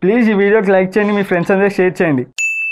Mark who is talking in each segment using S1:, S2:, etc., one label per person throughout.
S1: Please ఈ వీడియోకి like చేయండి, మీ ఫ్రెండ్స్ అందరికి షేర్ చేయండి.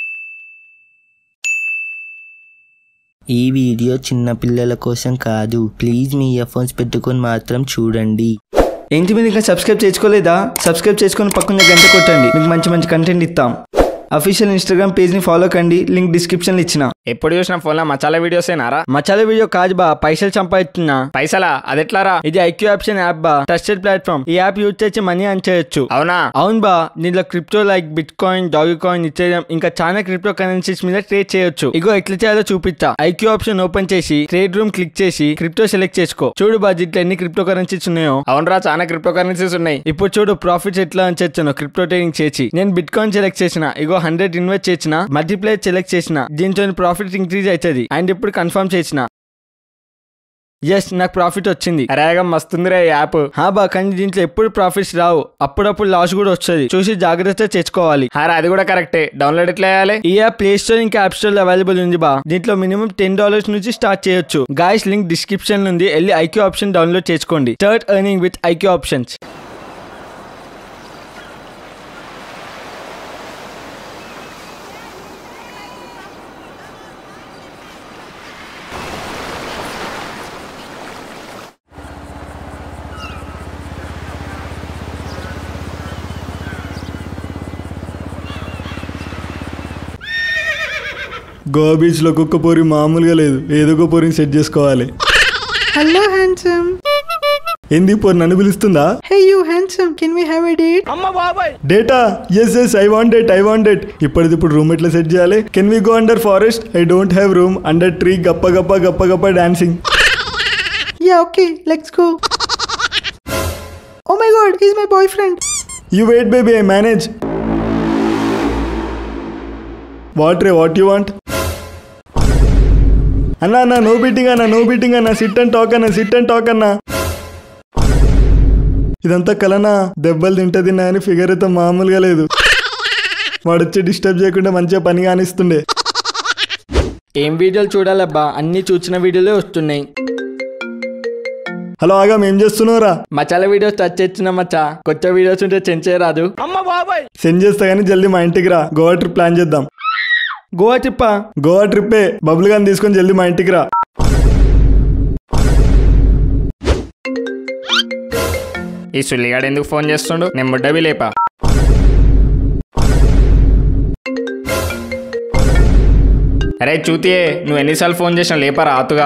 S2: ఈ వీడియో చిన్న పిల్లల కోసం కాదు, ప్లీజ్ మీ ఇయర్ఫోన్స్ పెట్టుకొని మాత్రం చూడండి.
S1: ఏంటి మీరు ఇంకా సబ్స్క్రైబ్ చేసుకోలేదా? సబ్స్క్రైబ్ చేసుకొని పక్కన గంట కొట్టండి, మీకు మంచి మంచి కంటెంట్ ఇస్తాం. అఫీషియల్ ఇన్స్టాగ్రామ్ పేజ్ ని ఫాలో కండి, లింక్ డిస్క్రిప్షన్ లో ఇచ్చిన.
S3: ఎప్పుడు చూసిన ఫోన్ లో మచాలా వీడియోస్ ఏనారా?
S1: మచాలా వీడియో కాదు బా, పైసలు సంపాదిస్తున్నా.
S3: పైసలా? అదెట్లారా?
S1: ఇది ఐక్యూ ఆప్షన్ యాప్ బా, ట్రస్టెడ్ ప్లాట్ఫామ్. ఈ యాప్ యూజ్ చేసి మనీ అర్న్ చేయొచ్చు.
S3: అవునా?
S1: అవును బా, దీంట్లో crypto like bitcoin, dogecoin, ethereum ఇంకా చాలా క్రిప్టో కరెన్సీస్ మీద ట్రేడ్ చేయొచ్చు. ఇగో ఎట్లా చేయాలో చూపిస్తా. ఐక్యూ ఆప్షన్ ఓపెన్ చేసి ట్రేడ్ రూమ్ క్లిక్ చేసి క్రిప్టో సెలెక్ట్ చేసుకో. చూడు బా, దీంట్లో ఎన్ని క్రిప్టో కరెన్సీస్ ఉన్నాయో.
S3: అవునరా, చాలా క్రిప్టో కరెన్సీస్ ఉన్నాయి.
S1: ఇప్పుడు చూడు ప్రాఫిట్స్ ఎట్లా అని చేస్తాను క్రిప్టో ట్రేడింగ్ చేసి. నేను బిట్ కాయిన్ సెలెక్ట్ చేసిన, ఇగో 100 ఇన్వెస్ట్ చేసిన, మల్టీప్లేయర్ సెలెక్ట్ చేసిన, దీంతో ప్రాఫిట్ ఇంక్రీజ్ అవుతుంది. అండ్ ఇప్పుడు కన్ఫర్మ్ చేసిన, ఎస్ నాకు ప్రాఫిట్ వచ్చింది.
S3: అరేగా మస్తుందిరా ఈ యాప్.
S1: హా బా, కానీ దీంట్లో ఎప్పుడు ప్రాఫిట్స్ రావు, అప్పుడప్పుడు లాస్ కూడా వస్తుంది. చూసి జాగ్రత్త చేసుకోవాలి.
S3: హారా, అది కూడా కరెక్టే. డౌన్లోడ్ ఎట్లా చేయాలి?
S1: ఈ యాప్ ప్లే స్టోర్ ఇంకా యాప్ స్టోర్ లో అవైలబుల్ ఉంది బా. దీంట్లో మినిమం $10 నుంచి స్టార్ట్ చేయొచ్చు. గాయస్, లింక్ డిస్క్రిప్షన్ ఉంది, వెళ్ళి ఐక్యూ ఆప్షన్ డౌన్లోడ్ చేసుకోండి. Start earning with IQ Options.
S4: Goa beach లో కుక్క పోరి మామూలుగా లేదు, ఏదో ఒక పోరిని సెట్ చేసుకోవాలి.
S5: Hello, handsome.
S4: ఏంది పోరి నన్ను పిలుస్తుందా?
S5: Hey, you handsome. Can we have a date?
S4: డేటా? Yes yes, I want date. ఇప్పుడు రూమ్ ఎట్లా సెట్ చేయాలి? Can we go under forest? I don't have room. Under tree గప్ప గప్ప dancing.
S5: Yeah, okay. Let's go. Oh my god, he's my boyfriend.
S4: You wait baby, I manage. What you want? అన్నా no beating అన్నా, sit and talk అన్నా. ఇదంతా కలనా? దెబ్బలు తింటదిన్నా అని figure అయితే మామూలుగా లేదు. వాడొచ్చి డిస్టర్బ్ చేయకుండా మంచిగా పని కానిస్తుండే.
S1: ఏం వీడియోలు చూడాలబ్బా, అన్ని చూసిన వీడియోలే వస్తున్నాయి.
S4: హలో ఆగా, ఏం చేస్తున్నావురా?
S1: మచాలా వీడియోస్ టచ్ చేస్తున్నా మచ్చా. కొత్త వీడియోస్ ఉంటే సెండ్ చేయరాదు?
S4: సెండ్ చేస్తా కానీ జల్దీ మా ఇంటికి రా, గోవా ట్రిప్ ప్లాన్ చేద్దాం.
S1: గోవా ట్రిప్పా?
S4: గోవా ట్రిప్పే. బబుల్ గాని తీసుకొని జల్దీ మా ఇంటికి రా.
S3: ఈ సుల్లిగాడు ఎందుకు ఫోన్ చేస్తుండు? నేను ముడ్డవి లేపా. అరే చూతియే, నువ్వు ఎన్నిసార్లు ఫోన్ చేసినా లేపరా ఆతుగా.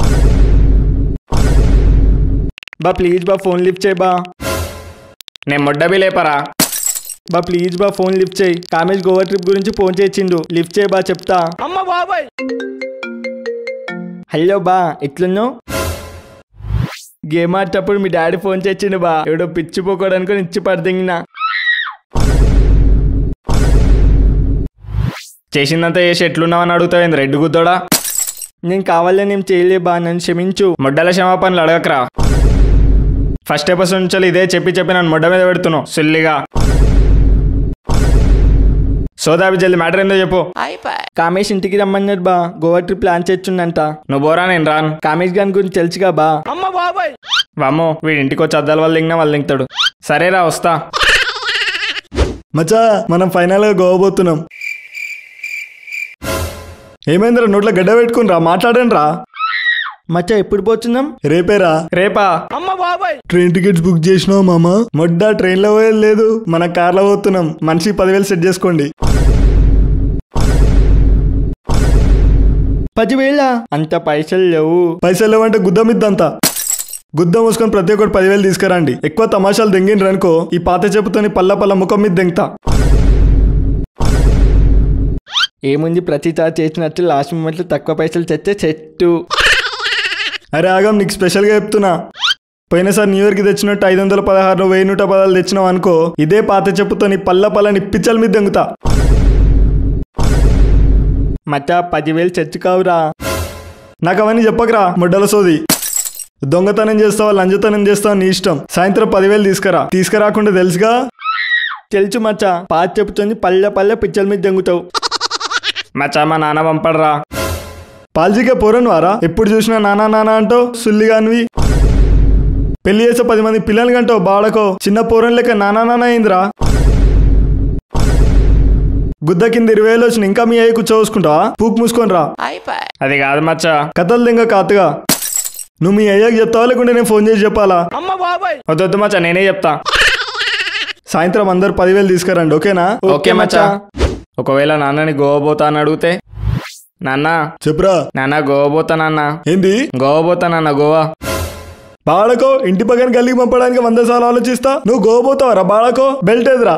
S1: బా ప్లీజ్ బా, ఫోన్ లిఫ్ట్ చేయి బా.
S3: నేను ముడ్డవి లేపరా.
S1: బా ప్లీజ్ బా, ఫోన్ లిఫ్ట్ చేయి. కామేష్ గోవా ట్రిప్ గురించి ఫోన్ చేసిండు, లిఫ్ట్ చేయి బా, చెప్తా. హలో బా, ఎట్లున్నావు? గేమ్ ఆడేటప్పుడు మీ డాడీ ఫోన్ చేసిండు బా, ఎవడో పిచ్చిపోకోవడానికి ఇచ్చి పడదింగినా.
S3: చేసిందంతా చేసి ఎట్లున్నావని అడుగుతావు రెడ్డి గుద్దోడా?
S1: నేను కావాలని ఏం చేయలే బా, నన్ను క్షమించు.
S3: ముడ్డల క్షమాపణలు అడగకరా. ఫస్ట్ ఎపిసోడ్ నుంచి ఇదే చెప్పి నన్ను ముడ్డ మీద పెడుతున్నావు సుల్లిగా. సోదాబి జల్ది మ్యాటర్ ఏందో చెప్పు.
S1: కామేష్ ఇంటికి రమ్మన్నాడు బా, గోవా ట్రిప్ ప్లాన్ చేస్తుండంట.
S3: నువ్వు బోరా, నేను రాను.
S1: కామేష్ గారి గురించి తెలుసుగా బా.
S3: వామ్మో, వీడి ఇంటికి వచ్చి అద్దాల వాళ్ళు దిగినా వాళ్ళు దింగుతాడు. సరేరా, వస్తా.
S4: మచా, మనం ఫైనల్ గా గోవా పోతున్నాం. ఏమైందిరా, నోట్లో గడ్డ పెట్టుకుని రా, మాట్లాడండి రా.
S1: మచ్చా ఎప్పుడు పోతున్నాం?
S4: రేపేరా.
S3: రేపా?
S4: ట్రైన్ టికెట్స్ బుక్ చేసినావు మామా? మొడ్డ ట్రైన్ లో పోయేది లేదు, మన కార్ లో పోతున్నాం. మనిషి 10,000 సెట్ చేసుకోండి.
S1: 10,000? అంత పైసలు లేవు.
S4: అంటే గుద్దం ఇద్దంతా. గుద్దం మూసుకొని ప్రతి ఒక్కటి 10,000 తీసుకురండి. ఎక్కువ తమాషాలు దెంగిండ్రు అనుకో, ఈ పాత చెప్పుతోని పల్ల ముఖం మీద దెంగతా.
S1: ఏముంది, ప్రతిసారి చేసినట్టు లాస్ట్ మూమెంట్ లో తక్కువ పైసలు తెచ్చే చెట్టు.
S4: అరే ఆగం, నీకు స్పెషల్ గా చెప్తున్నా. పోయినసారి న్యూ ఇయర్ కి తెచ్చినట్టు 516 1110 తెచ్చినావు అనుకో, ఇదే పాత చెప్పుతోని పల్ల నిప్పిచ్చల మీద దెంగుతా.
S1: మచ్చా 10,000 చర్చు కావురా.
S4: నాకు అవన్నీ చెప్పకరా, ముడ్డల సోది. దొంగతనం చేస్తావా లంచతనం చేస్తావా నీ ఇష్టం. సాయంత్రం 10,000 తీసుకురాకుండా తెలుసుగా.
S1: తెలుసు మచ్చా, పాత చెప్పుతోని పల్లె పిచ్చల మీద దెంగుతావు.
S3: మచ్చా, మా నాన్న పంపడరా.
S4: పాల్జీకే పోరను వారా, ఎప్పుడు చూసినా నానా అంటావు సుల్లిగానివి. పెళ్లి చేసే 10 మంది పిల్లలు కంటావు బాడకో, చిన్న పోరన్ లెక్క నానా అయిందిరా. గుద్ద కింద 20,000 వచ్చిన ఇంకా మీ అయ్యి కూర్చోసుకుంటావా? పూకు మూసుకొని రా.
S3: అది కాదు మచ్చా.
S4: కథలు దింగ కాతుగా. నువ్వు మీ అయ్యాకి చెప్తావా లేకుంటే నేను ఫోన్ చేసి చెప్పాలా?
S3: వద్దు మచ్చా, నేనే చెప్తా.
S4: సాయంత్రం అందరు 10,000 తీసుకురండి, ఓకేనా?
S3: ఓకే మచ్చా. ఒకవేళ నాన్నని గోవా పోతా అని అడిగితే? నాన్న
S4: చెప్పురా.
S3: నాన్న గోవా పోతా నాన్న.
S4: ఏంది?
S3: గోవా పోతా నాన్న, గోవా.
S4: బాళకో ఇంటి పక్కన గల్లికి పంపడానికి 100 సార్లు ఆలోచిస్తా. నువ్వు గోవా పోతావరా బాళకో? బెల్ట్ ఎదురా.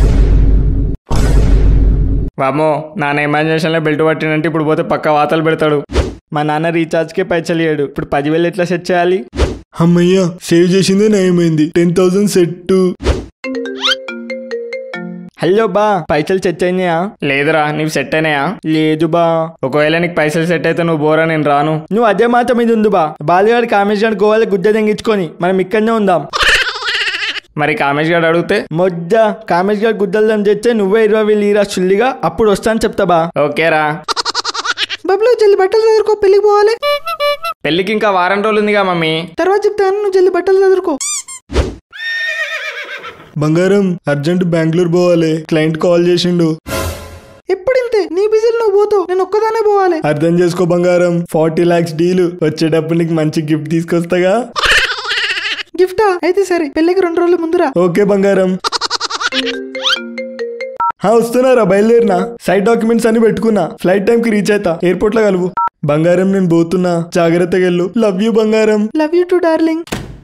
S3: వామో, నాన్న ఇమాజినేషన్ లో బెల్ట్ పట్టినంటే ఇప్పుడు పోతే పక్క వాతలు పెడతాడు.
S1: మా నాన్న రీఛార్జ్కే పైసలు ఇయ్యాడు. ఇప్పుడు 10,000 ఎట్లా సెట్ చేయాలి?
S4: అమ్మయ్యా, సేవ్ చేసిందే నయమైంది. 10,000 సెట్.
S1: హలో బా, పైసలు సెట్ అయినాయా?
S3: లేదురా, నీవు సెట్ అయినాయా?
S1: లేదు బా.
S3: ఒకవేళ నీకు పైసలు సెట్ అయితే నువ్వు బోరా, నేను రాను.
S1: నువ్వు అదే మాట మీద ఉంది బా. బాలుగాడి కామేష్ గారి గోవాలో గుడ్డ తెంగించుకొని మనం ఇక్కడనే ఉందాం.
S3: మరి కామేష్ గారు అడిగితే?
S1: మొద్ద కామేష్ గారి గుడ్డలు తెస్తే నువ్వే 20,000 ఈరా చుల్లిగా, అప్పుడు వస్తాను చెప్తా బా.
S3: ఓకేరా.
S5: బబ్లు జల్లి బట్టలు చదువుకో, పెళ్లికి పోవాలి.
S3: పెళ్ళికి ఇంకా వారం రోజులు ఉందిగా మమ్మీ.
S5: తర్వాత చెప్తాను, నువ్వు జల్లి బట్టలు చదువుకో.
S4: బంగారం, అర్జెంట్ బెంగళూరు పోవాలి. క్లయింట్ కాల్ చేసిండు.
S5: ఎప్పుడు ఇంతే, నీ బిజీలు నువ్వు పోతావు, నేను ఒక్కదానే పోవాలి.
S4: అర్థం చేసుకో బంగారం, 40 lakhs డీలు. వచ్చేటప్పుడు నీకు మంచి గిఫ్ట్ తీసుకొస్తాగా.
S5: గిఫ్టా? అయితే సరే, పెళ్లికి 2 రోజుల ముందురా.
S4: ఓకే బంగారం. వస్తున్నారా? బయలుదేరినా. సైట్ డాక్యుమెంట్స్ అన్ని పెట్టుకున్నా. ఫ్లైట్ టైం కి రీచ్ అవుతా. ఎయిర్పోర్ట్ లో కలువు. బంగారం, నేను పోతున్నా, జాగ్రత్తగా వెళ్ళు. లవ్ యూ బంగారం.
S5: Love you too darling.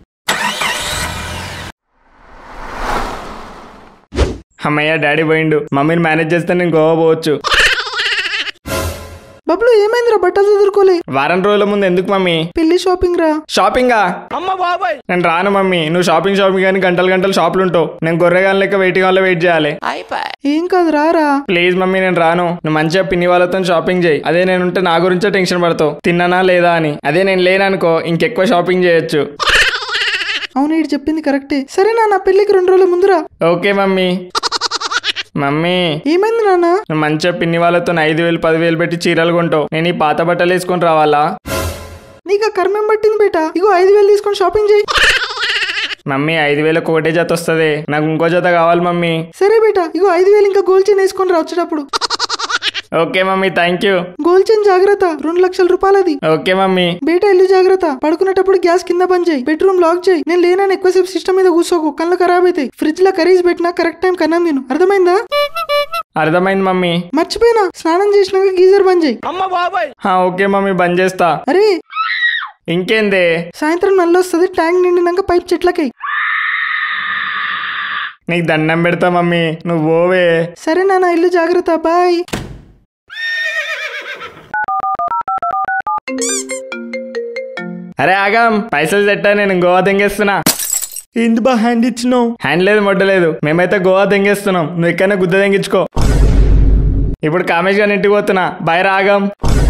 S3: అమ్మయ్య, డాడీ పోయిండు. మమ్మీని మేనేజ్ చేస్తే నేను గోవా పోవచ్చు.
S5: బబ్లు ఏమైందిరా, బట్టలు చదువుకోలే?
S3: వారం రోజుల ముందు ఎందుకు మమ్మీ?
S5: పెళ్లి షాపింగ్ రా.
S3: షాపింగా? నేను రాను మమ్మీ. నువ్వు షాపింగ్ కానీ గంటలు షాపులు ఉంటావు. నేను గొర్రెగాని లెక్క వెయిటింగ్ హాల్లో వెయిట్ చేయాలి.
S5: ఏం కాదు, రారా.
S3: ప్లీజ్ మమ్మీ, నేను రాను. నువ్వు మంచిగా పిన్ని వాళ్ళతో షాపింగ్ చేయి. అదే నేనుంటే నా గురించే టెన్షన్ పడతావు, తిన్నానా లేదా అని. అదే నేను లేననుకో ఇంకెక్కువ షాపింగ్ చేయొచ్చు.
S5: అవును, ఇటు చెప్పింది కరెక్టే. సరే నాన్న, పెళ్లికి 2 రోజుల ముందురా.
S3: Okay mummy. మమ్మీ
S5: ఏమైంది నాన్న?
S3: నువ్వు మంచిగా పిన్ని వాళ్ళతో 5,000 10,000 పెట్టి చీరలు కొంటావు. నేను ఈ పాత బట్టలు వేసుకొని రావాలా?
S5: నీకు ఆ కర్మం పట్టింది బేటా. ఇగో 5,000 తీసుకొని షాపింగ్ చేయి.
S3: మమ్మీ 5,000 ఒకటే జత వస్తుంది, నాకు ఇంకో జత కావాలి మమ్మీ.
S5: సరే బేటా, ఇగో 5,000 ఇంకా గోల్డ్ చైన్ వేసుకొని రా వచ్చేటప్పుడు.
S3: Okay mummy, thank you.
S5: Gold chain జాగ్రత్త, 2 లక్షల రూపాయలది.
S3: Okay mummy.
S5: బేటా ఇల్లు జాగ్రత్త. పడుకునేటప్పుడు గ్యాస్ కింద బంద్ చేయి. బెడ్రూమ్ లాక్ చేయి. నేను లేనని ఎక్కువసేపు సిస్టమ్ మీద కూర్చోకు, కళ్ళు ఖరాబ్ అవుతాయి. ఫ్రిడ్జ్ లో కర్రీస్ పెట్టినా కరెక్ట్ టైం కన్నం తిను, అర్థమైందా?
S3: అర్థమైంది మమ్మీ.
S5: మర్చిపోయినా, స్నానం చేసినాక గీజర్ బంద్ చేయి.
S3: ఓకే మమ్మీ, బంద్ చేస్తా.
S5: అరే
S3: ఇంకేందే?
S5: సాయంత్రం నల్లొస్తుంది, ట్యాంక్ నిండినాక పైప్ చెట్లకై.
S3: నీకు దండం పెడతా మమ్మీ, నువ్వు పోవే.
S5: సరే నాన్న, ఇల్లు జాగ్రత్త, బాయ్.
S3: అరే ఆగం, పైసలు సెట్టా, నేను గోవా తెంగేస్తున్నా.
S1: ఏంది బా హ్యాండ్ ఇచ్చినావు?
S3: హ్యాండ్ లేదు, మొట్టలేదు. మేమైతే గోవా తెంగేస్తున్నాం. నువ్వు ఎక్కడైనా గుద్ద తెంగించుకో. ఇప్పుడు కామేష్ గారి ఇంటికి పోతున్నా. బాయ్ రాగం.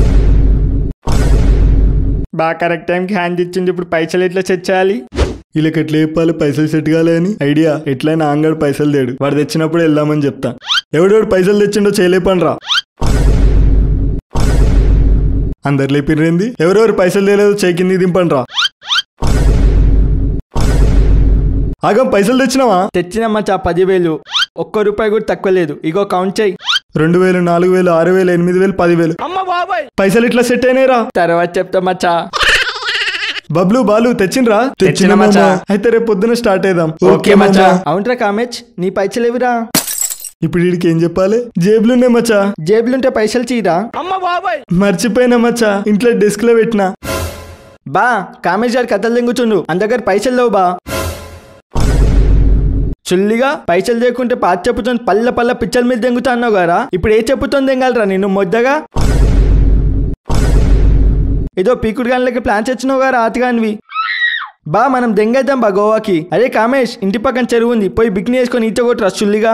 S1: బాగా కరెక్ట్ టైంకి హ్యాండ్ ఇచ్చింది. ఇప్పుడు పైసలు ఎట్లా సెట్ చేయాలి?
S4: వీళ్ళకి ఎట్లా చెప్పాలి పైసలు సెట్ కాలేదని? ఐడియా. ఎట్లయినా ఆంగడు పైసలు తేడు. వాడు తెచ్చినప్పుడు వెళ్దామని చెప్తా. ఎవడెవడు పైసలు తెచ్చిండో చేయలేపని రా. అందరు లేపిర్రేంది? ఎవరెవరు పైసలు తేలేదు చేయి కింది దింపండి రా. ఆగం, పైసలు తెచ్చినావా?
S1: తెచ్చినమ్మా 10,000. ₹1 కూడా తక్కువ లేదు. ఇగో కౌంట్ చేయి.
S4: 2,000 4,000 6,000 8,000 10,000. పైసలు ఇట్లా సెట్ అయినాయిరా.
S1: తర్వాత చెప్తా మచ్చా.
S4: బబ్లు బాలు తెచ్చినరా?
S3: తెచ్చిన మచ్చా.
S4: అయితే రేపు పొద్దున స్టార్ట్ అయిదాం.
S3: ఓకే మచ్చా.
S1: అవునరా కామేష్, నీ పైసలు ఎవిరా?
S4: ఇప్పుడు వీడికి ఏం చెప్పాలి? జేబులునే మచ్చా.
S1: జేబులుంటే పైసలు చీరా?
S4: మర్చిపోయినా మచ్చా, ఇంట్లో డెస్క్ లో పెట్టినా.
S1: బా కామేష్ గారు కథలు తెంగుచుండు, అంత దగ్గర పైసలు లేవు బా. చుల్లిగా పైసలు లేకుంటే పాత చెప్పుతో పల్ల పిచ్చల మీద దెంగుతా అన్నావు గారా. ఇప్పుడు ఏ చెప్పుతో దెంగాలరా నిన్ను మొద్దగా? ఏదో పీకుడు గానిలకి ప్లాన్ తెచ్చినావు గారా ఆతగానివి. బా మనం దెంగేద్దాం బా గోవాకి. అరే కామేష్, ఇంటి పక్కన చెరువు ఉంది, పోయి బిక్ని వేసుకొని ఈత కొట్టురా చుల్లిగా.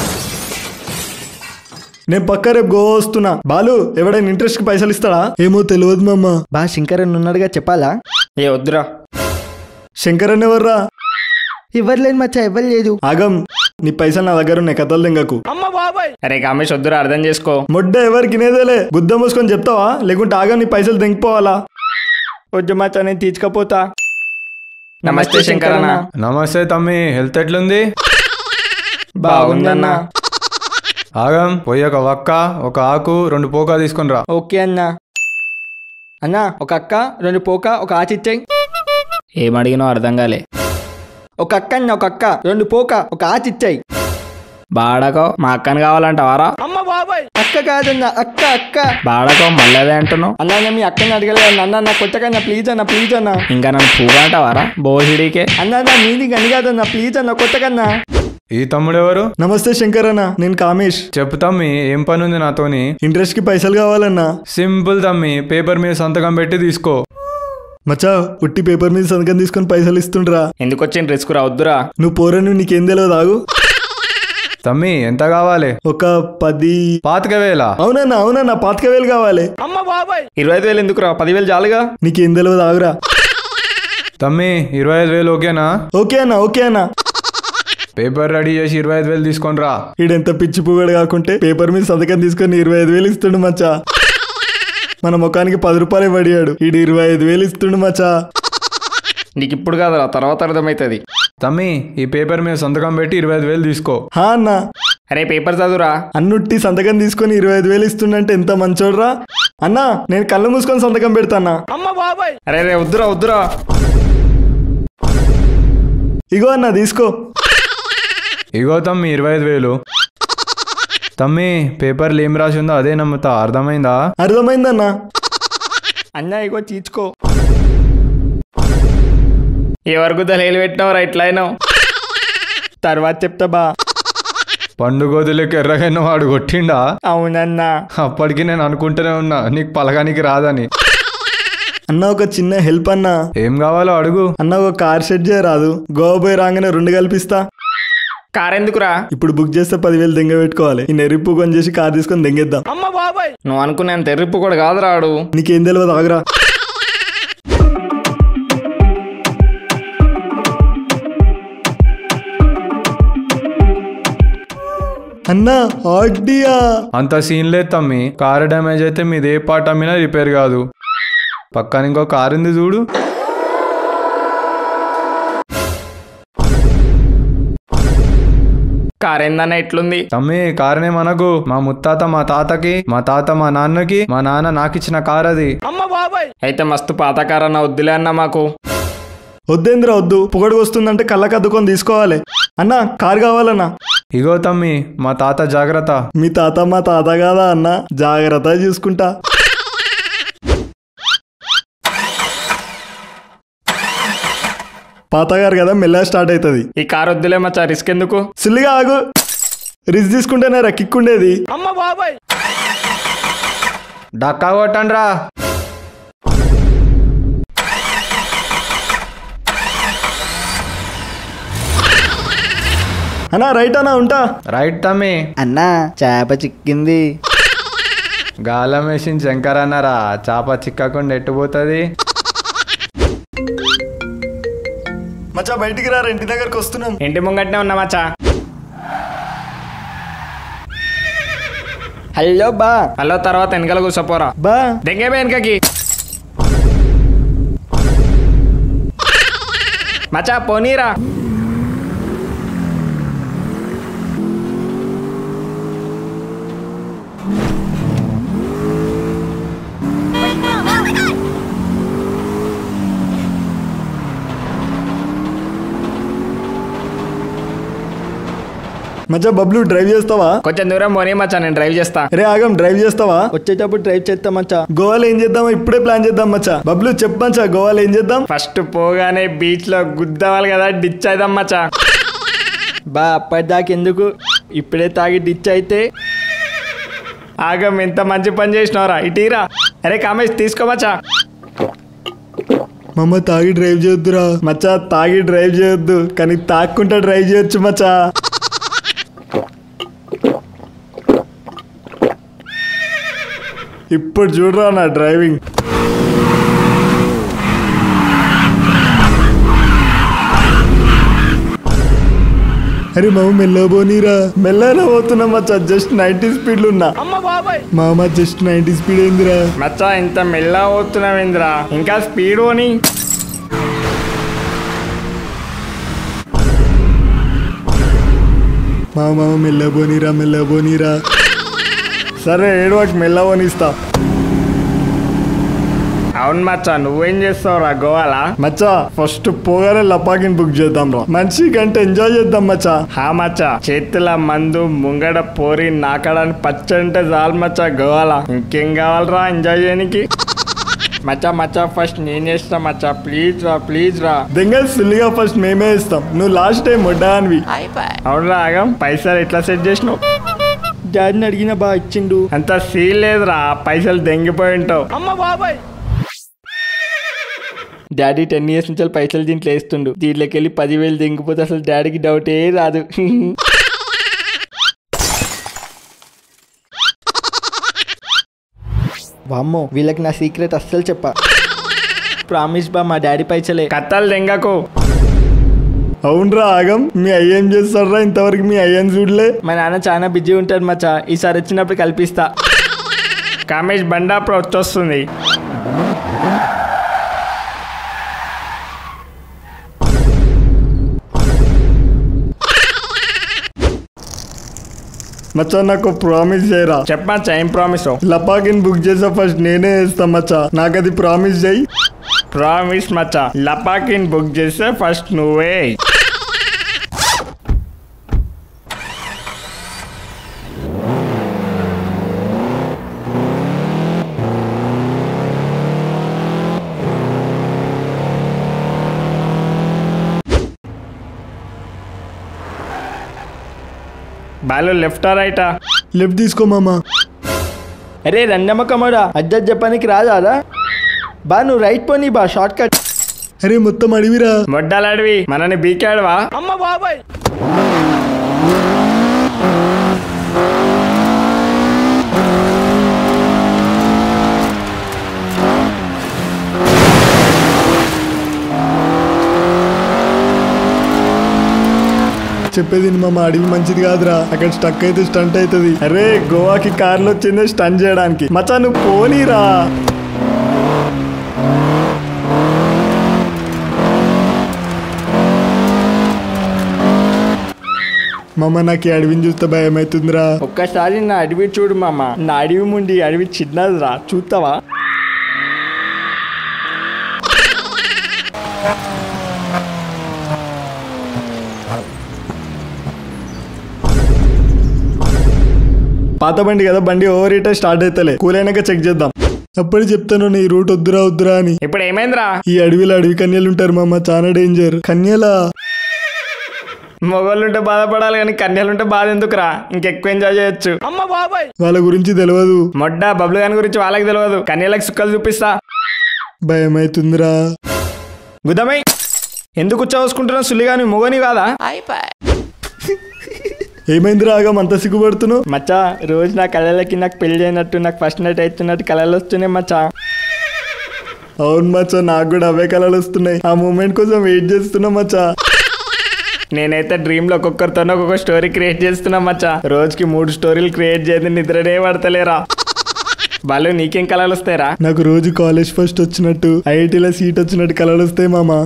S4: నేను పక్క రేపు గోవా వస్తున్నా. బాలు, ఎవడైనా ఇంట్రెస్ట్ కి పైసలు ఇస్తాడా? ఏమో తెలియదు మామ.
S1: బా శంకరన్ ఉన్నాడుగా, చెప్పాలా?
S3: ఏ వద్దురా.
S4: శంకరన్ ఎవర్రా?
S1: ఇవ్వలేదు మచ్చా, ఇవ్వలేదు.
S4: ఆగం, నీ పైసలు నా దగ్గర ఉన్నాయి, కథలు దెంగకు.
S3: అరే కామేష్ వద్దురా, అర్థం చేసుకో.
S4: మొడ్డ ఎవరికి నేదేలే, గుద్ద మూసుకొని చెప్తావా? లేకుంటే ఆగం నీ పైసలు దెంగిపోవాలా?
S1: వద్దు మచ్చా, నేను తీసుకపోతా.
S3: నమస్తే శంకరన్న.
S6: నమస్తే తమ్మి, హెల్త్ ఎట్లుంది?
S3: బాగుందన్నా.
S6: ఆగం పోయి ఒక వక్క ఒక ఆకు 2 పోకా తీసుకుని రా.
S1: ఓకే అన్నా. అన్నా ఒక అక్క 2 పోక ఒక ఆచిచ్చాయి.
S3: ఏమడిగినో అర్థం కాలే.
S1: ఒక అక్క అన్న ఒక అక్క 2 పోక ఒక ఆచిచ్చాయి.
S3: బాడకో మా అక్కని కావాలంటావారా?
S1: అక్క కాదన్నా అక్క అక్క.
S3: బాడకో మళ్ళీ అదే అంటున్నావు.
S1: అన్న మీ అక్కని అడగలేదు అన్న. అన్న కొట్టకన్నా ప్లీజ్ అన్న ప్లీజ్ అన్న.
S3: ఇంకా నన్ను పూగా అంటావారా బోసిడికే?
S1: అన్న మీది గని కాదన్నా ప్లీజ్ అన్న కొట్టకన్నా.
S6: ఈ తమ్ముడెవరు?
S4: నమస్తే శంకర్ అన్న, నేను కామేష్.
S6: చెప్పు తమ్మి, ఏం పని ఉంది నాతోని?
S4: ఇంట్రెస్ట్ కి పైసలు కావాలన్నా.
S6: సింపుల్ తమ్మి, పేపర్ మీద సంతకం పెట్టి తీసుకో.
S4: మచ్చా ఉట్టి పేపర్ మీద సంతకం తీసుకొని పైసలు ఇస్తుండ్రా.
S3: ఎందుకు వచ్చిన రిస్క్ రావద్దురా.
S4: నువ్వు పోరను నీకేం తెలియదు ఆగు.
S6: తమ్మి ఎంత కావాలి?
S4: ఒక 10
S6: 25,000.
S4: అవునన్నా అవునన్నా 25,000 కావాలి.
S3: 25,000 ఎందుకురా? 10,000 చాలుగా.
S4: నీకేం తెలియదు ఆగురా.
S6: తమ్మి 25,000 ఓకేనా?
S4: ఓకే అన్న ఓకే అన్న.
S6: పేపర్ రెడీ చేసి 25,000 తీసుకొని రా.
S4: ఈడెంత పిచ్చి పువ్వుడు కాకుంటే పేపర్ మీద సంతకం తీసుకొని 25,000 ఇస్తుండు మచ్చా. మన ముఖానికి 10 రూపాయలు పడియాడు, ఈడు 25,000 ఇస్తుండు మచ్చా.
S3: నీకు ఇప్పుడు కాదురా, తర్వాత అర్థమవుతుంది.
S6: తమ్మి ఈ పేపర్ మీద సంతకం పెట్టి 25,000 తీసుకో.
S4: హా అన్న.
S3: అరే పేపర్ చదువురా.
S4: అన్నుట్టి సంతకం తీసుకొని 25,000 ఇస్తుండంటే ఎంత మంచోడ్రా. అన్నా నేను కళ్ళు మూసుకొని సంతకం పెడతానా.
S3: అరే రే వద్దురా వద్దురా.
S4: ఇగో అన్న తీసుకో.
S6: ఇగో తమ్మి 25,000. తమ్మి పేపర్లు ఏం రాసి ఉందో అదే నమ్ముతా, అర్థమైందా?
S4: అర్థమైందన్నా.
S1: అన్న ఇగో తీసుకో.
S3: ఎవరికి దళేలు పెట్టినావురా ఇట్లా అయినావు?
S1: తర్వాత చెప్తా బా.
S6: పండుగోదులకు ఎర్రగైన వాడు కొట్టిండా?
S1: అవునన్నా.
S6: అప్పటికి నేను అనుకుంటూనే ఉన్నా నీకు పలకానికి రాదని.
S4: అన్న ఒక చిన్న హెల్ప్ అన్నా.
S6: ఏం కావాలో అడుగు.
S4: అన్న ఒక కార్ సెట్ చేయరాదు? గోవా పోయి రాగానే 2 కల్పిస్తా.
S3: కార్ ఎందుకురా?
S4: ఇప్పుడు బుక్ చేస్తే 10,000 దెంగ పెట్టుకోవాలి. ఈ నెరిప్పు కొని చేసి కార్ తీసుకొని దెంగేద్దాం.
S3: నువ్వు అనుకునే తెర్రిప్పు కూడా కాదు రాడు.
S4: నీకేం తెలియదు ఆగురా. అన్నా ఆడియా.
S6: అంత సీన్ లేదు తమ్మి, కారు డ్యామేజ్ అయితే మీది ఏ పార్ట్ అమ్మినా రిపేర్ కాదు. పక్కన ఇంకో కారు ఉంది చూడు.
S3: కార్ ఏందన్న ఎట్లుంది?
S6: తమ్మి కారునే మనకు, మా ముత్తాత మా తాతకి, మా తాత మా నాన్నకి, మా నాన్న నాకిచ్చిన కారు అది.
S3: అయితే మస్తు పాత కార్ అన్న, వద్దులే అన్న మాకు.
S4: వద్దేంద్ర వద్దు, పొగడుకు వస్తుందంటే కళ్ళకి అద్దుకొని తీసుకోవాలి. అన్నా కారు కావాలన్నా.
S6: ఇగో తమ్మి మా తాత జాగ్రత్త.
S4: మీ తాత మా తాత కాదా అన్న, జాగ్రత్త చూసుకుంటా. పాతగారు కదా మెల్లగా స్టార్ట్ అవుతుంది.
S3: ఈ కార్ వద్దులే మచ్చా, రిస్క్ ఎందుకు?
S4: సిల్లిగా ఆగు. రిస్క్ తీసుకుంటేనే రక్కిక్కుండేది.
S6: డక్కా కొట్టండి రా.
S4: అన్నా రైట్ అన్నా ఉంటా.
S6: రైట్ తమ్మి.
S2: అన్నా చేప చిక్కింది.
S6: గాలం వేసిన శంకర్ అన్నారా, చేప చిక్కకుండా ఎట్టుపోతుంది.
S4: మచ్చా బయటికి రా, ఇంటి దగ్గరకు వస్తున్నాం.
S3: ఇంటి ముంగట్నే ఉన్నా మచ్చా.
S1: హలో బా.
S3: హలో తర్వాత వెనకాల కూర్చోపోరా.
S1: బా
S3: దెంగే వెనకకి. మచ్చా పోనీరా.
S4: మచ్చా బబ్లు డ్రైవ్ చేస్తావా?
S3: కొంచెం దూరం పోనీ మచ్చా, నేను డ్రైవ్ చేస్తా.
S4: రే ఆగం డ్రైవ్ చేస్తావా?
S1: వచ్చేటప్పుడు డ్రైవ్ చేస్తా మచ్చా.
S4: గోవాలో ఏం చేద్దామో ఇప్పుడే ప్లాన్ చేద్దాం మచ్చా. బబ్లు చెప్పు మచ్చా, గోవాలో ఏం చేద్దాం?
S3: ఫస్ట్ పోగానే బీచ్ లో గుద్దవాలి కదా, డిచ్ అయిదాం మచ్చా.
S1: బా అప్పటిదాకా ఎందుకు, ఇప్పుడే తాగి డిచ్ అయితే.
S3: ఆగం ఎంత మంచి పని చేసినవరా, ఇటీరా. అరే కామేష్ తీసుకో మచ్చా.
S4: మమ్మ తాగి డ్రైవ్ చేయొద్దురా మచ్చా. తాగి డ్రైవ్ చేయొద్దు, కానీ తాక్కుంటా డ్రైవ్ చేయొచ్చు మచ్చా. ఇప్పుడు చూడరా నా డ్రైవింగ్. అరే మామ మెల్లగా పోనీరా. మెల్లగా పోతున్నా మచ్చా, జస్ట్ 90 స్పీడ్లు ఉన్నా. మామ జస్ట్ 90 స్పీడ్ ఏందిరా
S3: మచ్చా, ఇంత మెల్ల పోతున్నావేంద్రా, ఇంకా స్పీడ్ పోని.
S4: మామ మెల్లబోనీరా సరే ఏడవకు మెల్లబోనిస్తా.
S3: అవును మచ్చా, నువ్వేం చేస్తావురా గోవాలా?
S4: మచ్చా ఫస్ట్ పోగానే లపాకిని బుక్ చేద్దాం రా, మంచి కంటే ఎంజాయ్ చేద్దాం మచ్చా.
S3: హా మచ్చా, చేతుల మందు ముంగడ పోరి నాకడానికి పచ్చంటే చాలు మచ్చా గోవాలా. ఇంకేం కావాలరా ఎంజాయ్ చేయడానికి? మచ్చా ఫస్ట్ నేను చేస్తా మచ్చా, ప్లీజ్ రా.
S4: దెంగ సుల్లిగా ఫస్ట్ మేమే ఇస్తాం, నువ్వు లాస్ట్ టైం వడ్డానివి.
S3: అవునరా ఆగం, పైసలు ఎట్లా సెట్ చేసినావు?
S1: డాడీని అడిగిన బా ఇచ్చిండు.
S3: అంత సీన్ లేదురా, పైసలు దెంగిపోయి ఉంటావు.
S1: డాడీ 10 years నుంచి పైసలు దీంట్లో వేస్తుండు. దీంట్లోకి వెళ్ళి 10,000 దింగిపోతే అసలు డాడీకి డౌటే రాదు. వామ్మో, వీళ్ళకి నా సీక్రెట్ అస్సలు చెప్పా. ప్రామిస్ బా, మా డాడీ పైసలే.
S3: కత్తలు దెంగకు.
S4: అవునరా ఆగం, మీ అయ్యేం చేస్తారా? ఇంతవరకు మీ అయ్యని చూడలే.
S1: మా నాన్న చాలా బిజీ ఉంటాడు మచ్చా, ఈసారి వచ్చినప్పుడు కల్పిస్తా.
S3: కామేష్ బండాపురం వచ్చొస్తుంది.
S4: మచ్చా నాకు ప్రామిస్ చేయరా.
S3: చెప్పమచ్చా, ఏం ప్రామిస్?
S4: లపాకిని బుక్ చేసా ఫస్ట్ నేనే వేస్తా మచ్చా, నాకు అది ప్రామిస్ చేయి.
S3: ప్రామిస్ మచ్చా, లపాకిని బుక్ చేస్తే ఫస్ట్ నువ్వే. బాలు లెఫ్టా రైటా?
S4: లెఫ్ట్ తీసుకో మామా.
S1: అరే రండమ్మ కమోడా, అడ్జస్ట్ చెప్పడానికి రాదా బా? నువ్వు రైట్ పోనీ బా, షార్ట్ కట్.
S4: అరే మొత్తం అడివిరా.
S3: మొడ్డాలు అడివి, మనని బీకాడవా? అమ్మ బాబాయ్.
S4: చెప్పేది మామ, అడవి మంచిది కాదురా, అక్కడ స్టక్ అయితే స్టంట్ అవుతుంది. అరే గోవాకి కార్లో వచ్చిందే స్టంట్ చేయడానికి, మచ్చా నువ్వు పోనీరా. మామ నాకు ఈ అడవిని చూస్తే భయం అవుతుందిరా.
S1: ఒక్కసారి నా అడవి చూడు మామ, నా అడవి ముండి అడవి చిన్నదిరా, చూస్తావా?
S4: పాత బండి కదా, బండి ఓవర్ హీట్ స్టార్ట్ అవుతలే, కూల్ అయినాక చెక్ చేద్దాం. అప్పుడు చెప్తాను నీ రూట్ వద్దురా అని.
S3: ఇప్పుడు ఏమైందిరా?
S4: ఈ అడవిలో అడవి కన్యలు ఉంటారు మామ, చాలా డేంజర్. కన్యలా
S3: మొగోళ్ళుంటే బాధపడాలి కానీ కన్యలుంటే బాధ ఎందుకురా? ఇంకెక్కువ ఎంజాయ్ చేయొచ్చు. అమ్మ బాబాయ్,
S4: వాళ్ళ గురించి తెలియదు.
S3: మొడ్డ బబ్లు గాని గురించి వాళ్ళకి తెలియదు. కన్యలకు సుక్కలు చూపిస్తా.
S4: భయం అవుతుందిరా.
S3: గుదమై ఎందుకు చూసుకుంటున్నావు? సుల్లిగాని మొగని కాదా?
S4: ఏమైందిరా ఆగం, అంత సిగ్గుపడుతున్నావు?
S1: మచ్చా రోజు నా కళలకి నాకు పెళ్లి అయినట్టు, నాకు ఫస్ట్ నైట్ అవుతున్నట్టు కళలు వస్తున్నాయి మచ్చా.
S4: అవును మచ్చా, నాకు కూడా అవే కళలు వస్తున్నాయి. ఆ మూమెంట్ కోసం వెయిట్ చేస్తున్నా మచ్చా.
S3: నేనైతే డ్రీమ్ లో ఒక్కొక్కరితోనే ఒక్కొక్క స్టోరీ క్రియేట్ చేస్తున్నా మచ్చా. రోజుకి 3 స్టోరీలు క్రియేట్ చేసి నిద్రనే పడతలేరా. వాళ్ళు నీకేం కళలు వస్తాయిరా?
S4: నాకు రోజు కాలేజ్ ఫస్ట్ వచ్చినట్టు, ఐఐటీలో సీట్ వచ్చినట్టు కళలు వస్తాయి మామా.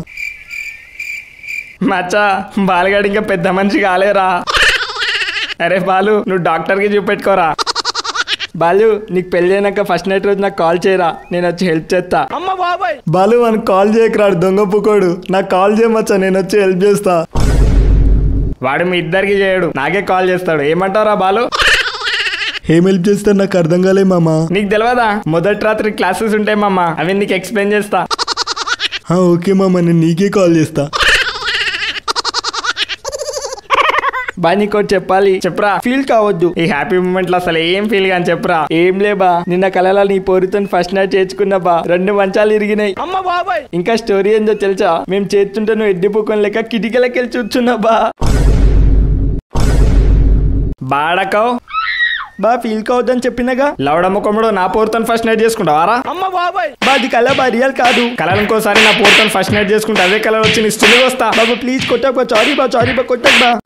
S3: మచ్చా బాలుగాడు ఇంకా పెద్ద మనిషి కాలేరా. అరే బాలు, నువ్వు డాక్టర్కి చూపెట్టుకోరా.
S1: బాలు, నీకు పెళ్లి అయినాక ఫస్ట్ నైట్ రోజు నాకు కాల్ చేయరా, నేను వచ్చి హెల్ప్ చేస్తా.
S3: అమ్మ బాబాయ్.
S4: బాలు మనకు కాల్ చేయకరాడు, దొంగ పుకోడు. నాకు కాల్ చేయమచ్చా, నేను వచ్చి హెల్ప్ చేస్తా.
S3: వాడు మీ ఇద్దరికి చేయడు, నాకే కాల్ చేస్తాడు. ఏమంటారా బాలు?
S4: ఏం హెల్ప్ చేస్తా నాకు అర్థం కాలే మామా.
S3: నీకు తెలియదా? మొదటి రాత్రి క్లాసెస్ ఉంటాయి మామ, అవి నీకు ఎక్స్ప్లెయిన్ చేస్తా.
S4: ఓకే మామా, నేను నీకే కాల్ చేస్తా.
S1: బా నీకోటి చెప్పాలి.
S3: చెప్పరా.
S1: ఫీల్ కావద్దు.
S3: ఈ హ్యాపీ మూమెంట్ లో అసలు ఏం ఫీల్ కానీ చెప్పరా.
S1: ఏం లేబా, నిన్న కళలో నీ పోరుతో ఫస్ట్ నైట్ చేర్చుకున్నా బా, 2 మంచాలు ఇరిగినాయి.
S3: అమ్మ బాబాయ్.
S1: ఇంకా స్టోరీ ఏందో తెలుసా? మేము చేర్చుంటే నువ్వు ఎడ్డి పుక్కని లెక్క కిటికీలకెళ్ళి చూస్తున్నా బా.
S3: బాడకవ్
S1: బా ఫీల్ కావద్దని చెప్పినగా.
S3: లవడమ్మ కొమ్మడు నా పోరుతో ఫస్ట్ నైట్ చేసుకుంటావారా? అమ్మ బాబాయ్.
S1: బా అది కళ బా, రియల్ కాదు.
S3: కళలు ఇంకోసారి నా పోరుతో ఫస్ట్ నైట్ చేసుకుంటా అదే కలర్ వచ్చి నీ స్టూడియో వస్తా.
S1: బాబు ప్లీజ్ కొట్టకు బా, సారీ బా కొట్టకు బా.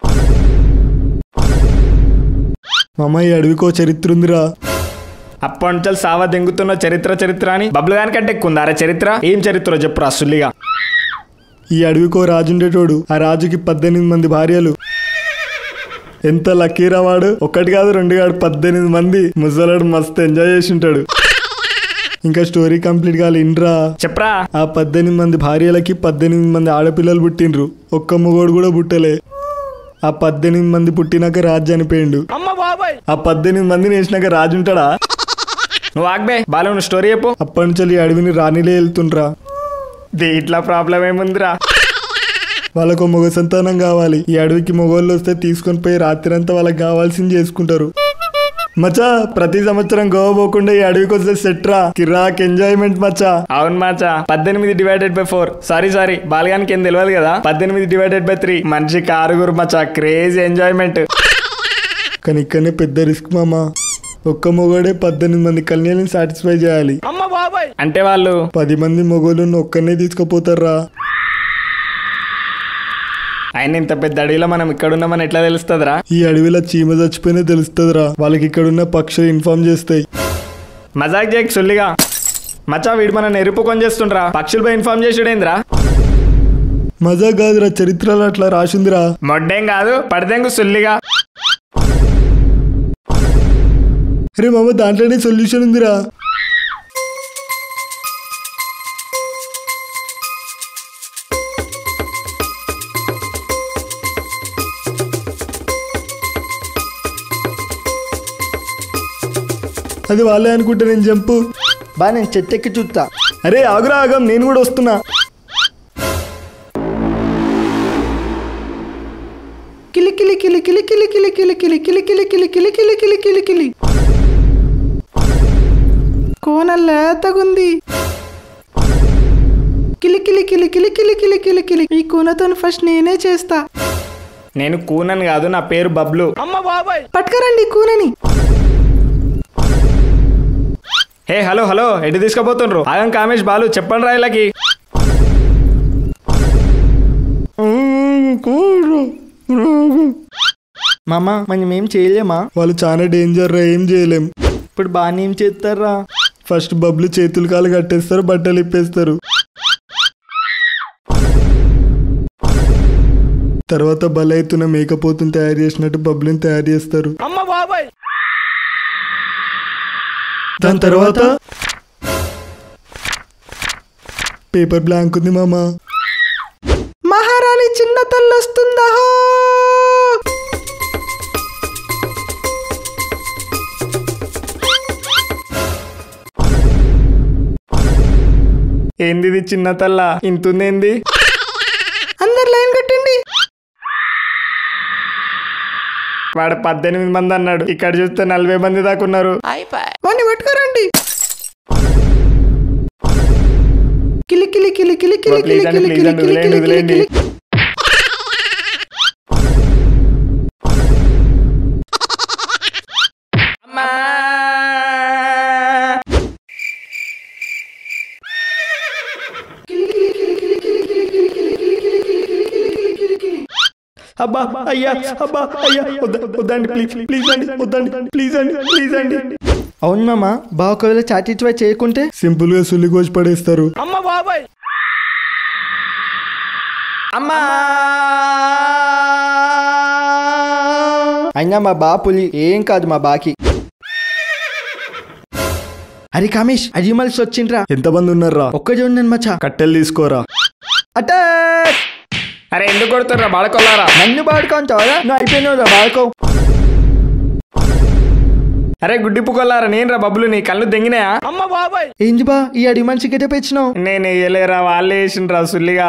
S4: మామ ఈ అడవికో చరిత్ర ఉందిరా.
S3: అప్పటి నుంచి సావా దెంగుతున్న చరిత్ర అని బబ్లు గాని కంటే ఎక్కువ ఉందారా చరిత్ర? ఏం చరిత్ర చెప్పురా సుల్లిగా.
S4: ఈ అడవికో రాజు ఉండేటోడు. ఆ రాజుకి 18 మంది భార్యలు. ఎంత లక్కీరా వాడు. ఒక్కటి కాదు 2 కాదు 18 మంది ముసలాడు మస్తు ఎంజాయ్ చేసి ఉంటాడు. ఇంకా స్టోరీ కంప్లీట్ కాలి ఇంట్రా
S3: చెప్పరా.
S4: ఆ 18 మంది భార్యలకి 18 మంది ఆడపిల్లలు పుట్టిండ్రు. ఒక్క మొగోడు కూడా పుట్టలే. ఆ 18 మంది పుట్టినాక రాజు చనిపోయిండు. ఆ 18 మందిని వేసినాక రాజు ఉంటాడా?
S3: నువ్వు ఆగ్బే బాలు, నువ్వు స్టోరీ చెప్పు.
S4: అప్పటి నుంచి ఈ అడవిని రాణిలే వెళ్తుండ్రా.
S3: దీంట్లో ప్రాబ్లం ఏముందిరా?
S4: వాళ్ళకు మగ సంతానం కావాలి. ఈ అడవికి మొగోళ్ళు వస్తే తీసుకొని పోయి రాత్రి అంతా వాళ్ళకి కావాల్సింది చేసుకుంటారు. మచ్చా ప్రతి సంవత్సరం గోవా పోకుండా ఈ అడవికి వస్తే సెట్రా కిరాక్ ఎంజాయ్మెంట్ మచ్చా.
S3: అవును మచ్చా. 18/4 సారీ బాలగానికి ఏం తెలియదు కదా. 18/3 మనిషికి 6 మచ్చా. Crazy enjoyment.
S4: కానీ ఇక్కడనే పెద్ద రిస్క్ మామా. ఒక్క మొగోడే 18 మంది కన్యల్ని సాటిస్ఫై చేయాలి.
S3: అంటే వాళ్ళు
S4: 10 మంది మొగోళ్ళను ఒక్కనే తీసుకుపోతారా.
S3: ఆయన ఇంత పెద్ద అడవిలో మనం ఇక్కడ ఉన్నామని ఎట్లా తెలుస్తుందిరా?
S4: ఈ అడవిలో చీమ చచ్చిపోయినా తెలుస్తుందిరా. వాళ్ళకి ఇక్కడున్న పక్షులు ఇన్ఫార్మ్ చేస్తాయి.
S3: మజాక్ చేయకు సుల్లిగా. మచ్చా వీడు మన ఎరుపు కొని చేస్తుండ్రా. పక్షులపై ఇన్ఫార్మ్ చేసుడేంద్రా?
S4: మజా కాదురా, చరిత్రలో అట్లా రాసిందిరా.
S3: మొడ్డేం కాదు పడితేంగు సుల్లిగా.
S4: అరే మామ దాంట్లోనే సొల్యూషన్ ఉందిరా. అది వాళ్ళే అనుకుంటా. నేను జంపు
S1: బా నేను చెట్టెక్కి చూస్తా.
S4: అరే ఆగురా ఆగం, నేను కూడా వస్తున్నా.
S5: కిలి కిలి కిలి కిలి కిలి కిలి కిలి కిలి కిలి కిలి కిలి కిలి కిలి కిలి కిలి కిలి కోన లేతగుంది. కిలి కిలి కిలి కిలి కిలి కిలి కిలి కిలి. ఈ కూనతో ఫస్ట్ నేనే చేస్తా.
S3: నేను కూనని కాదు, నా పేరు బబ్లు.
S5: పట్టుకరండి కూనని.
S3: హే హలో ఎటు తీసుకుపోతుండ్రు? ఆగం కామేష్ బాలు చెప్పండి రా ఇలాకి.
S1: మామ మనం ఏం చేయలేమా?
S4: వాళ్ళు చాలా డేంజర్ రా, ఏం చేయలేం.
S1: ఇప్పుడు బాగానే ఏం చేస్తారా?
S4: ఫస్ట్ బబ్లు చేతులు కాలు కట్టేస్తారు, బట్టలు ఇప్పేస్తారు. తర్వాత బలైతున్న మేకపోతుని తయారు చేసినట్టు బబ్లుని తయారు చేస్తారు. దాని తర్వాత పేపర్ బ్లాంక్ ఉంది మామ.
S5: మహారాణి చిన్న తల్లి వస్తుందా?
S3: ఏంది ఇది చిన్న తల్ల ఇంతుందేంది?
S5: అందరు లైన్ కట్టండి.
S3: వాడు 18 మంది అన్నాడు, ఇక్కడ చూస్తే 40 మంది దాకా ఉన్నారు.
S5: వాడిని పట్టుకోరండి. కిలి కిలి కిలి కిలి కిలి కిలి కిలి కిలి కిలి కిలి కిలి కిలి.
S3: అబ్బా అయ్యా అబ్బా అయ్యా వద్దండి ప్లీజ్ అండి, వద్దండి ప్లీజ్ అండి.
S1: అవును మామ, బా ఒకవేళ సాటిస్ఫై చేయకుంటే
S4: సింపుల్ గా సుల్లి కోసి పడేస్తారు.
S3: అమ్మా బాబాయ్ అమ్మా.
S1: అయినా మా బా పులి ఏం కాదు మా బాకి. అరే కామేష్, అనిమల్స్ వచ్చిండ్రా.
S4: ఎంతమంది ఉన్నారా?
S1: ఒక్కడే ఉన్నాను మచ్చా.
S4: కట్టెలు తీసుకోరా.
S1: అటాక్!
S3: అరే ఎందుకు కొడుతుర్రా బాడుకోలారా?
S1: నన్ను బాడుకోంటావరా? నువ్వు అయిపోయినావురా బాడుకో.
S3: అరే గుడ్డి పుకోలారా, నేను రా బబ్బులు. నీ కళ్ళు దెంగినాయా? అమ్మ బాబాయ్
S1: ఏంది బా ఈ అడి మనిషి గెటప్ ఇచ్చినావు?
S3: నేను వేయలేరా, వాళ్ళే వేసిండ్రా సుల్లిగా.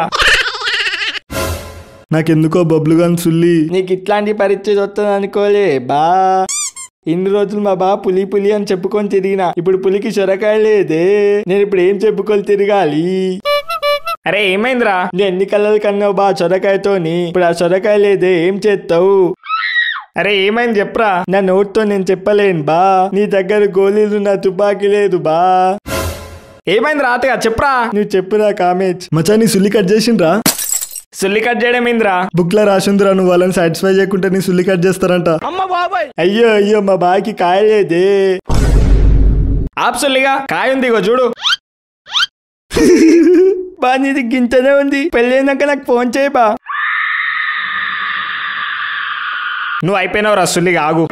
S4: నాకెందుకో బబ్లు గాని సుల్లి.
S1: నీకు ఇట్లాంటి పరిస్థితి వస్తుంది అనుకోలే బా. ఇన్ని రోజులు మా బా పులి అని చెప్పుకొని తిరిగినా, ఇప్పుడు పులికి సొరకాయ లేదే. నేను ఇప్పుడు ఏం చెప్పుకొని తిరగాలి?
S3: అరే ఏమైందిరా?
S1: నువ్వు ఎన్ని కళ్ళలు కన్నావు బా సొరకాయతోని? ఇప్పుడు ఆ సొరకాయ లేదే, ఏం చేస్తావు?
S3: అరే ఏమైంది చెప్పరా?
S1: నా నోట్తో నేను చెప్పలేను బా. నీ దగ్గర గోళీలు, నా తుపాకీ లేదు బా.
S3: ఏమైంది రాతగా చెప్పరా?
S1: నువ్వు చెప్పురా కామేష్.
S4: మచా నీ సుల్లి కట్ చేసిండ్రా?
S3: సుల్లి కట్ చేయడం ఏందిరా?
S4: బుక్ లో రాసిందిరా, నువ్వు వాళ్ళని సాటిస్ఫై చేయకుంటే నీ సుల్లి కట్ చేస్తారంట.
S3: అమ్మ బాబాయ్
S1: అయ్యో మా బాకి కాయలేదే.
S3: ఆప్ సుల్లిగా కాయ ఉంది, ఇగో చూడు.
S1: బా నీది గింతనే ఉంది. పెళ్ళైనాక నాకు ఫోన్ చేయి బా.
S3: నువ్వు అయిపోయినావు రా సుల్లిగా ఆగు.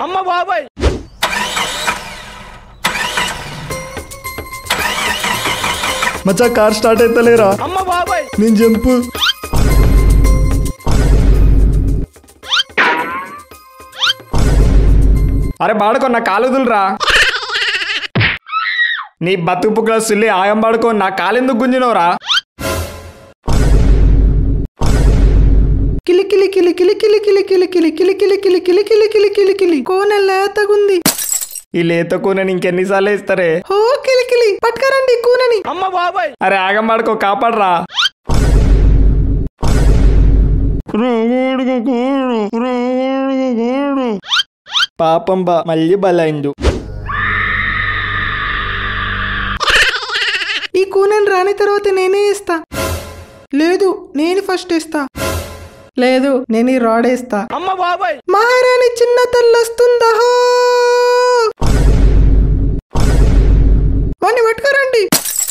S4: మచ్చా కార్ స్టార్ట్ అవుతలేరా? నేను జంపు.
S3: అరే బాడుకో నా కాలుదులురా. నీ బతుకు పుక్కల సుల్లి ఆగం బాడుకో నా కాలెందుకు గుంజినవురా?
S5: కిలి కిలి కిలి కిలి కిలి కిలి కిలి కిలి కిలి కిలి కిలి కిలి కిలి కిలి కిలి కిలి కోన లేతగుంది.
S3: ఈ లేత కూనని ఇంకెన్నిసార్లు ఇస్తారే?
S5: హో కిలి కిలి పట్టుకరండి కూనని.
S3: అరే ఆగం బాడుకో కాపాడరా.
S1: పాపం బా మళ్ళీ బలైండు.
S5: ఈ కూనని రాని తర్వాత నేనే ఇస్తా. లేదు నేను ఫస్ట్ ఇస్తా. లేదు నేను ఈ రాడ్ వేస్తా. మహారాణి చిన్న తల్లొస్తుందా? వాణ్ణి పట్టుకోరండి.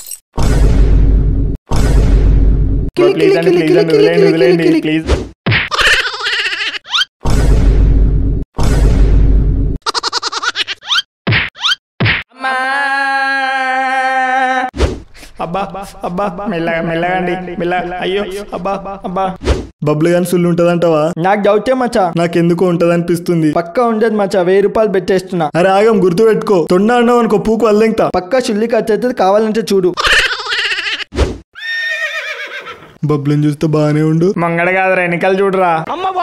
S5: కిలి కిలి కిలి కిలి కిలి కిలి కిలి కిలి.
S3: అబ్బా అబ్బా మెల్లగా మెల్లగండి మెల్లగా. అయ్యో అబ్బా అబ్బా.
S4: బబ్లు గాని సుల్లు ఉంటదంటవా?
S1: నాకు డౌటే మచ్చా.
S4: నాకెందుకు ఉంటదనిపిస్తుంది.
S1: పక్కా ఉండదు మచ్చా. 1000 రూపాయలు పెట్టేస్తున్నా.
S4: అరే ఆగం గుర్తు పెట్టుకో. తొండ అన్నావు అనుకో పూకు వల్లింతా.
S1: పక్కా చుల్లి ఖర్చు అవుతుంది. కావాలంటే చూడు.
S4: బబ్లుని చూస్తే బాగానే ఉండు.
S3: మంగడ కాదురా ఎన్నికలు చూడరా.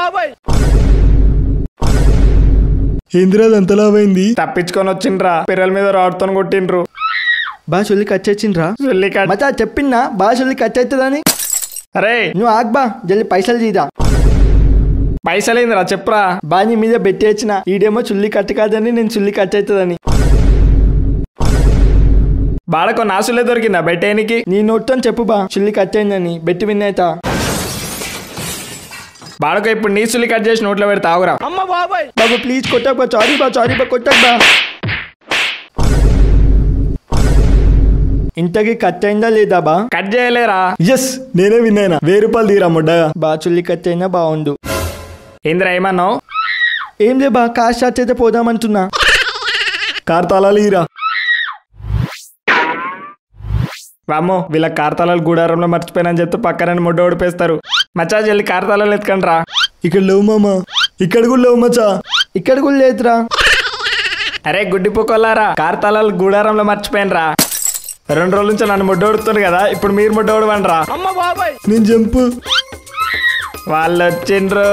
S4: ఏందిరా అంత లాభైంది?
S3: తప్పించుకొని వచ్చిండ్రా. పిర్రల మీద రాడ్తో కొట్టిండ్రు.
S1: బా చుల్లి ఖర్చు వచ్చిండ్రా.
S3: సుల్లి కట్
S1: మచ్చా చెప్పిందా బా చుల్లి ఖర్చు అవుతుందని?
S3: అరే
S1: నువ్వు ఆగ్బా జల్లి పైసలు తీదా.
S3: పైసలేందిరా చెప్పురా.
S1: బా నీ మీద పెట్టేసిన. ఈడేమో చుల్లి కట్టు కాదని నేను చుల్లి ఖర్చు అవుతుందని.
S3: బాడకో నా సుల్లే దొరికిందా బెట్టేనికి?
S1: నీ నోట్తో చెప్పు బా చుల్లి కట్ అయిందని. బెట్టి విన్నైతా.
S3: బాడకో ఇప్పుడు నీ సుల్లి కట్ చేసి నోట్లో పెడితే ఆగురా.
S1: బాబు ప్లీజ్ కొట్టకు బా. సారీ బా సారీ బా కొట్టకు బా. ఇంతకి కట్ అయిందా లేదా బా?
S3: కట్ చేయలేరా?
S4: ఎస్ నేనే విన్నాయినా. 1000 రూపాయలు తీరా ముడ్డగా.
S1: బా చుల్లి కట్ అయినా బాగుండు.
S3: ఏంద్రా ఏమన్నావు?
S1: ఏం లే బా కార్ స్టార్ట్ అయితే పోదామంటున్నా.
S4: కార్ తాళాలు ఈరా.
S3: వామ్మో వీళ్ళ కార్తాలాలు గూడారంలో మర్చిపోయినని చెప్తే పక్కన ముడ్డ ఓడిపేస్తారు. మచ్చా జల్లి కార్తాలాలు ఎత్తుకండి రా.
S4: ఇక్కడ లేవు మామా. ఇక్కడ కూడా లేవు మచ్చా.
S1: ఇక్కడ కూడా లేదురా.
S3: అరే గుడ్డి పుకోలారా కార్తాలాలు గూడారంలో మర్చిపోయినరా. 2 రోజుల నుంచి నన్ను ముడ్డ ఓడుతుంది కదా. ఇప్పుడు మీరు ముడ్డ ఓడవండి రా.
S4: నేను జంపు.
S3: వాళ్ళు వచ్చిండ్రు.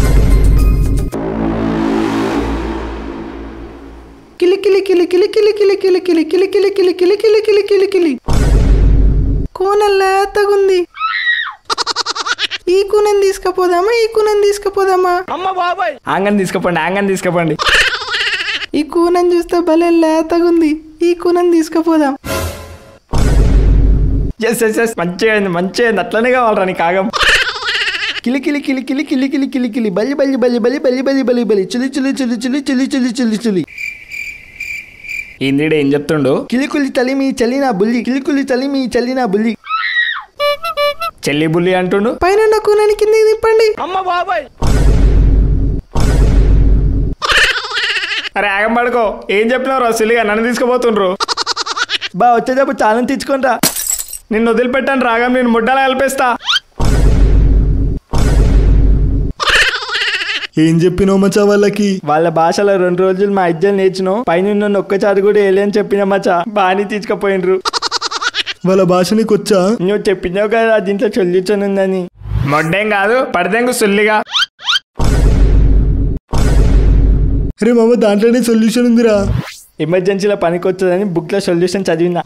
S5: కిలి కిలి కిలి కిలి కిలి కిలి కిలి కిలి కిలి కిలి కిలి కిలి కిలి కిలి కిలి కిలి. కూన లేతగుంది. ఈ కూనని తీసుకుపోదామా? ఈ కూనని తీసుకుపోదామా?
S3: ఆంగన్ తీసుకుపోండి ఆంగన్ తీసుకుపోండి.
S5: ఈ కూనని చూస్తే భలే లేతగుంది. ఈ కూనని తీసుకుపోదాం.
S3: ఎస్ ఎస్ ఎస్ మంచిగా అయింది మంచిగా అయింది. అట్లనే కావాలరా నీకు ఆగం.
S1: కిలి కిలి కిలి కిలి కిలి కిలి కిలి కిలి బలి బలి బలి బలి బలి బలి బలి బలి చులి చులి చులి చులి చులి చులి చులి చులి.
S3: ఏంది ఏం చెప్తుండు?
S1: కిలికులి తలి మీ చలి నా బుల్లి. కిలికులి తలి మీ చలి నా బుల్లి.
S3: చెల్లి బుల్లి అంటుండు.
S5: పైన కూనని కిందికి తిప్పండి.
S3: అరే ఆగం పడుకో. ఏం చెప్పినారు సిలిగా నన్ను తీసుకుపోతుండ్రు.
S1: బా వచ్చేటప్పుడు తాళం తెచ్చుకోండిరా.
S3: నిన్ను వదిలిపెట్టాను రాగం. నేను ముడ్డలా కలిపేస్తా.
S4: ఏం చెప్పినావు మచ్చా వాళ్ళకి?
S1: వాళ్ళ భాషలో 2 రోజులు మా ఇద్దరు నేర్చును. పైన ఒక్కసారి కూడా వేయలేని చెప్పిన మచ్చా. బాని తీసుకుపోయినరు.
S4: వాళ్ళ భాష నీకు వచ్చా?
S1: నువ్వు చెప్పినావు కదా దీంట్లో సొల్యూషన్ ఉందని.
S3: మొడ్డేం కాదు పడదేంగు సుల్లిగా.
S4: అరే మామ దాంట్లోనే సొల్యూషన్ ఉందిరా.
S1: ఎమర్జెన్సీలో పనికొస్తుందని బుక్ లో సొల్యూషన్ చదివినా.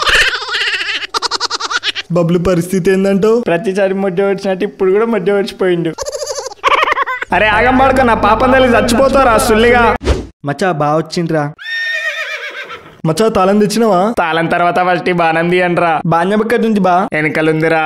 S4: బబ్లు పరిస్థితి ఏందంటావు?
S1: ప్రతిసారి మొడ్డ వచ్చినట్టు ఇప్పుడు కూడా మొడ్డ వచ్చిపోయిండు.
S3: అరే ఆగం పడుకో. నా పాపం తల్లి చచ్చిపోతారా సుల్లిగా.
S1: మచ్చా బా వచ్చిండ్రా.
S4: మచ్చా తాళం తెచ్చినావా?
S3: తాళం తర్వాత ఫస్ట్ బాణం తీయండిరా.
S1: బాణ్యబక్కడుంది బా.
S3: వెనకలుందిరా.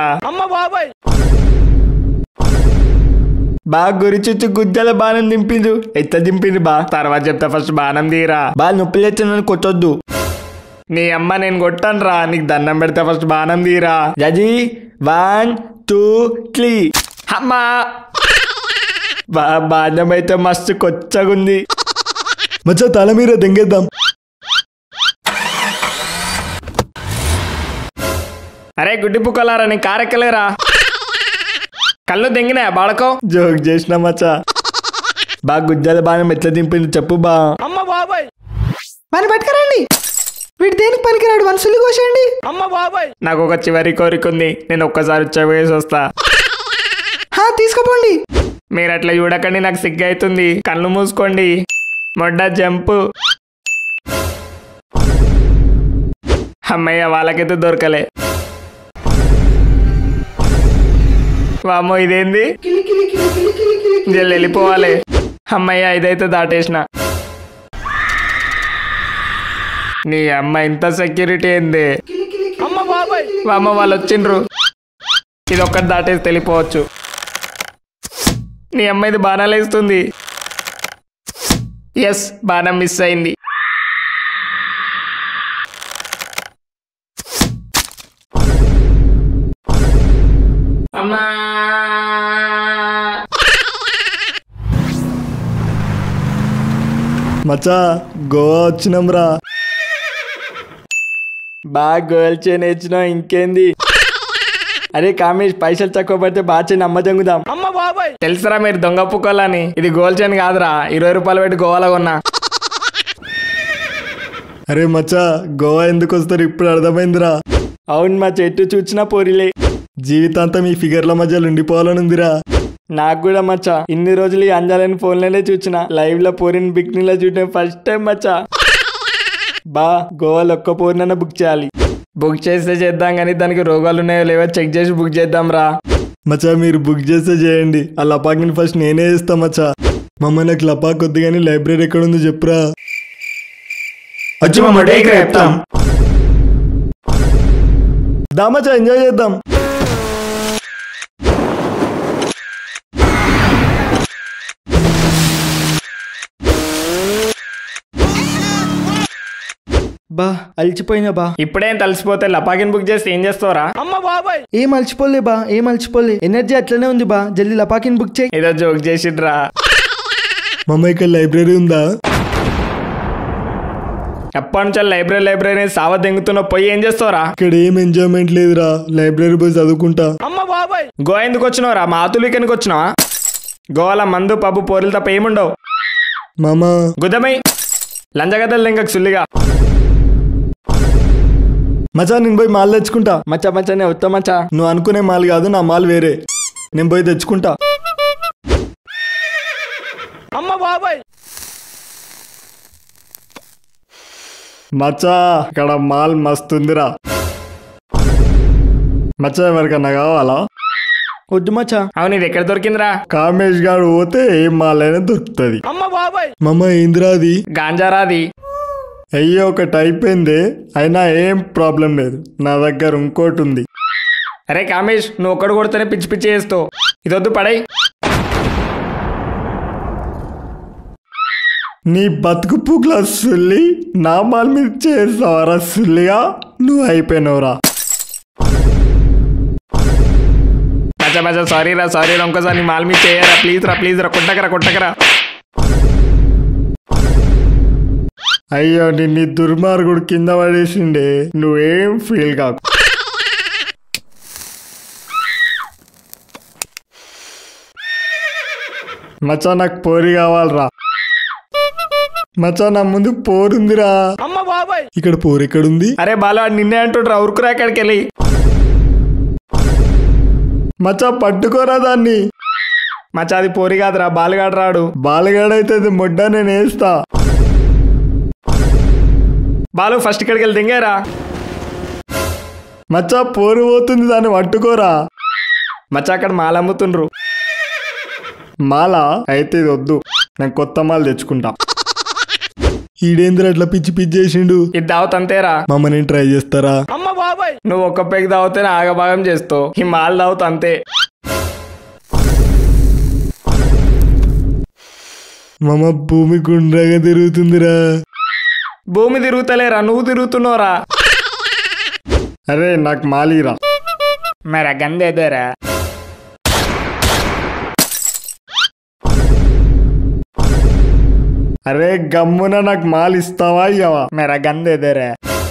S1: బా గురి చుట్టూ గుద్దల బాణం దింపిండు. ఎట్లా దింపిండు బా?
S3: తర్వాత చెప్తా ఫస్ట్ బాణం తీరా.
S1: బా నొప్పి లేస్తున్నాను కొట్టొద్దు.
S3: నీ అమ్మ నేను కొట్టాను రా. నీకు దండం పెడితే ఫస్ట్ బాణం తీరా.
S1: రెడీ 1 2 3.
S3: అమ్మా బాణం అయితే మస్తు కొచ్చగుంది.
S4: మచ్చా తల మీద దెంగేద్దాం.
S3: అరే గుడ్డి పుక్కలారా నీ కారెక్కలేరా? కళ్ళు దెంగినా బాడకో.
S4: జోక్ చేసిన మచ్చా. గుజ్జాల బాణం ఎట్లా దింపింది చెప్పు బా.
S3: అమ్మ బాబాయ్
S5: వాడిని పట్టుకురండి. వీడు దేనికి పనికిరాడు, వన్సులు కోసండి.
S3: అమ్మ బాబాయ్ నాకు ఒక చివరి కోరిక ఉంది. నేను ఒక్కసారి వేసి వస్తా.
S5: తీసుకుపోండి.
S3: మీరు అట్లా చూడకండి, నాకు సిగ్గు అవుతుంది. కళ్ళు మూసుకోండి. మొడ్డ జంపు. అమ్మయ్య వాళ్ళకైతే దొరకలే. వామ్మో ఇదేంది, వెళ్ళిపోవాలి. అమ్మయ్య ఇదైతే దాటేసిన. నీ అమ్మ ఇంత సెక్యూరిటీ ఏంది. అమ్మ బాబాయ్ వామ్మ వాళ్ళు వచ్చిండ్రు. ఇది ఒక్కటి దాటేసి వెళ్ళిపోవచ్చు. నీ అమ్మ ఇది బాణాలు వేస్తుంది. ఎస్ బాణం మిస్ అయింది. అమ్మా
S4: మచ్చా గోవా వచ్చినాం రా.
S3: గోల్ చేయని ఇచ్చినా ఇంకేంది. అరే కామేష్ పైసలు తక్కువ పడితే బాగా నమ్మ జంగుదాం. అమ్మ బాబాయ్ తెలుసురా మీరు దొంగ పుక్కోలని. ఇది గోల్ చేయని కాదురా, 20 రూపాయలు పెట్టి గోవాలో కొన్నా.
S4: అరే మచ్చా గోవా ఎందుకు వస్తారు ఇప్పుడు అర్థమైందిరా.
S3: అవును మా చెట్టు చూచినా పోరిలే.
S4: జీవితాంతం ఈ ఫిగర్ల మధ్యలో ఉండిపోవాలనుందిరా.
S3: నాకు కూడా మచ్చా ఇన్ని రోజులు ఈ అంజాలని ఫోన్లోనే చూసిన. లైవ్ లో పోరిని బిక్నీలో చూడటం ఫస్ట్ టైం మచ్చా. గోవాలో ఒక్క పోరినన్నా బుక్ చేయాలి. బుక్ చేస్తే చేద్దాం కానీ దానికి రోగాలు ఉన్నాయో లేవో చెక్ చేసి బుక్ చేద్దాం రా.
S4: మచ్చా మీరు బుక్ చేస్తే చేయండి. ఆ లపాకిని ఫస్ట్ నేనే చేస్తా మచ్చా. మమ్మ నాకు లపాక్ వద్దు కానీ లైబ్రరీ ఎక్కడ ఉందో చెప్పురా.
S3: వచ్చి మమ్మ డేకి చెప్తాం.
S4: దా మచ్చా ఎంజాయ్ చేద్దాం.
S1: అలిచిపోయినా
S3: ఇప్పుడేం తలిసిపోతే లపాకిని బుక్ చేస్తే ఏం చేస్తావరా? అమ్మ బాబాయ్
S1: ఏం అలిచిపోలే ఏం అలిచిపోలే. ఎనర్జీ అట్లనే ఉంది జల్దీ లపాకిని బుక్ చేయి.
S3: ఏదో జోక్ చేసిడ్రా.
S4: మమ్మ ఇక్కడ లైబ్రరీ ఉందా?
S3: ఎప్పటి నుంచి లైబ్రరీ సావ దెంగుతున్నా. పోయి ఏం చేస్తావరా?
S4: ఇక్కడ ఏం ఎంజాయ్మెంట్ లేదురా. లైబ్రరీ పోయి చదువుకుంటా.
S3: అమ్మ బాబాయ్ గోవా ఎందుకు వచ్చినావురా? మా ఆతులికనికి వచ్చినావా? గోవాల మందు పబ్బు పోరులు తప్ప ఏముండవు.
S4: మామా
S3: గుద్దమై లంజగదలు ఇంక సుల్లిగా.
S4: మచ్చా నేను పోయి మాల్ తెచ్చుకుంటా.
S3: మచ్చా నేను వస్తా మచ్చా.
S4: నువ్వు అనుకునే మాల్ కాదు, నా మాల్ వేరే. నేను పోయి తెచ్చుకుంటా.
S3: అమ్మ బాబాయ్
S4: మచ్చా ఇక్కడ మాల్ మస్తుందిరా. మచ్చా ఎవరికన్నా కావాలా?
S1: వద్దు మచ్చా.
S3: అవును ఇది ఎక్కడ దొరికిందిరా?
S4: కామేష్ గారు పోతే ఏ మాల్ అయినా దొరుకుతుంది.
S3: అమ్మ బాబాయ్
S4: మమ్మ ఏందిరా అది?
S3: గాంజారాది.
S4: అయ్యో ఒకటి అయిపోయింది. అయినా ఏం ప్రాబ్లం లేదు, నా దగ్గర ఇంకోటి ఉంది.
S3: అరే కామేష్ నువ్వు ఒక్కడు కొడితేనే పిచ్చి పిచ్చి చేస్తావు. ఇదొద్దు పడై.
S4: నీ బతుకు పుగ్ల సుల్లి నా మాల్ మీద చేస్తావరా సుల్లిగా? నువ్వు అయిపోయినవురా.
S3: మచ్చా సారీ రా ఇంకోసారి నీ మాల్ మీద చేయరా. ప్లీజ్ రా కొట్టకరా.
S4: అయ్యో నీ దుర్మార్గుడు కింద పడేసిండే. నువ్వేం ఫీల్ కాకు. మచ్చా నాకు పోరి కావాలరా. మచ్చా నా ముందు పోరుందిరా.
S3: అమ్మ బాబాయ్
S4: ఇక్కడ పోరు ఎక్కడుంది?
S3: అరే బాలు నిన్నే అంటుండ్రా. ఉరుకురా ఎక్కడికి వెళ్ళి.
S4: మచ్చా పట్టుకోరా దాన్ని.
S3: మచ్చా అది పోరి కాదురా, బాలుగాడు రాడు.
S4: బాలగాడైతే అది మొడ్డ నేను వేస్తా.
S3: బాలు ఫస్ట్ ఇక్కడికి వెళ్ళి దింగారా.
S4: మచ్చా పోరు పోతుంది, దాన్ని పట్టుకోరా.
S3: మచ్చా అక్కడ మాల అమ్ముతుండ్రు.
S4: మాల అయితే ఇది వద్దు, నేను కొత్త మాల తెచ్చుకుంటా. ఈడేంద్ర అట్లా పిచ్చి చేసిండు.
S3: ఇది దావుతంతేరా.
S4: మమ్మ నేను ట్రై చేస్తారా?
S3: అమ్మ బాబాయ్ నువ్వు ఒక్క పెగ్ దావుతేనే ఆగభాగం చేస్తావు. ఈ మాల దావుతా అంతే.
S4: మమ్మ భూమి గుండ్రగా తిరుగుతుందిరా.
S3: భూమి తిరుగుతలేరా, నువ్వు తిరుగుతున్నావురా.
S4: అరే నాకు మాలీరా.
S3: మరి గందేదేరా.
S4: అరే గమ్మున నాకు మాల్ ఇస్తావా ఇయ్యవా?
S3: మేరా గందేదేరే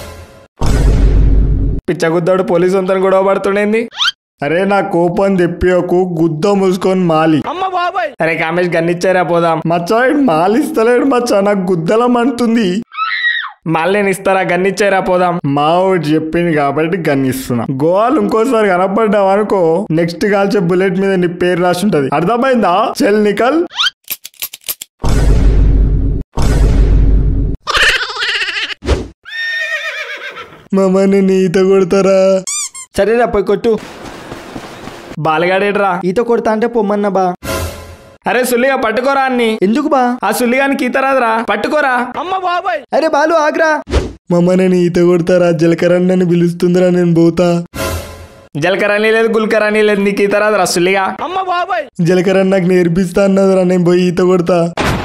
S3: పిచ్చగుద్దోడు పోలీసు అంతా గొడవ పడుతుండేంది.
S4: అరే నా కోపం తెప్పియకు, గుద్ద మూసుకొని మాలి.
S3: అరే కామేష్ గన్నిచ్చారా పోదాం.
S4: మచ్చా మాల్ ఇస్తలేడు మచ్చా, నాకు గుద్దలం అంటుంది.
S3: మళ్ళీ నేను ఇస్తారా గన్నిచ్చారా పోదాం.
S4: మా వాడు చెప్పింది కాబట్టి గన్నిస్తున్నా. గోవాలు ఇంకోసారి కనపడ్డావు అనుకో, నెక్స్ట్ కాల్చే బుల్లెట్ మీద నీ పేరు రాసి ఉంటది, అర్థమైందా? చెల్ నికల్. మమ్మల్ని ఈత కొడతారా?
S1: సరేరా పోయి కొట్టు.
S3: బాలగాడేడ్రా.
S1: ఈత కొడతా అంటే పొమ్మన్నా బా.
S3: అరే సుల్లిగా పట్టుకోరా అన్ని.
S1: ఎందుకు బా?
S3: ఆ సుల్లిగానికి ఈత రాదురా, పట్టుకోరా.
S1: అరే బాలు ఆగ్రా.
S4: మమ్మల్ని ఈత కొడతారా? జలకరన్నని పిలుస్తుందిరా, నేను పోతా.
S3: జలకరాని లేదు గుల్కరాని లేదు, నీకు ఈత రాదురా సుల్లిగా.
S4: జలకరన్న నాకు నేర్పిస్తా అన్నదిరా, నేను పోయి ఈత కొడతా.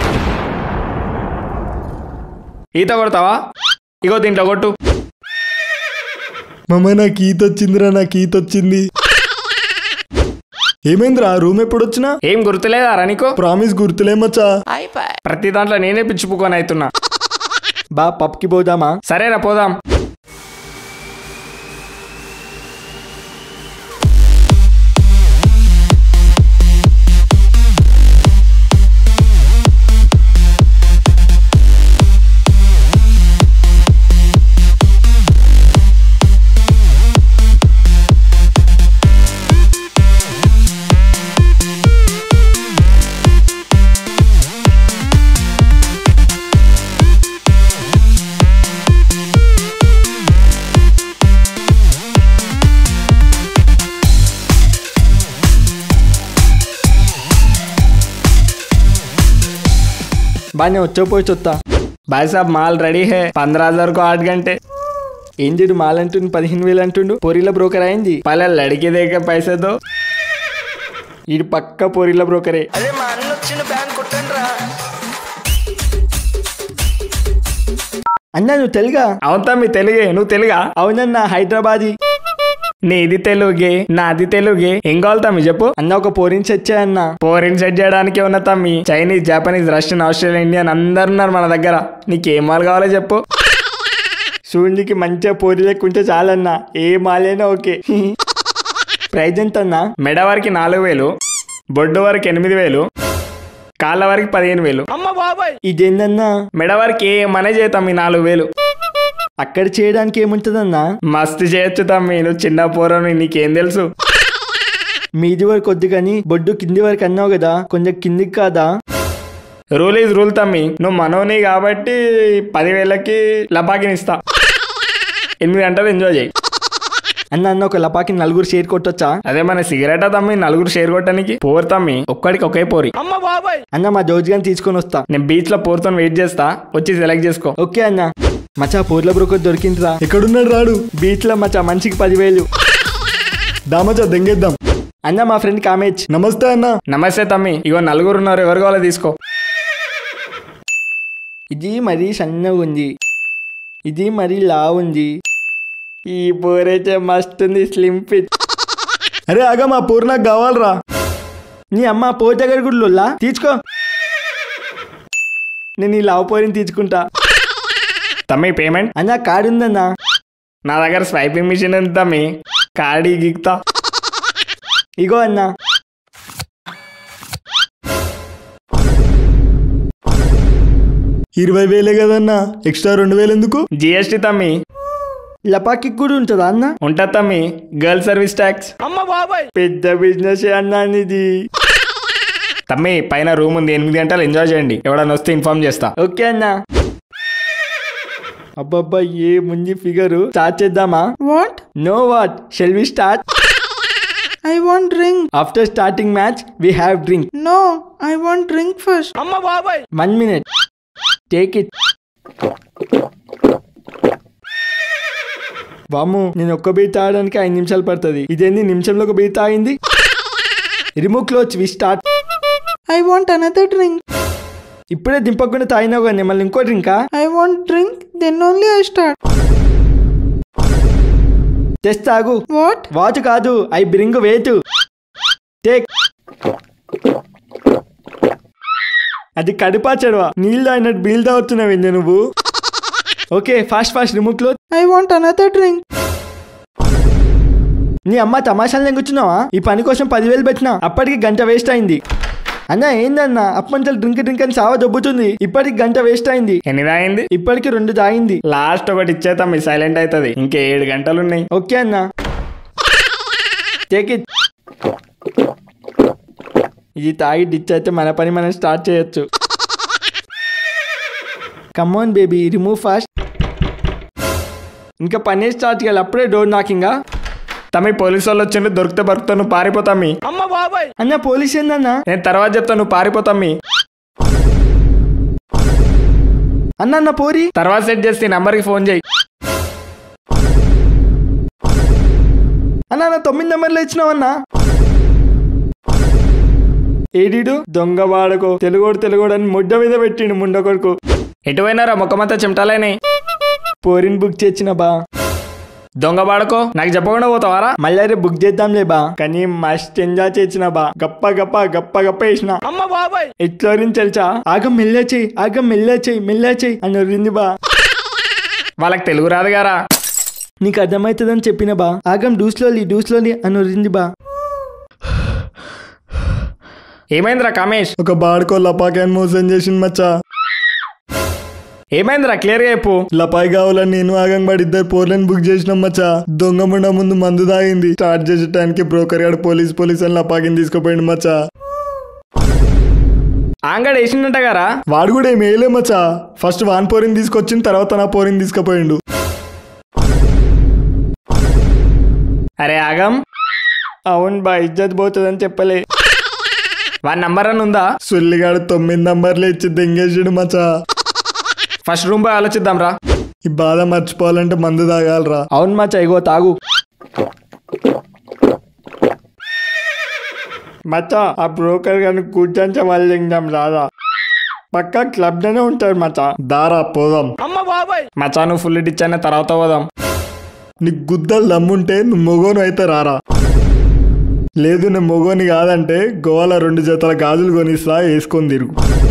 S3: ఈత కొడతావా? ఇగో దీంట్లో కొట్టు.
S4: మమ్మ నాకు ఈత వచ్చిందిరా, నాకు ఈత వచ్చింది. ఏమైందిరా? రూమ్ ఎప్పుడు వచ్చినా?
S3: ఏం గుర్తులేదారా నీకు?
S4: ప్రామిస్ గుర్తులే మచ్చా.
S3: ప్రతి దాంట్లో నేనే పిచ్చిపుకొని అవుతున్నా.
S1: బా పబ్కి పోదామా?
S3: సరేరా పోదాం.
S1: బాగా వచ్చేపోయి చూస్తా.
S3: भाई साहब माल रेडी है 15,000 को 8 घंटे.
S1: ఏంటి మాల్ అంటుండు 15,000 అంటుండు? పొరిల బ్రోకర్ అయింది.
S3: पहले लड़की दे के पैसे दो.
S1: ఇది పక్క పొరిల బ్రోకరే. అన్నా నువ్వు తెలుగా?
S3: అవుతా మీ తెలుగే, నువ్వు తెలుగా?
S1: అవునన్నా హైదరాబాదీ.
S3: నీది తెలుగే నాది తెలుగే, ఏం కావాలి తమ్మి చెప్పు.
S1: అన్న ఒక పోరిని సెట్ అన్న.
S3: పోరిని సెట్ చేయడానికి ఉన్న తమ్మి Chinese Japanese Russian Australian Indian అందరు ఉన్నారు మన దగ్గర. నీకేం మాల్ కావాలో చెప్పు.
S1: చూడనికి మంచిగా పోరి లెక్కుంటే చాలన్నా, ఏ మాలైనా ఓకే. ప్రైజ్ ఎంత అన్నా?
S3: మెడ వరకు 4,000, బొడ్డు వరకు 8,000, కాళ్ళ వరకు 15,000.
S1: ఇదేందన్నా?
S3: మెడ వరకు ఏమనే చేస్తాం 4,000.
S1: అక్కడ చేయడానికి ఏముంటదన్నా?
S3: మస్తు చేయొచ్చు తమ్మి, నువ్వు చిన్న పోరని నీకేం తెలుసు.
S1: మీది వరకు వద్దు కానీ బొడ్డు కింది వరకు అన్నావు కదా, కొంచెం కిందికి కాదా?
S3: రూల్ ఈజ్ రూల్ తమ్మి. నువ్వు మనోని కాబట్టి 10,000కి లపాకినిస్తా. 8 గంటలు ఎంజాయ్ చేయి.
S1: అన్న ఒక లపాకి 4 షేర్ కొట్టొచ్చా?
S3: అదే మన సిగరెటా తమ్మి 4 షేర్ కొట్టడానికి? పోరు తమ్మి, ఒక్కడికి ఒకే పోరి.
S1: అన్న మా జోజ్ గాని తీసుకొని వస్తా.
S3: నేను బీచ్ లో పోరుతో వెయిట్ చేస్తా, వచ్చి సెలెక్ట్ చేసుకో.
S1: ఓకే అన్న. మచా పోర్ల బ్రోకర్ దొరికిందిరా.
S4: ఎక్కడున్నాడు రాడు?
S1: బీచ్ లో మచా మనిషికి 10,000.
S4: దామచా దెంగేద్దాం.
S1: అన్న మా ఫ్రెండ్ కామేజ్.
S4: నమస్తే అన్న.
S3: నమస్తే తమ్మి, ఇగో 4 ఉన్నారు, ఎవరు కావాలో తీసుకో.
S1: ఇది మరీ సన్నగా ఉంది, ఇది మరీ లా ఉంది, ఈ పోరైతే మస్తు ఉంది, స్లిమ్ ఫిట్.
S4: అరే ఆగా మా పూర్ నాకు కావాలరా.
S1: నీ అమ్మ పోర్ దగ్గర గుడ్లుల్లా తీసుకో. నేను ఈ లావు పోరిని తీసుకుంటా.
S3: తమ్మి పేమెంట్?
S1: అన్న కార్డు ఉందన్నా.
S3: నా దగ్గర స్వైపింగ్ మిషన్ ఉంది తమ్మి, కార్డు గిక్తా.
S1: ఇగో అన్నా.
S4: $20,000 కదన్నా, ఎక్స్ట్రా 2,000 ఎందుకు?
S3: జిఎస్టీ తమ్మి.
S1: లపాకి కూడా ఉంటుందా అన్న?
S3: ఉంటది తమ్మి, గర్ల్ సర్వీస్ ట్యాక్స్.
S1: పెద్ద బిజినెస్ అన్నా ఇది.
S3: తమ్మి పైన రూమ్ ఉంది, 8 గంటలు ఎంజాయ్ చేయండి, ఎవడన్నా వస్తే ఇన్ఫార్మ్ చేస్తా.
S1: ఓకే అన్నా. అబ్బబ్బా ఏముంది ఫిగరు. స్టార్ట్ చేద్దామా?
S5: What?
S1: No what, shall we start?
S5: I want drink.
S1: After starting match, we have drink.
S5: No, I want drink first.
S1: 1 minute. Take it. వాము, నేను ఒక్క బీట్ తాగడానికి 5 నిమిషాలు పడుతుంది. ఇదేంది నిమిషంలో ఒక బీట్ తాగింది? Remove close, we start.
S5: I want another drink.
S1: ఇప్పుడే దింపకుండా తాగినావు కానీ మళ్ళీ ఇంకో డ్రింకా?
S5: I want drink, then only I start.
S1: Taste తాగు.
S5: What?
S1: వాచ్ కాదు, ఐ బ్రింగ్ వెయిట్. టేక్. అది కడుపా చెడవా నీళ్ళు తాగినట్టు బీల్ తాగుతున్నావు ఏంది నువ్వు? Okay fast remove close.
S5: I want another drink.
S1: నీ అమ్మ తమాషాలు నెంగుచున్నావా? ఈ పని కోసం 10,000 పెట్టినా అప్పటికి గంట వేస్ట్ అయింది. అన్న ఏందన్నా అప్పంతలు డ్రింక్ అని సావ దొబ్బుతుంది. ఇప్పటికి గంట వేస్ట్ అయింది.
S3: ఎన్ని తాగింది?
S1: ఇప్పటికి 2 తాగింది.
S3: లాస్ట్ ఒకటి ఇచ్చేతాం మీ సైలెంట్ అవుతుంది. ఇంకే 7 గంటలు ఉన్నాయి.
S1: ఓకే అన్న టేక్ ఇట్. ఇది తాగి డిచ్ అయితే మన పని మనం స్టార్ట్ చేయొచ్చు. Come on baby remove fast. ఇంకా పని స్టార్ట్ చేయాలి. అప్పుడే డోర్ నాకింగా.
S3: తమ్మి పోలీసు వాళ్ళు వచ్చిండు. దొరికితే బరుకుతావు, నువ్వు పారిపోతామి.
S1: అమ్మ బాబాయ్ అన్న పోలీస్ ఏందన్నా?
S3: నేను తర్వాత చెప్తాను, నువ్వు పారిపోతామి.
S1: అన్న పోరి
S3: తర్వాత సెట్ చేస్తే నంబర్కి ఫోన్ చేయి.
S1: అన్న 9 నెంబర్లు ఇచ్చినావన్నా. ఏడీడు దొంగ వాడుకో తెలుగోడు అని ముడ్డ మీద పెట్టిండు ముండ కొడుకు.
S3: ఎటు పోయినారా ముఖమంతా చెమటాలైనాయి.
S1: పోరిని బుక్ చేసిన బా.
S3: దొంగ వాడుకో నాకు చెప్పకుండా పోతావారా?
S1: మళ్ళీ రేపు బుక్ చేద్దాంలే బా. కానీ మస్ట్ ఎంజాయ్ చేసిన బా. గప్ప వేసిన. అమ్మ బాబాయ్ ఎట్లా తెలుసా? ఆగం మెల్ల చెయ్యి అని ఒరింది బా.
S3: వాళ్ళకి తెలుగు రాదు గారా.
S1: నీకు అర్థమవుతుందని చెప్పిన బా. ఆగం డూస్లోలి అని ఒరింది బా.
S3: ఏమైందిరా కామేష్?
S4: ఒక బాడుకో లపాకాయని మోసం చేసింది మచ్చా.
S3: ఏమైందిరా క్లియర్ గా చెప్పు.
S4: లపాయి కావాలని నేను ఆగంబడి 2 పోర్లను బుక్ చేసినాం మచ్చా. దొంగ ముండ ముందు మందు తాగింది. స్టార్ట్ చేసేటానికి బ్రోకర్ గాడు పోలీస్ అని లపాకిని తీసుకుపోయింది మచ్చా.
S3: ఆంగడ్ వేసిందంట గారా?
S4: వాడు కూడా ఏమి వేయలే మచ్చా. ఫస్ట్ వాన్ పోరిని తీసుకొచ్చిన తర్వాత నా పోరిని తీసుకుపోయిండు.
S3: అరే ఆగం.
S1: అవును బా ఇజ్జత్ పోతుందని చెప్పలే.
S3: వాడి నంబర్ అని ఉందా?
S4: సుల్లిగాడు 9 నంబర్లు ఇచ్చి దెంగేసాడు మచ్చా.
S3: ఫస్ట్ రూమ్ పోయి ఆలోచిద్దాం రా.
S4: ఈ బాధ మర్చిపోవాలంటే మందు తాగాలరా.
S1: అవును మచ్చా ఇగో తాగు. మచ్చా ఆ బ్రోకర్ గారిని కూర్చొని వాళ్ళు తిందాం రాదా. పక్కా క్లబ్ లోనే ఉంటాడు మచ్చా.
S4: దారా పోదాం.
S1: అమ్మ బాబాయ్
S3: మచ్చా నువ్వు ఫుల్ డిచ్ అనే తర్వాత పోదాం.
S4: నీకు గుద్దలు దమ్ముంటే నువ్వు మొగోను అయితే రారా. లేదు నేను మొగోని కాదంటే గోవాలో 2 జతల గాజులు కొనిస్తా, వేసుకొని తిరుగు.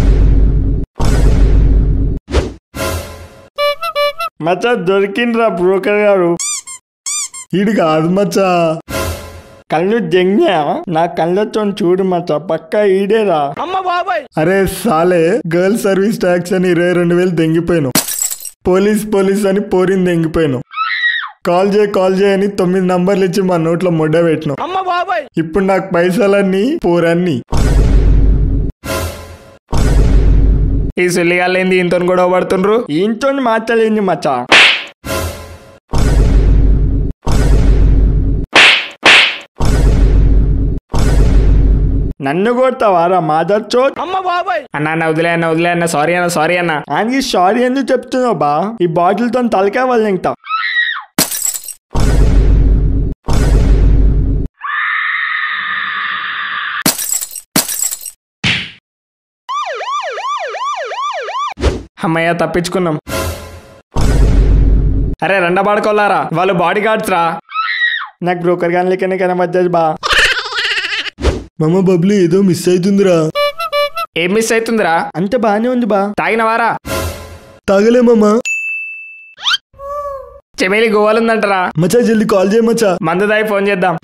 S1: మచ్చా దొరికిండ్రా బ్రోకర్ గారు.
S4: ఈడు కాదు మచ్చా.
S1: కళ్ళు జంగా నా కళ్ళతో చూడు మచ్చా. పక్కా ఈడేరా. అమ్మ బాబాయ్
S4: అరే సాలే గర్ల్ సర్వీస్ ట్యాక్స్ అని 22,000 దెంగిపోయాను. పోలీస్ అని పోరిని దెంగిపోయాను. కాల్ చేయి అని 9 నంబర్లు ఇచ్చి మా నోట్లో మొడ్డ పెట్టినాం.
S1: అమ్మ బాబాయ్
S4: ఇప్పుడు నాకు పైసలన్నీ పోరన్నీ.
S3: ఈ సుల్లిగాళ్ళేంది ఇంతో గొడవ పడుతుండ్రు?
S1: ఇంతో మాట్లాడింది మచ్చా. నన్ను కొడతావారా మాదర్చో. అమ్మ బాబాయ్
S3: అన్న వదిలే అన్న సారీ అన్న.
S1: ఆయనకి సారీ ఎందుకు చెప్తున్నావు బా? ఈ బాటిల్తో తలకాయ వాళ్ళు ఇంకా.
S3: అమ్మయ్య తప్పించుకున్నాం. అరే రెండ బాడుకోలారా, వాళ్ళు బాడీ గార్డ్స్ రా.
S1: నాకు బ్రోకర్ గాని లెక్కనే కనబడ్డది బా.
S4: మామ బబ్లీ ఏదో మిస్ అవుతుందిరా.
S3: ఏం మిస్ అవుతుందిరా?
S1: అంత బానే ఉంది బా.
S3: తాగినవారా?
S4: తాగలే మామా.
S3: చెమేలి గోవాలుందంటరా.
S4: మచ్చా జల్దీ కాల్ చేయ మచ్చా.
S3: మందు దాయి ఫోన్ చేద్దాం.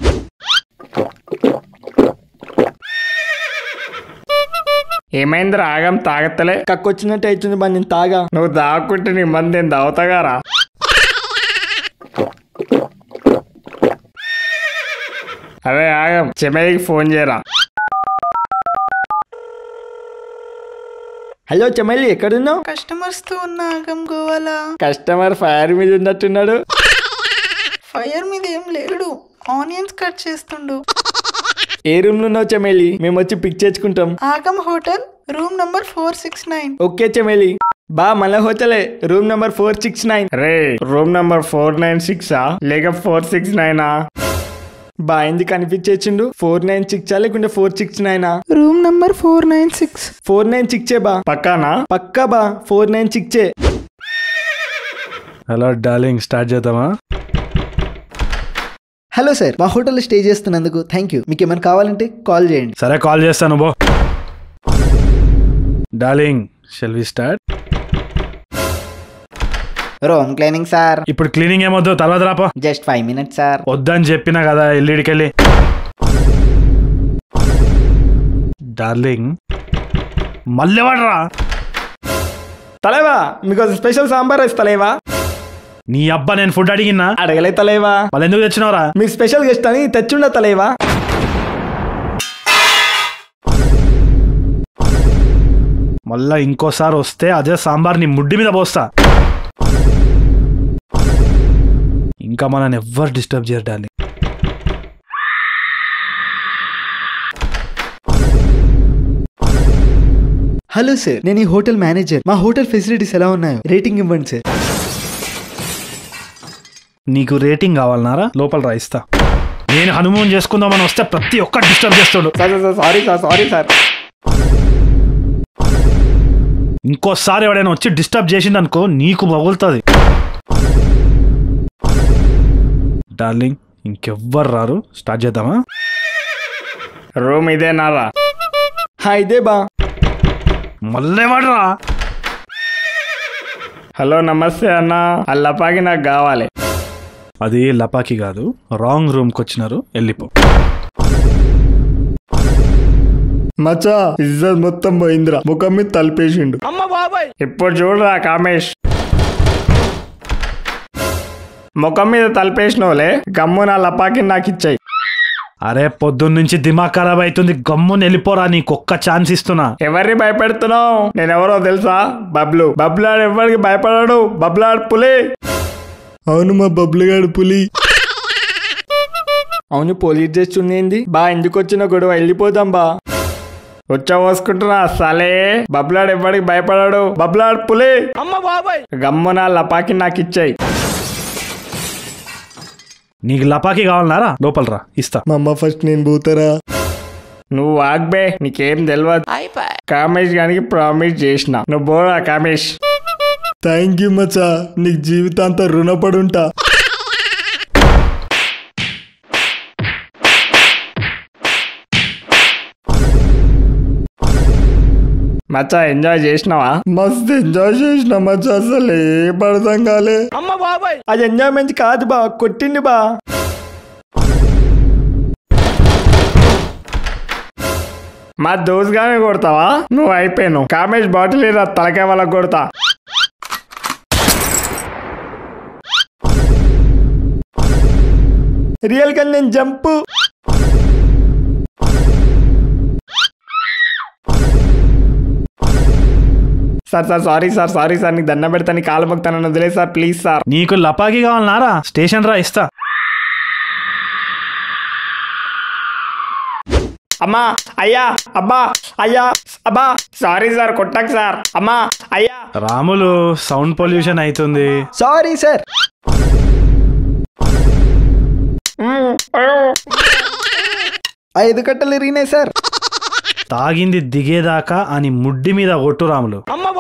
S3: ఏమైందిరా ఆగం తాగత్తలే?
S1: కక్కొచ్చినట్టు అవుతుంది బా. నేను తాగా.
S3: నువ్వు దాక్కుంటే నీ మంది నేను దావుతాగారా. అరే ఆగం చెమేలికి ఫోన్ చేయరా.
S1: హలో చెమలి ఎక్కడున్నావు?
S5: కస్టమర్స్ తో ఉన్నా ఆగం గోవాలా.
S1: కస్టమర్ ఫైర్ మీద ఉన్నట్టున్నాడు.
S5: ఫైర్ మీద ఏం లేడు, ఆనియన్స్ కట్ చేస్తుండు.
S1: ఏ రూమ్ లో ఉన్నావు చెమేలి? మేము వచ్చి పిక్ చేసుకుంటాం.
S5: ఆగం hotel room number 469.
S1: Okay Chameli బా. మన హోటలే రూమ్ నంబర్ 469.
S3: రే రూమ్ నంబర్ 496 లేక 469
S1: బా ఎందుకు కనిపించేసిండు? 496 లేకుంటే 469?
S5: Room number 496.
S1: 496 బా.
S3: పక్కానా?
S1: పక్కా బా 496.
S6: హలో డార్లింగ్ స్టార్ట్ చేద్దామా?
S7: హలో సార్, మా హోటల్లో స్టే చేస్తున్నందుకు థ్యాంక్ యూ. మీకు ఏమైనా కావాలంటే కాల్ చేయండి.
S6: సరే కాల్ చేస్తాను బో.
S8: Darling shall we start?
S7: Room cleaning sir.
S8: ఇప్పుడు క్లీనింగ్ ఏమొద్దు, తర్వాత రాపో.
S7: Just 5 minutes sir.
S8: వద్దని చెప్పినా కదా, ఎల్లుడికెళ్ళి. డార్లింగ్ మళ్ళీ వాడరా.
S3: తలేవా మీకోసం స్పెషల్ సాంబార్ రైస్ తలేవా.
S8: నీ అబ్బా నేను ఫుడ్ అడిగినా
S3: అడగలే తలేవా.
S8: మళ్ళీ ఎందుకు తెచ్చినవరా?
S3: మీకు స్పెషల్ గెస్ట్ అని తెచ్చుండ తలేవా.
S8: మళ్ళా ఇంకోసారి వస్తే అదే సాంబార్ నీ ముడ్డి మీద పోస్తా. ఇంకా మనని ఎవ్వరు డిస్టర్బ్ చేయరు డార్లింగ్.
S7: హలో సార్, నేను ఈ హోటల్ మేనేజర్. మా హోటల్ ఫెసిలిటీస్ ఎలా ఉన్నాయో రేటింగ్ ఇవ్వండి సార్.
S8: నీకు రేటింగ్ కావాలన్నారా? లోపల రాయిస్తా. నేను హనుమూన్ చేసుకుందామని వస్తే ప్రతి ఒక్కటి డిస్టర్బ్ చేస్తాడు.
S3: Sorry sir.
S8: ఇంకోసారి ఎవడైనా వచ్చి డిస్టర్బ్ చేసిందనుకో నీకు మగులుతుంది. డార్లింగ్ ఇంకెవ్వరు రారు, స్టార్ట్ చేద్దామా?
S3: రూమ్ ఇదేనారా?
S1: ఇదే బా.
S8: మళ్ళీ వాడరా.
S3: హలో నమస్తే అన్న, అల్లపాకి నాకు కావాలి.
S8: అది లపాకి కాదు, రాంగ్ రూమ్కి వచ్చినారు, వెళ్ళిపో.
S4: మచ్చా ఇజ్జత్ మొత్తం పోయిందిరా, ముఖం మీద తలిపేసిండు.
S3: ఇప్పుడు చూడరా కామేష్, ముఖం మీద తలిపేసినోలే, గమ్ము నా లపాకి నాకు ఇచ్చాయి.
S8: అరే పొద్దున్న నుంచి దిమాగ్ ఖరాబ్ అవుతుంది, గమ్మున వెళ్ళిపోరా, నీకు ఒక్క ఛాన్స్ ఇస్తున్నా.
S3: ఎవరిని భయపెడుతున్నావు? నేనెవరో తెలుసా? బబ్లు. బబ్లాడు ఎవరికి భయపడాడు, బబ్లాడు పులి.
S4: అవును మా బబ్లుగాడు పులి.
S1: అవును పోలీస్ చేస్తుండేంది
S3: బా ఎందుకు వచ్చిన గొడవ, వెళ్ళిపోదాం బా. వచ్చా పోసుకుంటున్నా సలే. బబ్లాడు ఎవరికి భయపడాడు, బబ్లాడు పులి. గమ్మున లపాకి నాకు ఇచ్చాయి.
S8: నీకు లపాకి కావాలన్నారా? లోపల రా, ఇస్తా.
S4: మా అమ్మ ఫస్ట్ నేను పోతారా.
S3: నువ్వు ఆగ్బే, నీకేం తెలియదు. కామేష్ గానికి ప్రామిస్ చేసిన, నువ్వు పోరా కామేష్.
S4: థ్యాంక్ యూ మచ్చా, నీకు జీవితాంతం రుణపడుంటా.
S3: మచ్చా ఎంజాయ్ చేసినావా?
S4: మస్తు ఎంజాయ్ చేసిన మచ్చా, అసలు ఏ అర్థం కాలే.
S1: అది ఎంజాయ్మెంట్ కాదు బా, కొట్టింది బా.
S3: మా దోస్గానే కొడతావా? నువ్వు అయిపోయాను. కామేష్ బాటిల్ ఇరా, తలకాయ వాళ్ళకి కొడతా.
S1: రియల్ గా నేను జంపు.
S3: సారీ సార్ నీకు దండం పెడతా, నీ కాలు మొక్తానని వదిలేదు సార్, ప్లీజ్ సార్.
S8: నీకు లపాకి కావాలన్నారా? స్టేషన్ రా, ఇస్తా.
S3: అమ్మా అయ్యా అబ్బా అయ్యా అబ్బా. సారీ సార్, కొట్టకు సార్. అమ్మా అయ్యా.
S8: రాములు సౌండ్ పొల్యూషన్ అవుతుంది.
S7: Sorry sir. 5 కట్టలు ఇరిగినాయి సార్.
S8: తాగింది దిగేదాకా అని ముడ్డి మీద కొట్టు రాములు.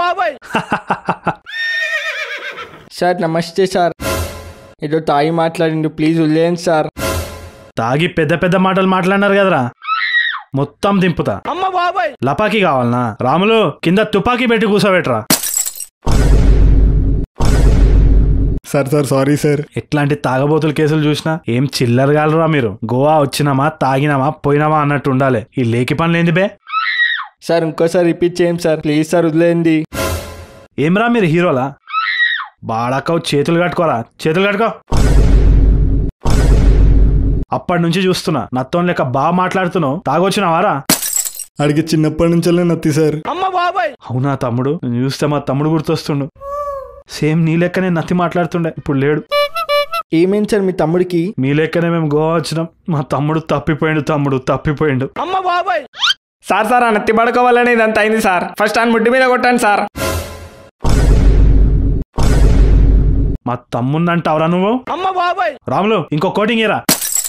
S1: సార్ నమస్తే సార్, ఏదో తాగి మాట్లాడిండు, ప్లీజ్ వదిలేయండి సార్.
S8: తాగి పెద్ద పెద్ద మాటలు మాట్లాడినారు కదరా, మొత్తం దింపుతా. లపాకి కావాలనా? రాములు కింద తుపాకీ పెట్టి కూర్చోబెట్రా.
S4: Sir sorry sir.
S8: ఎట్లాంటి తాగబోతుల కేసులు చూసినా ఏం చిల్లరగాలరా మీరు. గోవా వచ్చినామా, తాగినామా, పోయినామా అన్నట్టు ఉండాలి. ఈ లేకి పనులు ఏంది బే?
S1: సార్ ఇంకోసారి రిపీట్ చేయండి సార్, ప్లీజ్ సార్ వదిలేయండి.
S8: ఏమ్రా మీరు హీరోలా? బాడకవు, చేతులు కట్టుకోరా, చేతులు కట్టుకో. అప్పటి నుంచి చూస్తున్నా, నత్తో లెక్క బాగా మాట్లాడుతున్నావు. తాగొచ్చినావారా?
S4: అడిగి చిన్నప్పటి నుంచే నత్తి సార్.
S8: అవునా తమ్ముడు? నేను చూస్తే మా తమ్ముడు గుర్తొస్తుండు. సేమ్ నీ లెక్కనే నత్తి మాట్లాడుతుండే, ఇప్పుడు లేడు.
S1: ఏమేం సార్ మీ తమ్ముడికి?
S8: మీ లెక్కనే మేము గోవా వచ్చినాం, మా తమ్ముడు తప్పిపోయిండు. తప్పిపోయిండు.
S3: సార్ ఆ నత్తి పడుకోవాలని ఇదంతా అయింది సార్. ఫస్ట్ ఆయన ముడ్డి మీద కొట్టాను సార్.
S8: మా తమ్ముందంటావురా నువ్వు? రాములు ఇంకో కోటింగ్ ఇరా.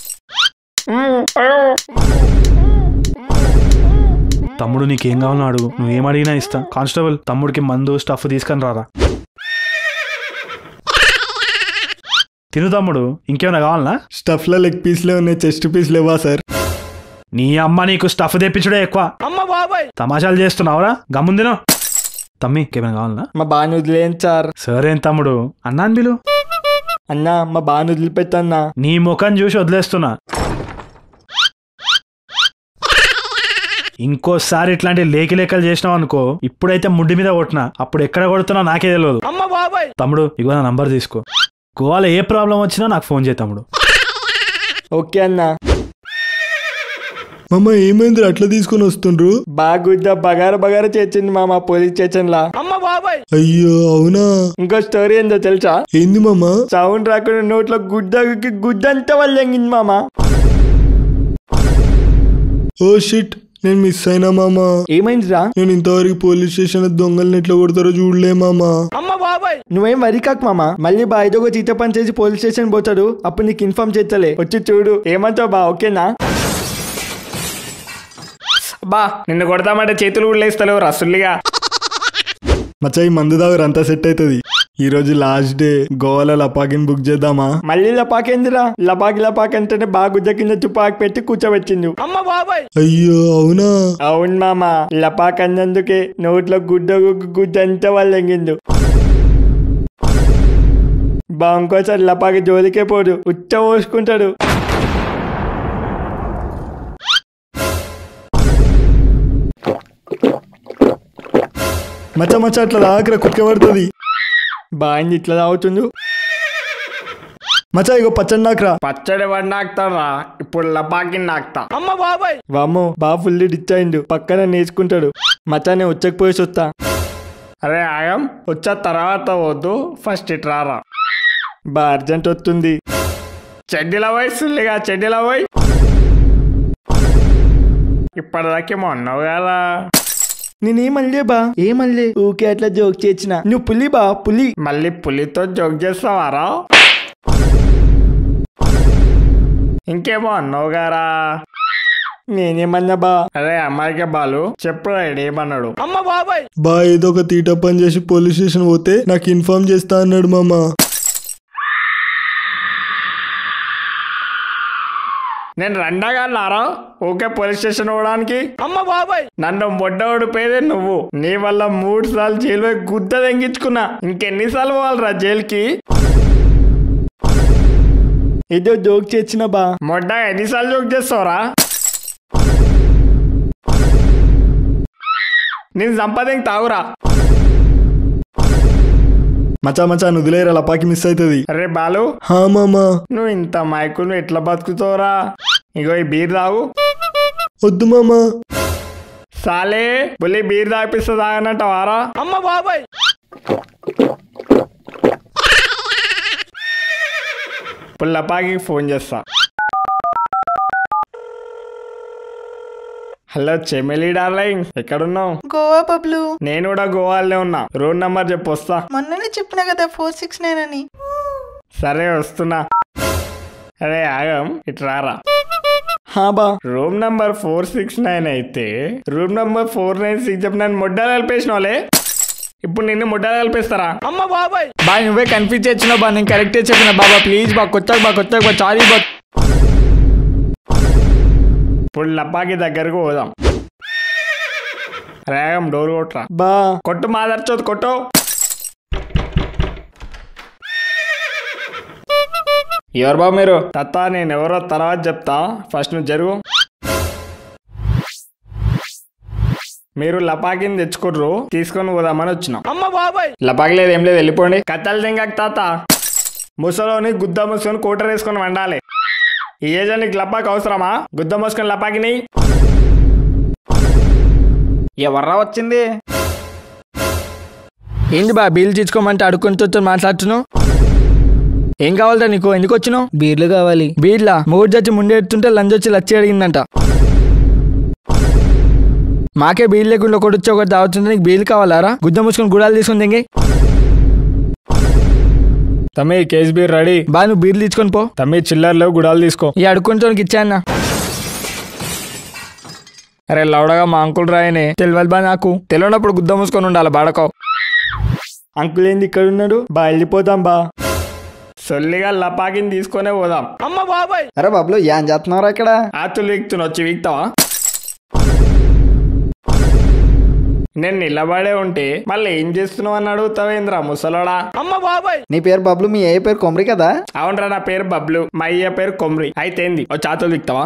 S8: తమ్ముడు నీకేం కావాలో అడుగు, నువ్వేం అడిగినా ఇస్తా. కానిస్టేబుల్ తమ్ముడికి మందు స్టఫ్ తీసుకొని రారా. తిను తమ్ముడు, ఇంకేమైనా కావాలనా?
S4: స్టఫ్లో లెగ్ పీస్లే ఉన్నాయి, చెస్ట్ పీస్ లేవా సార్?
S8: నీ అమ్మ నీకు స్టఫ్ తెప్పించడే ఎక్కువ. తమాషాలు చేస్తున్నావురా, గమ్ముందినో. తమ్మి కేమైనా కావాలనా?
S3: మా బాను వదిలేం సార్.
S8: సరేం తమ్ముడు, అన్నాను బిలు.
S3: అన్నా మా బాను వదిలిపెట్టన్నా.
S8: నీ ముఖం చూసి వదిలేస్తున్నా. ఇంకోసారి ఇట్లాంటి లేకి లెక్కలు చేసినావు అనుకో, ఇప్పుడైతే ముడ్డి మీద కొట్టినా, అప్పుడు ఎక్కడ కొడుతున్నా నాకే తెలియదు. తమ్ముడు ఇగో నా నంబర్ తీసుకో. గోవాలో ఏ ప్రాబ్లం వచ్చినా నాకు ఫోన్ చేయి తమ్ముడు.
S3: ఓకే అన్నా.
S4: మామ ఏమైంది అట్లా తీసుకొని వస్తుండ్రు?
S3: బాగుద్ద బగార చేసింది మామ పోలీస్ స్టేషన్ లా.
S4: అయ్యో అవునా?
S3: ఇంకో స్టోరీ ఏందో తెలుసా?
S4: ఏంది మామ?
S3: సౌండ్ రాకుండా నోట్లో గుడ్డంతా వల్లంగింది మామ.
S4: ఓ షిట్, నేను మిస్ అయినా మామా.
S3: ఏమైందిరా?
S4: నేను ఇంతవరకు పోలీస్ స్టేషన్ దొంగల్ని ఎట్లా కొడతారో చూడలే మామా.
S3: నువ్వేం వరి కాకు మామ, మళ్ళీ బా ఏదో ఒక చీత పని చేసి పోలీస్ స్టేషన్ పోతాడు, అప్పుడు నీకు ఇన్ఫార్మ్ చేస్తలే, వచ్చి చూడు. ఏమంటావు బా? ఓకేనా? బా నిన్ను కొడతామంటే చేతులు కూడా లేస్తలేవు రసుల్లిగా.
S4: మచ్చా ఈ మందు దాగరు అంతా సెట్ అవుతుంది. ఈ రోజు లాస్ట్ డే, గోవాలో లపాకిని బుక్ చేద్దామా?
S3: మళ్ళీ లపాకేందిరా? లపాకి అంటేనే బాగా గుజ్జ కింద తుపాకి పెట్టి కూర్చోబెట్టింది.
S4: అయ్యో అవునా?
S3: అవును మామ, లపాకి అన్నందుకే నోట్లో గుడ్డంతా వాళ్ళంగిండు. బా ఇంకోసారి లపాకి జోలికే పోడు, ఉచ్చ పోసుకుంటాడు.
S4: మచ్చ అట్లా దాకరా కుక్క పడుతుంది.
S3: బాగా ఇట్లా తాగుతుండు.
S4: మచ్చా ఇగో పచ్చడి నాకురా.
S3: పచ్చడి వాడు నాకుతారా, ఇప్పుడు లపాకి నాకుతా. వామ్మో బా ఫుల్ డిచ్ అయిండు, పక్కన నేర్చుకుంటాడు. మచ్చా నేను వచ్చకపోయేసి వస్తా. అరే ఆగం, వచ్చా తర్వాత వద్దు, ఫస్ట్ ఇట్ రారా. బా అర్జెంట్ వస్తుంది. చెడ్డీలా పోయి సుల్లిగా, చెడ్డీలా పోయి. ఇప్పటిదాకేమో అన్నావు కదా. నేనేమల్లే బా, ఏమల్లే, ఊకే అట్లా జోక్ చేసిన. నువ్వు పులి బా, పులి. మళ్ళీ పులితో జోక్ చేస్తావారా? ఇంకేమో అన్నావు గారా. నేనేమన్నా బా? అరే అమ్మాయికే బాలు చెప్పు, ఏమన్నాడు?
S4: బా ఏదో ఒక తీట పని చేసి పోలీస్ స్టేషన్ పోతే నాకు ఇన్ఫార్మ్ చేస్తా అన్నాడు మామా.
S3: నేను రెండగాలారా ఓకే పోలీస్ స్టేషన్ పోవడానికి? నన్ను మొడ్డోడు పేదే నువ్వు. నీ వల్ల 3 సార్లు జైలు పోయి గుద్ద తెంగించుకున్నా. ఇంకెన్నిసార్లు పోవాలరా జైలుకి? ఏదో జోక్ చేసిన బా. మొడ్డ ఎన్నిసార్లు జోక్ చేస్తావురా? నేను సంపాదన తాగురా.
S4: మచ్చా నుదిలేరా, లపాకి మిస్ అవుతుంది.
S3: అరే బాలు.
S4: హా మామా.
S3: నువ్వు ఇంత మైకులు ఎట్లా బతుకుతావురా? ఇగో ఈ బీర్ తాగు.
S4: వద్దు మామా.
S3: సాలే బుల్లి బీర్ తాగిపిస్తా తాగనంటావారా? పుల్లపాకి ఫోన్ చేస్తా. హలో చెమెలి డార్లింగ్, ఎక్కడున్నావు?
S5: గోవా బబ్లు.
S3: నేను కూడా గోవాలోనే ఉన్నా. రూమ్ నంబర్ చెప్పు వస్తా.
S5: మొన్ననే చెప్పినా కదా 469 అని.
S3: సరే వస్తున్నా. అరే ఆగం, ఇటు రారా.
S4: హా బా.
S3: రూమ్ నంబర్ 469 అయితే రూమ్ నంబర్ 496 చెప్పి నన్ను ముడ్డాలు కలిపేసినోలే. ఇప్పుడు నిన్ను ముడ్డాలు కలిపేస్తారా? బా నువ్వే కన్ఫ్యూజ్ చేసినావు బా, నేను కరెక్టే చెప్పిన. బాబా ప్లీజ్ బా, కొత్తగా చారీ బా. ఇప్పుడు లపాకి దగ్గరకు పోదాం. రేగం డోర్ కొట్టరా.
S4: బా
S3: కొట్టు మాదర్చోదు, కొట్టు. ఎవరు బాబు మీరు? తత్తా నేను ఎవరో తర్వాత చెప్తా, ఫస్ట్ నువ్వు జరుగు. మీరు లపాకిని తెచ్చుకుర్రు, తీసుకొని పోదామని వచ్చినాం. లపాకి లేదు ఏం లేదు, వెళ్ళిపోండి. కథలు తింగక తాత, ముసలోని గుద్ద ముసుకొని కూటర్ వేసుకొని వండాలి. ఈ ఏజ్ నీకు లపాకి అవసరమా? గుద్ద మోసుకొని లపాకిని. ఎవర్రా వచ్చింది? ఏంది బా బిల్లు తీసుకోమంటే అడుక్కుంటూ మాట్లాడుతున్నావు? ఏం కావాలరా నీకు? ఎందుకు వచ్చినావు?
S2: బీర్లు కావాలి.
S3: బీర్లా? మూడు చచ్చి ముండెడుతుంటే లంచ్ వచ్చి లచ్చి అడిగిందంట. మాకే బీర్లు లేకుండా ఒకటి వచ్చి ఒకటి తాగుతుంటే నీకు బీర్లు కావాలారా? గుద్ద మూసుకొని గుడాలు తీసుకుని తింగి. తమ్మి కేస్ బీర్ రెడీ. బా నువ్వు బీర్లు తీసుకొని పో. తమ్మి చిల్లర్లో గుడాలు తీసుకో. ఈ అడుక్కుంటానికి ఇచ్చాయన్నా. అరే లౌడగా మా అంకుల్ రాయనే తెలియదు బా నాకు. తెలియనప్పుడు గుద్ద మూసుకొని ఉండాలి బాడకో. అంకుల్ ఏంది ఇక్కడ ఉన్నాడు? బా వెళ్ళిపోతాం బా. సొల్లిగా లపాకిని తీసుకొనే పోదాం. అమ్మ బాబాయ్.
S9: అరే బాబులు ఏం చేస్తున్నారా ఇక్కడ?
S3: ఆతులు వీక్తున్నా, వచ్చి వీక్తావా? నేను నిలబడే ఉంటే మళ్ళీ ఏం చేస్తున్నావు అని అడుగుతావేంద్రా ముసలోడా? అమ్మ బాబాయ్.
S9: నీ పేరు బబ్లు, మీ అయ్య పేరు కొమరి కదా?
S3: అవునరా, నా పేరు బబ్లు, మా అయ్య పేరు కొమరి. అయితే ఏంది, ఓ చాతులు వీక్తావా?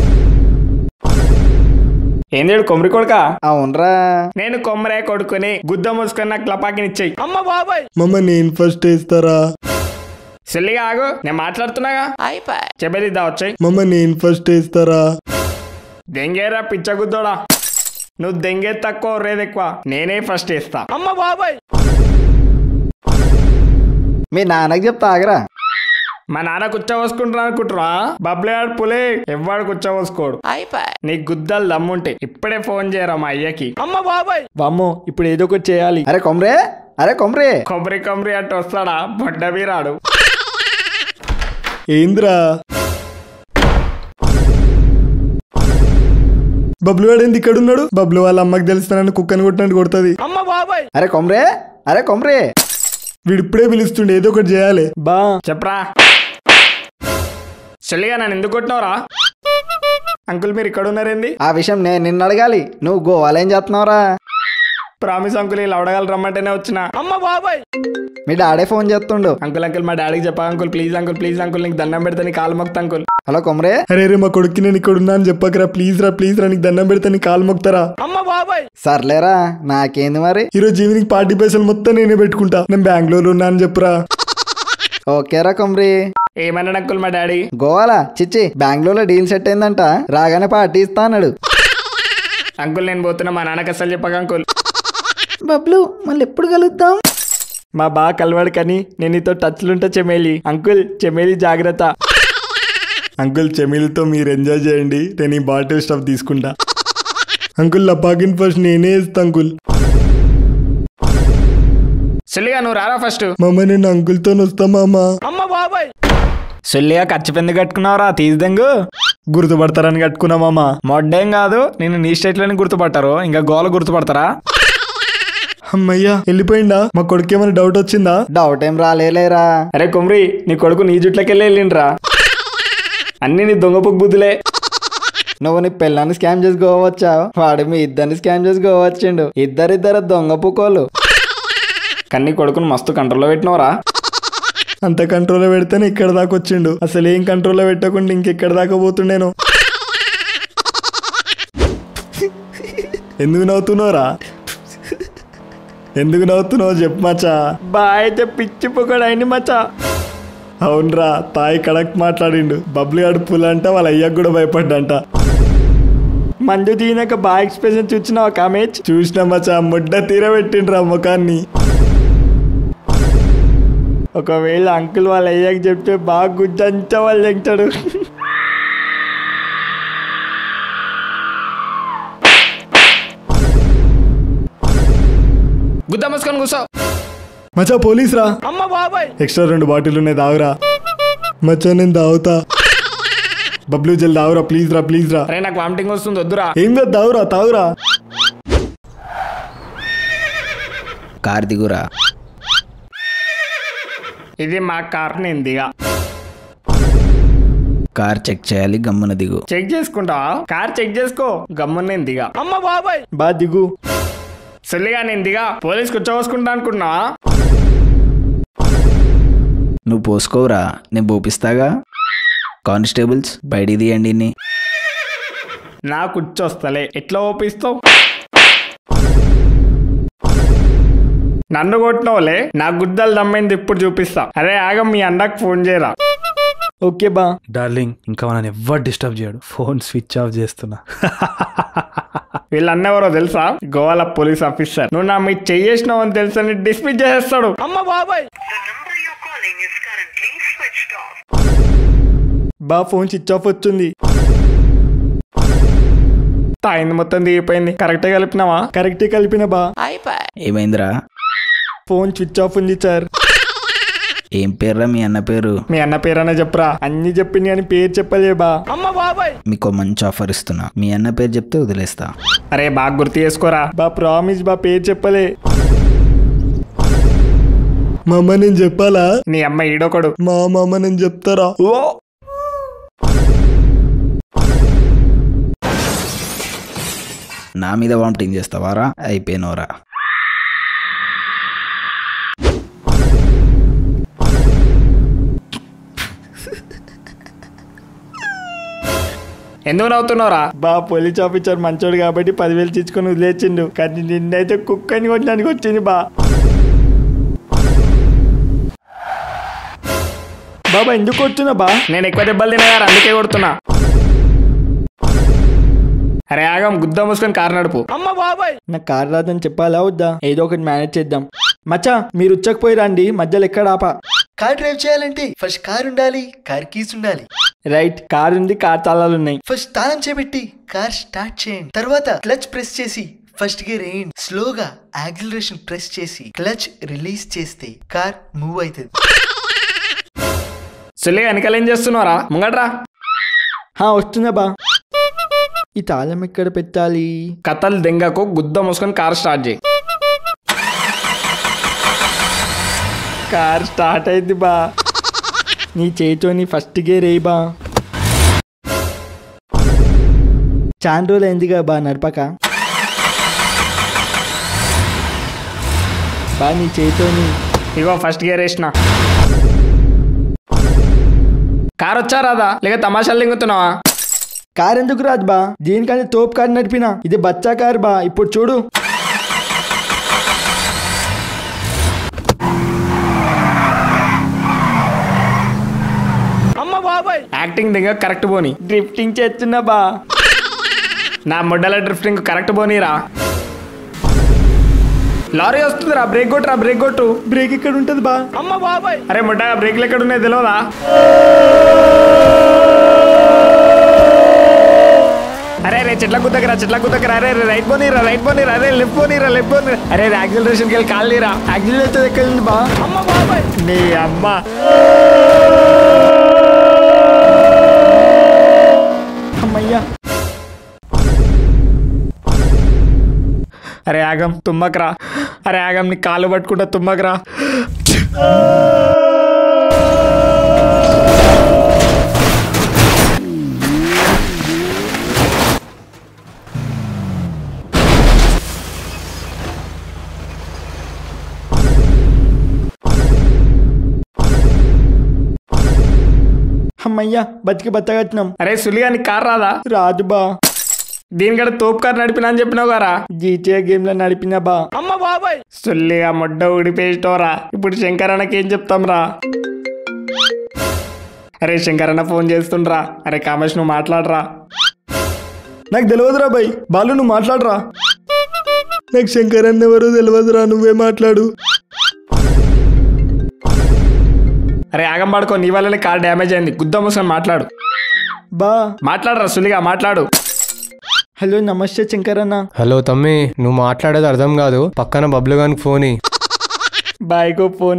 S3: ఏంది కొమరి కొడుకా?
S9: అవునరా,
S3: నేను కొమరే కొడుకుని గుద్ద మూసుకొని నాకు లపాకినిచ్చాయి. అమ్మ బాబాయ్.
S4: మమ్మ నేను ఫస్ట్ వేస్తారా?
S3: సెల్లిగా ఆగు, నేను మాట్లాడుతున్నాగా. చెప్పేదిద్దా వచ్చాయి.
S4: మమ్మ నేను ఫస్ట్ వేస్తారా?
S3: దెంగేరా పిచ్చ గుద్దోడా, నువ్వు దెంగే తక్కువ రేది ఎక్కువ, నేనే ఫస్ట్ వేస్తా. అమ్మ బాబాయ్.
S9: మీ నాన్నకి చెప్తా ఆగరా.
S3: మా నాన్న కూర్చోవసుకుంటున్నా అనుకుంటున్నా? బబ్లేవాడు పులే ఎవ్వడు కూర్చోవసుకోడు. నీ గుద్దలు దమ్ముంటే ఇప్పుడే ఫోన్ చేయరా మా అయ్యకి. అమ్మ బాబాయ్.
S1: వామ్మో, ఇప్పుడు ఏదో ఒకటి చేయాలి.
S9: అరే కొమరే, అరే కొమరే.
S3: కొబ్బరి కొబ్బరి అంటే వస్తాడా? బొడ్డ వీరాడు.
S4: ఏంద్రా బబ్లు వాడేంది ఇక్కడ ఉన్నాడు? బబ్లు వాళ్ళ అమ్మకి తెలుస్తానని కుక్కని కొట్టినట్టు కొడుతుంది.
S3: అమ్మ బాబాయ్.
S9: అరే కొమరే, అరే కొమరే.
S4: వీడు ఇప్పుడే పిలుస్తుండే, ఏదో ఒకటి చేయాలి.
S1: బా
S3: చెప్పరా. చెల్లిగా నన్ను ఎందుకు కొట్టినవరా? అంకుల్ మీరు ఇక్కడ ఉన్నారేంది?
S9: ఆ విషయం నేను నిన్ను అడగాలి, నువ్వు గోవాలో ఏం చేస్తున్నావురా?
S3: ప్రామిస్ అంకుల్, ఇలా అడగాలి రమ్మంటేనే వచ్చిన. అమ్మ బాబాయ్.
S9: మీ డాడీ ఫోన్ చేస్తుండు.
S3: అంకుల్ అంకుల్ మా డాడీకి చెప్పా uncle, please uncle, please uncle, నీకు దండం పెడతా, నీ కాలు మొక్తా అంకుల్.
S9: హలో కొమరే.
S4: అరే రే మా కొడుక్కి నేను ఇక్కడ ఉన్నా అని చెప్పకరా, ప్లీజ్ రా, ప్లీజ్ రా, నీకు దండం పెడతా, నీ కాలు మొక్తారా?
S3: అమ్మ బాబాయ్.
S9: సర్లేరా, నాకేంది మరి.
S4: ఈరోజు ఈవినింగ్ పార్టీ పైసలు మొత్తం నేనే పెట్టుకుంటా. నేను బెంగళూరు ఉన్నా అని చెప్పురా.
S9: ఓకేరా కొమరి.
S3: ఏమన్నాడు అంకుల్ మా డాడీ?
S9: గోవాలా చిచ్చి బెంగళూరులో డీల్ సెట్ అయిందంట, రాగానే పార్టీ ఇస్తా అన్నాడు.
S3: అంకుల్ నేను పోతున్నా, మా నాన్నకి అసలు చెప్పక అంకుల్.
S5: బబ్లు మళ్ళీ ఎప్పుడు కలుద్దాం?
S1: మా బా కలవాడు కానీ నేను నీతో టచ్లుంటా చెమేలి. అంకుల్ చెమేలి జాగ్రత్త.
S4: అంకుల్ చెమీలతో మీరు ఎంజాయ్ చేయండి, నేను ఈ బాటిల్ స్టఫ్ తీసుకుంటా. అంకుల్ లపాకిన్ ఫస్ట్ నేనే ఇస్తా అంకుల్.
S3: చెల్లిగా నువ్వు రారా ఫస్ట్.
S4: మమ్మ నేను అంకుల్తో వస్తా మామ.
S3: అమ్మ బాబాయ్.
S1: సొల్లిగా ఖర్చు పెందు కట్టుకున్నావురా? తీసిదంగు
S4: గుర్తుపడతారని కట్టుకున్నా మామ.
S1: మొడ్డేం కాదు, నేను నీ స్టేట్ లోనే గుర్తుపట్టారు, ఇంకా గోల గుర్తుపడతారా?
S4: అమ్మయ్యా వెళ్ళిపోయిందా? మా కొడుకు ఏమైనా డౌట్ వచ్చిందా?
S9: డౌట్ ఏం రాలేరా.
S1: అరే కుమ్రి, నీ కొడుకు నీ జుట్లకెళ్ళి వెళ్ళిండ్రా. అన్ని నీ దొంగపుక్ బుద్ధులే.
S9: నువ్వు నీ పిల్లని స్కామ్ చేసి గోవచ్చావు, వాడు మీ ఇద్దరిని స్కామ్ చేసి గోవచ్చిండు. ఇద్దరిద్దరు దొంగ పుకోలు.
S1: కానీ కొడుకును మస్తు కంట్రోల్లో పెట్టినవరా.
S4: అంత కంట్రోల్లో పెడితేనే ఇక్కడ దాకా వచ్చిండు, అసలు ఏం కంట్రోల్లో పెట్టకుండా ఇంకెక్కడ దాకా పోతుండేను. ఎందుకు నవ్వుతున్నావురా? ఎందుకు నవ్వుతున్నావు చెప్పు మచ్చా.
S1: బాయ్ అయితే పిచ్చి పొగడు అయింది మచ్చా.
S4: అవునరా, తాయి కడక్ మాట్లాడిండు. బబ్లు గాడు పులంట వాళ్ళ అయ్యకు కూడా భయపడ్డంట.
S1: మందు తీనాక బాగా ఎక్స్ప్రెషన్ చూసినావా కామేజ్?
S4: చూసిన మచ్చా, ముడ్డ తీరబెట్టిండ్రా ముఖాన్ని.
S1: ఒకవేళ అంకుల్ వాళ్ళ అయ్యాక చెప్తే బాగా గుజ్జంతా వాళ్ళు తెంటాడు.
S3: గుద్ద మూసుకొని కూర్చో.
S4: మచ్చా పోలీస్ రా.
S3: అమ్మ బాబాయ్.
S4: ఎక్స్ట్రా 2 బాటిల్ ఉన్నాయి, దావురా. మచ్చా నేను దావుతా. బబ్లు జల్ దావురా, ప్లీజ్ రా, ప్లీజ్ రా.
S3: అరే నాకు వామిటింగ్ వస్తుంది, వద్దురా.
S4: ఏం కాదు, దావురా, తావురా.
S2: కార్ దిగురా.
S3: ఇది మా కార్, నేను దిగా.
S2: కార్ చెక్ చేయాలి, గమ్మున దిగు.
S3: చెక్ చేసుకుంటావా? కార్ చెక్ చేసుకో, గమ్మున నేను దిగా. అమ్మ బాబాయ్.
S1: బా దిగు.
S3: సొల్లిగా నేను దిగా, పోలీస్ కూర్చోవసుకుంటా అనుకున్నా.
S2: నువ్వు పోసుకోవురా, నేను పోపిస్తాగా. కానిస్టేబుల్స్ బయటికి తీయండి.
S3: నా కూర్చొస్తలే, ఎట్లా ఓపిస్తావు? నన్ను కొట్టినోలే, నా గుద్దలు దమ్మైంది ఇప్పుడు చూపిస్తా. అరే ఆగ, మీ అన్నకు ఫోన్ చేయరా.
S1: ఓకే బా.
S8: డార్లింగ్, ఇంకా మనని ఎవ్వరు డిస్టర్బ్ చేయడు, ఫోన్ స్విచ్ ఆఫ్ చేస్తున్నా.
S3: వీళ్ళన్నెవరో తెలుసా? గోవాల పోలీస్ ఆఫీసర్. నువ్వు నా మీద చేసినావు అని తెలుసని డిస్మిస్ చేసేస్తాడు. అమ్మ బాబాయ్.
S1: బా ఫోన్ స్విచ్ ఆఫ్ వచ్చింది.
S3: తాయింది మొత్తం దిగిపోయింది. కరెక్టే కలిపినావా?
S1: కరెక్టే కలిపిన బా.
S2: ఏమైందిరా?
S1: ఫోన్ స్విచ్ ఆఫ్ ఉంది సార్.
S2: ఏం పేర్రా మీ అన్న పేరు?
S3: మీ అన్న పేరనే చెప్పరా.
S1: అన్ని చెప్పింది అని పేరు చెప్పలే బా.
S3: అమ్మ బాబాయ్.
S2: మీకు మంచి ఆఫర్ ఇస్తున్నా, మీ అన్న పేరు చెప్తే వదిలేస్తా.
S3: అరే బాగా గుర్తు చేసుకోరా.
S1: బా ప్రామిస్ బా, పేరు చెప్పలే.
S4: మా అమ్మ నేను చెప్పాలా?
S3: నీ అమ్మ ఈడొకడు.
S4: మా అమ్మ నేను చెప్తారా? ఓ
S10: నా మీద వామిటింగ్ చేస్తావారా? అయిపోయినవరా.
S3: ఎందుకు నవ్వుతున్నావురా?
S9: బా పోలీస్ ఆఫీసర్ మంచోడు కాబట్టి 10,000 తీసుకొని వదిలేచిండు, కానీ నిన్నైతే కుక్కని కొట్టడానికి వచ్చింది బా. బాబా ఎందుకు కొడుతున్నా బా?
S3: నేను ఎక్కువ దెబ్బలు తినగారు అందుకే కొడుతున్నా. అరే ఆగం, గుద్ద మూసుకొని కారు నడుపు. అమ్మ బాబాయ్,
S9: నాకు కారు రాదని చెప్పాలా వద్దా? ఏదో ఒకటి మేనేజ్ చేద్దాం. మచ్చా మీరు ఉచ్చకపోయి రండి, మధ్యలో ఎక్కడ ఆపా.
S7: కార్ డ్రైవ్ చేయాలంటే ఫస్ట్ కార్ ఉండాలి, కార్ కీస్ ఉండాలి.
S9: రైట్, కార్ ఉంది, కార్ తాళాలు ఉన్నాయి.
S7: ఫస్ట్ తాళం చేపెట్టి కార్ స్టార్ట్ చేయండి. తర్వాత క్లచ్ ప్రెస్ చేసి ఫస్ట్ గేర్ వేయండి. స్లోగా యాక్సిలరేషన్ ప్రెస్ చేసి క్లచ్ రిలీజ్ చేస్తే కార్ మూవ్ అవుతుంది.
S3: సుల్లి వెనకాల ఏం చేస్తున్నారా? ముంగట్రా.
S9: వస్తున్నా బా. ఈ తాళం ఎక్కడ పెట్టాలి?
S3: కథలు దెంగకు, గుద్ద మూసుకొని కార్ స్టార్ట్ చేయి.
S9: కార్ స్టార్ట్ అయింది బా. నీ చేతితోని ఫస్ట్ గేర్ వేయి బా. చాలా రోజులు అయిందిగా బా నడపక. బా నీ చేతితోని.
S3: ఇగో ఫస్ట్ గేర్ వేసిన. కార్ వచ్చా రాదా, లేక తమాషాలు దింగుతున్నావా?
S9: కార్ ఎందుకు రాదు బా? దీనికంటే తోపు కార్ నడిపినా. ఇది బచ్చా కార్ బా. ఇప్పుడు చూడు.
S3: యాక్టింగ్ దింగ కరెక్ట్ పోని.
S9: డ్రిఫ్టింగ్ చేస్తున్నా బా.
S3: నా ముడ్డల డ్రిఫ్టింగ్ కరెక్ట్ పోనీరా. లారీ వస్తుందిరా, బ్రేక్ కొట్టురా, బ్రేక్ కొట్టు.
S9: బ్రేక్ ఇక్కడ ఉంటది బా.
S3: అమ్మ బాబాయ్, అరే ముడ్డ బ్రేక్లు ఎక్కడ ఉన్నాయి తెలియదా? అరే రే చెట్ల గుద్దకరా, చెట్ల గుద్దకరా. అరే రైట్ పోనీరా, రైట్ పోనీరా. అరే లెఫ్ట్ పోనీరా, లెఫ్ట్ పోనీరా. అరే యాక్సిలరేషన్కి వెళ్ళి కాల్ తీరా.
S9: యాక్సిలరేటర్ ఎక్కడ ఉంది బా?
S3: అమ్మ బాబాయ్,
S9: నీ అమ్మ. అమ్మయ్యా.
S3: అరే ఆగం, తుమ్మకరా. అరే ఆగం, నీ కాళ్ళు పట్టుకుంటా తుమ్మకరా.
S9: అమ్మయ్యా, బతికి బతకట్టినాం.
S3: అరే సులిగా నీ కార్ రాదా?
S9: రాదు బా.
S3: దీనికడ తోపు కార్ నడిపినా అని చెప్పినావు గారా?
S9: GTA గేమ్ లో నడిపినా బా.
S3: అమ్మ బాబాయ్, సుల్లిగా మొడ్డ ఊడిపేసిటోరా. ఇప్పుడు శంకరన్నకి ఏం చెప్తాం రా? అరే శంకరన్న ఫోన్ చేస్తుండ్రా. అరే కామేష్ నువ్వు మాట్లాడరా.
S4: నాకు తెలియదురా బాయ్. బాలు నువ్వు మాట్లాడరా. నాకు శంకర్ అన్న ఎవరో తెలియదురా, నువ్వే మాట్లాడు.
S3: అరే ఆగం పడుకో, నీ వల్లనే కార్ డ్యామేజ్ అయింది. గుద్ద మూసుకొని మాట్లాడు
S9: బా.
S3: మాట్లాడరా సులిగా, మాట్లాడు.
S9: హలో నమస్తే శంకర్ అన్న.
S6: హలో తమ్మి, నువ్వు మాట్లాడేది అర్థం కాదు. పక్కన బబ్లు గానికి ఫోన్.
S9: బాయ్కో ఫోన్.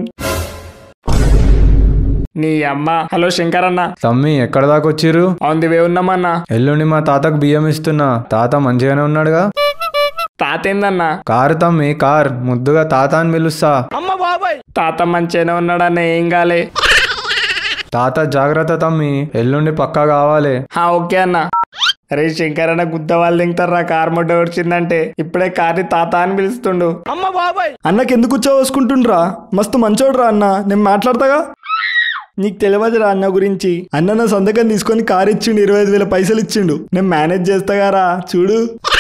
S3: నీ అమ్మ. హలో శంకర్ అన్న.
S6: తమ్మి ఎక్కడ దాకా వచ్చిర్రు?
S3: ఆన్ ది వే ఉన్నామన్నా.
S6: ఎల్లుండి మా తాతకు బియ్యం ఇస్తున్నా. తాత మంచిగానే ఉన్నాడుగా?
S3: తాత ఏందన్నా?
S6: కారు తమ్మి, కార్. ముద్దుగా తాత అని పిలుస్తా.
S3: అమ్మ బాబాయ్, తాత మంచిగానే ఉన్నాడన్న, ఏం కాలే.
S6: తాత జాగ్రత్త తమ్మి, ఎల్లుండి పక్కా కావాలి.
S3: ఓకే అన్న. అరే శంకర్ అన్న గుద్ద వాళ్ళు దింగుతారా, కార్ మొడ్డ వచ్చిందంటే. ఇప్పుడే కార్ని తాత అని పిలుస్తుండు. అమ్మ బాబాయ్,
S4: అన్నకి ఎందుకు కూర్చోవసుకుంటుండ్రా? మస్తు మంచోడురా అన్న, నేను మాట్లాడతాగా.
S9: నీకు తెలియదురా అన్న గురించి.
S4: అన్న నా సంతకం తీసుకొని కార్ ఇచ్చిండు, 25,000 పైసలు ఇచ్చిండు. నేను మేనేజ్ చేస్తాగారా, చూడు.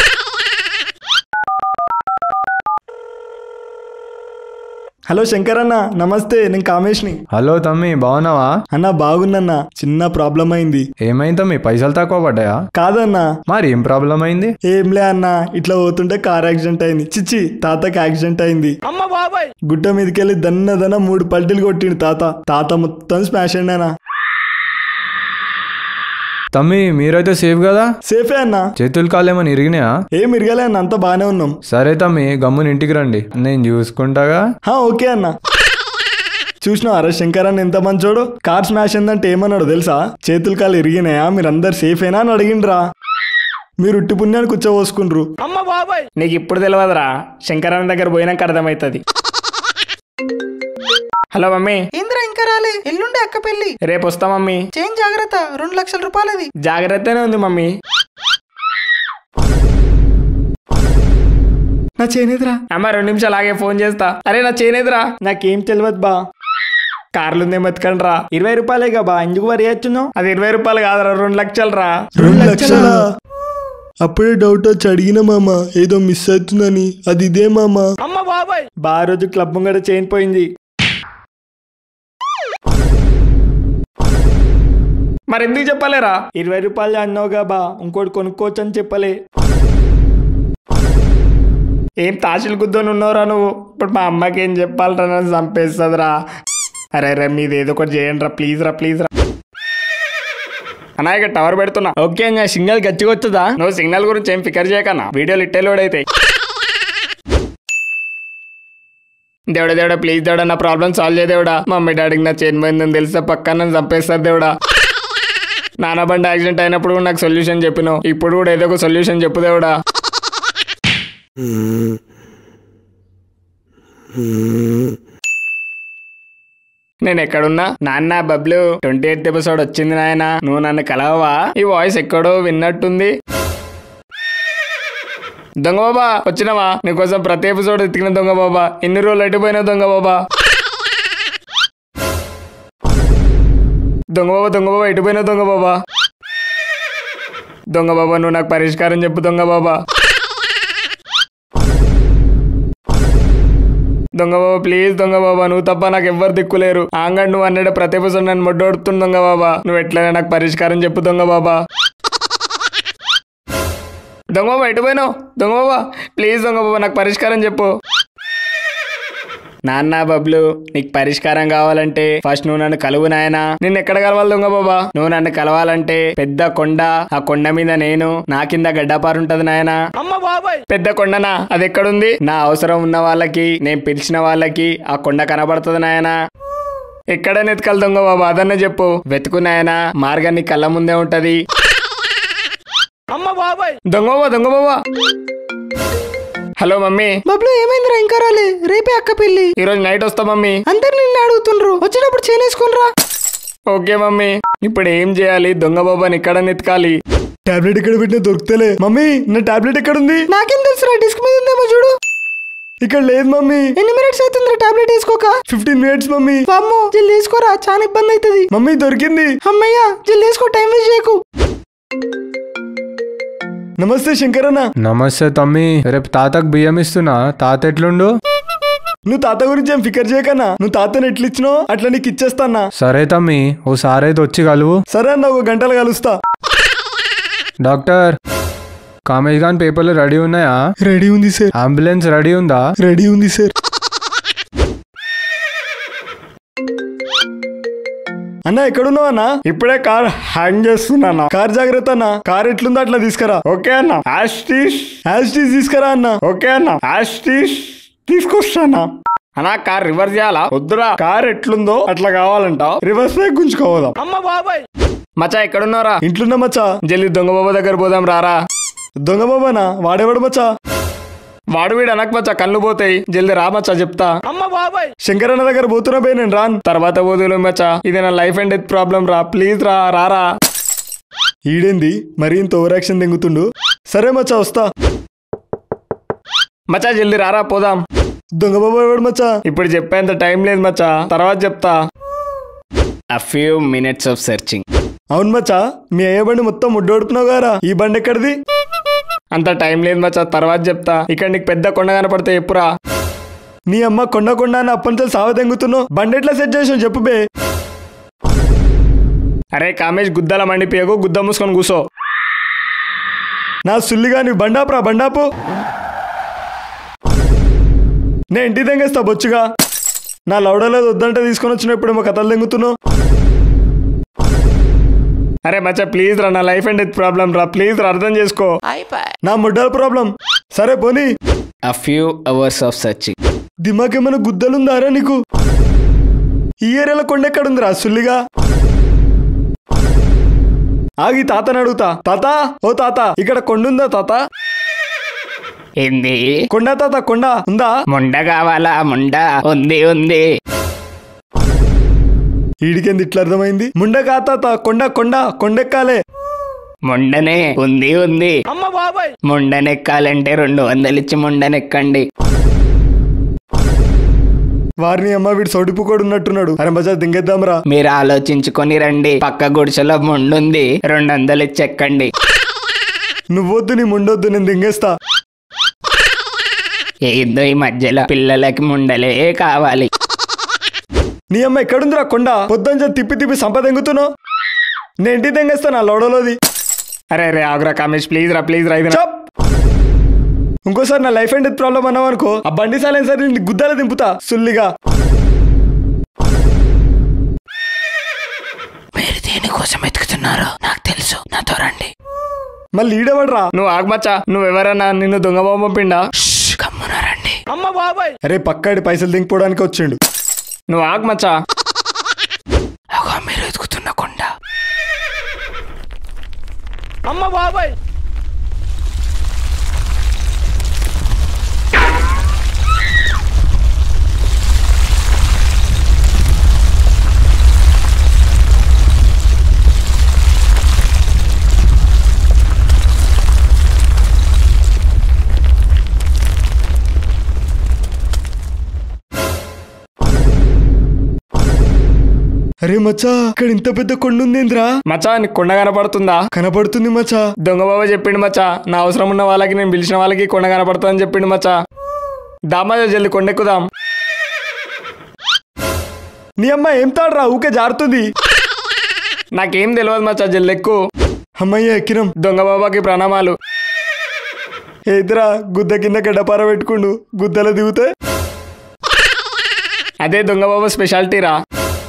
S4: హలో శంకర్ అన్న, నమస్తే. నేను కామేష్ని.
S6: హలో తమ్మి, బాగున్నావా?
S4: అన్న బాగున్నా. చిన్న ప్రాబ్లం అయింది.
S6: ఏమైంది తమ్మి, పైసలు తక్కువ పడ్డాయా?
S4: కాదన్నా.
S6: మరి ఏం ప్రాబ్లం అయింది?
S4: ఏంలే అన్న, ఇట్లా పోతుంటే కార్ యాక్సిడెంట్ అయింది. చిచ్చి, తాతకి యాక్సిడెంట్ అయింది.
S3: అమ్మ బాబాయ్,
S4: గుట్ట మీదకెళ్ళి దన్న 3 పల్టీలు కొట్టిండు తాత మొత్తం స్మాష్ అయిండనా.
S6: తమ్మి మీరైతే సేఫ్ కదా?
S4: సేఫే అన్న.
S6: చేతులు కాళ్ళు ఏమని ఇరిగినాయా?
S4: ఏం ఇరగలే అన్న, అంతా బానే ఉన్నాం.
S6: సరే తమ్మి, గమ్మున ఇంటికి రండి, నేను చూసుకుంటాగా.
S4: ఓకే అన్న. చూసినావు అరే శంకర్ అన్న ఎంత మంచోడు. కార్ స్మాష్ అయిందంటే ఏమన్నాడు తెలుసా? చేతులు కాళ్ళు ఇరిగినాయా, మీరందరు సేఫేనా అని అడిగిండ్రా. మీరు ఉట్టి పుణ్యాన్ని కూర్చోవసుకుండ్రు.
S3: అమ్మ బాబాయ్, నీకు ఇప్పుడు తెలియదురా, శంకర్ అన్న దగ్గర పోయినాక అర్థమవుతుంది. Hello mummy.
S5: ఏంద్రా ఇంకా రాలే? ఎల్లుండే అక్క పెళ్లి.
S3: రేపు వస్తా మమ్మీ.
S5: చేంజ్ జాగ్రత్త, 2 లక్షల రూపాయలది.
S3: జాగ్రత్తనే ఉంది మమ్మీ.
S4: నా చేనేదిరా.
S3: అమ్మ 2 నిమిషాలు ఆగే ఫోన్ చేస్తా. అరే నా చేనేదిరా.
S4: నాకేం తెలియదు బా.
S3: కార్లుందే మెతకండి రా.
S4: 20 రూపాయలేగా బా, ఎందుకు వరి వచ్చున్నావు?
S3: అది 20 రూపాయలు కాదురా, 2 లక్షలు రా.
S4: 2 లక్షలా? అప్పుడే డౌట్ వచ్చి అడిగిన మామ, ఏదో మిస్ అవుతుందని. అది ఇదే మామ.
S3: అమ్మ బాబాయ్.
S4: బా రోజు క్లబ్ ముంగడ చైన్ పోయింది.
S3: మరి ఎందుకు చెప్పలేరా?
S4: 20 రూపాయలు అన్నావుగా బా, ఇంకోటి కొనుక్కోవచ్చు అని చెప్పలే.
S3: ఏం తాసులు గుద్దని ఉన్నావురా నువ్వు. ఇప్పుడు మా అమ్మకి ఏం చెప్పాలరా, నన్ను చంపేస్తుందిరా. అరే రే మీది ఏదో ఒకటి చేయండి రా, ప్లీజ్ రా ప్లీజ్ రా. అన్నా ఇక టవర్ పెడుతున్నా.
S1: ఓకే అన్న, సిగ్నల్ గట్టిగా వస్తుందా?
S3: నువ్వు సిగ్నల్ గురించి ఏం ఫికర్ చేయకన్నా, వీడియోలు ఇట్టే లోడ్ అవుతాయి. దేవుడా దేవుడా ప్లీజ్ దేవుడా, నా ప్రాబ్లం సాల్వ్ చేయ దేవుడా. మా మమ్మీ డాడీకి నా చైన్ పోయిందని తెలిస్తే పక్కన నన్ను చంపేస్తారు దేవుడా. నాన్న బండి యాక్సిడెంట్ అయినప్పుడు కూడా నాకు సొల్యూషన్ చెప్పినావు, ఇప్పుడు కూడా ఏదో ఒక సొల్యూషన్ చెప్పు దేవుడా. నేను ఎక్కడున్నా? నాన్న బబ్లు 28th ఎపిసోడ్ వచ్చింది నాయన, నువ్వు నన్ను కలవవా? ఈ వాయిస్ ఎక్కడో విన్నట్టుంది. దొంగ బాబా వచ్చినవా? నీకోసం ప్రతి ఎపిసోడ్ ఎత్తికిన దొంగ బాబా. ఎన్ని రోజులు ఎట్టిపోయినా దొంగ బాబా. దొంగ బాబా దొంగ బాబా ఎట్టిపోయినా దొంగ బాబా. దొంగ బాబా నువ్వు నాకు పరిష్కారం చెప్పు దొంగ బాబా. దొంగ బాబా ప్లీజ్ దొంగ బాబా, నువ్వు తప్ప నాకు ఎవ్వరు దిక్కులేరు. ఆంగడ్ నువ్వు అన్నాడు ప్రతి ఎపిసోడ్ నన్ను మొడ్డొడుతుంది దొంగ బాబా. నువ్వు ఎట్లయినా నాకు పరిష్కారం చెప్పు దొంగ బాబా. దొంగ బాబా ఎటుపోయినావు? దొంగ బాబా ప్లీజ్ దొంగ బాబా నాకు పరిష్కారం చెప్పు. నాన్న బబ్లు నీకు పరిష్కారం కావాలంటే ఫస్ట్ నువ్వు నన్ను కలువు నాయనా. నిన్ను ఎక్కడ కలవాలి దొంగ బాబా? నువ్వు నన్ను కలవాలంటే పెద్ద కొండ, ఆ కొండ మీద నేను, నా కింద గడ్డపారు ఉంటది నాయనా. పెద్ద కొండనా? అది ఎక్కడుంది? నా అవసరం ఉన్న వాళ్ళకి, నేను పిలిచిన వాళ్ళకి ఆ కొండ కనబడుతుంది నాయనా. ఎక్కడ నెతకాలి దొంగ బాబా అదన్న చెప్పు. వెతుకు నాయనా, మార్గాన్ని కళ్ళ ముందే ఉంటది. దొంగ బాబా దొంగ బాబా. Hello mummy.
S5: బబ్లు ఏమైందిరా ఇంకా రాలే? రేపే అక్క పెళ్లి.
S3: ఈరోజు నైట్ వస్తా మమ్మీ.
S5: అందరు నిన్ను అడుగుతుండ్రు, వచ్చినప్పుడు చేనేసుకునిరా.
S3: Okay mummy. ఇప్పుడు ఏం చేయాలి? దొంగ బాబాని ఎక్కడ నెతకాలి?
S4: టాబ్లెట్ ఎక్కడ పెట్టినా దొరుకుతలే. మమ్మీ నా టాబ్లెట్ ఎక్కడ ఉంది?
S5: నాకేం తెలుసురా, డిస్క్ మీద ఉందేమో చూడు.
S4: ఇక్కడ లేదు మమ్మీ.
S5: ఎన్ని మినిట్స్ అవుతుందిరా టాబ్లెట్ వేసుకోక?
S4: 15 minutes mummy.
S5: అమ్మో జల్ది వేసుకోరా, చాలా ఇబ్బంది అవుతుంది.
S4: మమ్మీ దొరికింది.
S5: అమ్మయ్యా జల్ది వేసుకో, టైం వేస్ట్ చేయకు.
S4: నమస్తే శంకరన్న.
S6: నమస్తే తమ్మి. రేపు తాతకు బియ్యం ఇస్తున్నా. తాత ఎట్లుండు?
S4: నువ్వు తాత గురించి ఏం ఫికర్ చేయకన్నా. నువ్వు తాతని ఎట్లు ఇచ్చినావు అట్లా నీకు ఇచ్చేస్తానా.
S6: సరే తమ్మి, ఓసారి అయితే వచ్చి కలువు.
S4: సరే అన్న, 1 గంటలు కలుస్తా.
S6: డాక్టర్ కామేష్ ఖాన్ పేపర్లు రెడీ ఉన్నాయా?
S4: రెడీ ఉంది సార్.
S6: అంబులెన్స్ రెడీ ఉందా?
S4: రెడీ ఉంది సార్. అన్న ఎక్కడున్నావు అన్న?
S3: ఇప్పుడే కార్ హ్యాంగ్ చేస్తున్నా.
S4: కార్ జాగ్రత్త అన్న. కార్ ఎట్లుందో అట్లా తీసుకురా.
S3: ఓకే అన్న. యాస్టీస్
S4: తీసుకురా అన్న.
S3: ఓకే అన్న. యాస్టీస్ తీసుకొస్తానా అన్నా. కార్ రివర్స్ చేయాలా? వద్దురా, కార్ ఎట్లుందో అట్లా కావాలంట.
S4: రివర్స్ బ్రేక్ గుంజుకోవదాం.
S3: అమ్మ బాబాయ్. మచ్చా ఎక్కడున్నారా?
S4: ఇంట్లోన్నా మచ్చా.
S3: జల్లి దొంగ బాబా దగ్గర పోదాం రారా.
S4: దొంగ బాబానా? వాడేవాడు మచ్చా?
S3: వాడు వీడు అనక మచ్చా, కళ్ళు పోతాయి. జల్ది రా మచ్చా చెప్తా. అమ్మ బాబాయ్.
S4: శంకరన్న దగ్గర పోతున్నా పోయి నేను రాను.
S3: తర్వాత పోదులు మచ్చా, ఇది నా లైఫ్ అండ్ డెత్ ప్రాబ్లం రా. ప్లీజ్ రా రారా.
S4: ఈడేంది మరి ఇంత ఓవర్ యాక్షన్ దెంగుతుండు. సరే మచ్చా వస్తా.
S3: మచ్చా జల్ది రారా పోదాం.
S4: దొంగ బాబా ఎవడు మచ్చా?
S3: ఇప్పుడు చెప్పేంత టైం లేదు మచ్చా, తర్వాత చెప్తా. A few minutes of searching.
S4: అవును మచ్చా, మీ అయ్య బండి మొత్తం ముడ్డోడుపున్నావు గారా. ఈ బండి ఎక్కడిది?
S3: అంత టైం లేదు మచ్చా, తర్వాత చెప్తా. ఇక్కడ నీకు పెద్ద కొండ కనపడితే ఎప్పురా.
S4: నీ అమ్మ కొండ కొండ అని అప్పంచలు సావ తెంగుతున్నావు. బండి ఎట్లా సెట్ చేసావు చెప్పు బే.
S3: అరే కామేష్, గుద్దల మండిపోయకు, గుద్ద మూసుకొని కూసో.
S4: నా సుల్లిగా నీ బండాపురా, బండాపు. నే ఇంటికి తెంగేస్తా బొచ్చుగా. నా లౌడలేదు వద్దంటే తీసుకొని వచ్చినప్పుడు ఏమో కథలు తెంగుతున్నావు.
S3: అరే మచ్చా ప్లీజ్ రా, నా లైఫ్ అండ్ డెత్ ప్రాబ్లం రా. ప్లీజ్ రా, అర్థం చేసుకో.
S4: నా ముడ్డాల ప్రాబ్లం. సరే పోనీ.
S3: A few hours of searching.
S4: దిమాగ్ ఏమైనా గుద్దలుందారా నీకు? ఈ ఏరియాలో కొండ ఎక్కడుందిరా సుల్లిగా? ఆగి తాతని అడుగుతా. తాత, ఓ తాత, ఇక్కడ కొండ ఉందా తాత?
S3: ఏంది?
S4: కొండ తాత, కొండ ఉందా?
S3: ముండ కావాలా? ముండ ఉంది ఉంది.
S4: ఈడికేంది ఇట్లా అర్థమైంది? ముండ కాతా కొండ కొండ కొండెక్కాలే.
S3: ముండనే ఉంది ఉంది. ముండనెక్కాలంటే 200 ఇచ్చి ముండనెక్కండి.
S4: వారిని అమ్మ వీడు సొడుపు కూడా ఉన్నట్టున్నాడు. అరే మజా దింగేద్దాంరా.
S3: మీరు ఆలోచించుకొని రండి. పక్క గుడిసెలో ముండుంది, 200 ఇచ్చి ఎక్కండి.
S4: నువ్వొద్దు, నీ ముండొద్దు, నేను దింగేస్తా.
S3: ఏదో ఈ మధ్యలో పిల్లలకి ముండలే కావాలి.
S4: నీ అమ్మ ఎక్కడుందిరా కొండ? పొద్దున తిప్పి తిప్పి సంపదెంగుతున్నావు. నేను ఇంటి దింగేస్తా నా లోడలోది.
S3: అరే రే ఆగ్రా కామేష్, ప్లీజ్ రా ప్లీజ్ రా.
S4: చప్. ఇంకోసారి నా లైఫ్ అండ్ డెత్ ప్రాబ్లం అన్నావు అనుకో, ఆ బండి సైలెన్సర్ గుద్దాల దింపుతా సుల్లిగా.
S3: మీరు దేనికోసం ఎతుకుతున్నారో నాకు తెలుసు, నాతో రండి.
S4: మళ్ళీ ఈడవడరా.
S3: నువ్వు ఆగమచ్చా, నువ్వెవరన్నా? నిన్ను దొంగ బాబు పిండా. కమ్మునా రండి. అమ్మ బాబాయ్.
S4: అరే పక్కాడి పైసలు దింపుకోవడానికి వచ్చిండు.
S3: నువ్వు ఆగమచ్చా. మీరు ఎదుగుతున్న కొండ. అమ్మ బాబాయ్.
S4: అరే మచ్చా, ఇక్కడ ఇంత పెద్ద కొండ ఉందేంద్రా?
S3: మచ్చా నీకు కొండ కనపడుతుందా?
S4: కనపడుతుంది మచ్చా.
S3: దొంగ బాబా చెప్పిండు మచ్చా, నా అవసరం ఉన్న వాళ్ళకి నేను పిలిచిన వాళ్ళకి కొండ కనపడుతుందని చెప్పిండు మచ్చా. దామా జల్ది కొండెక్కుదాం.
S4: నీ అమ్మ ఏం తాడరా, ఊకే జారుతుంది.
S3: నాకేం తెలియదు మచ్చా, జల్లెక్కు.
S4: అమ్మయ్య ఎక్కినాం.
S3: దొంగ బాబాకి ప్రణామాలు.
S4: ఏదిరా గుద్ద కింద గడ్డపార పెట్టుకుండు, గుద్దలో దిగుతే
S3: అదే దొంగ బాబా స్పెషాలిటీ రా.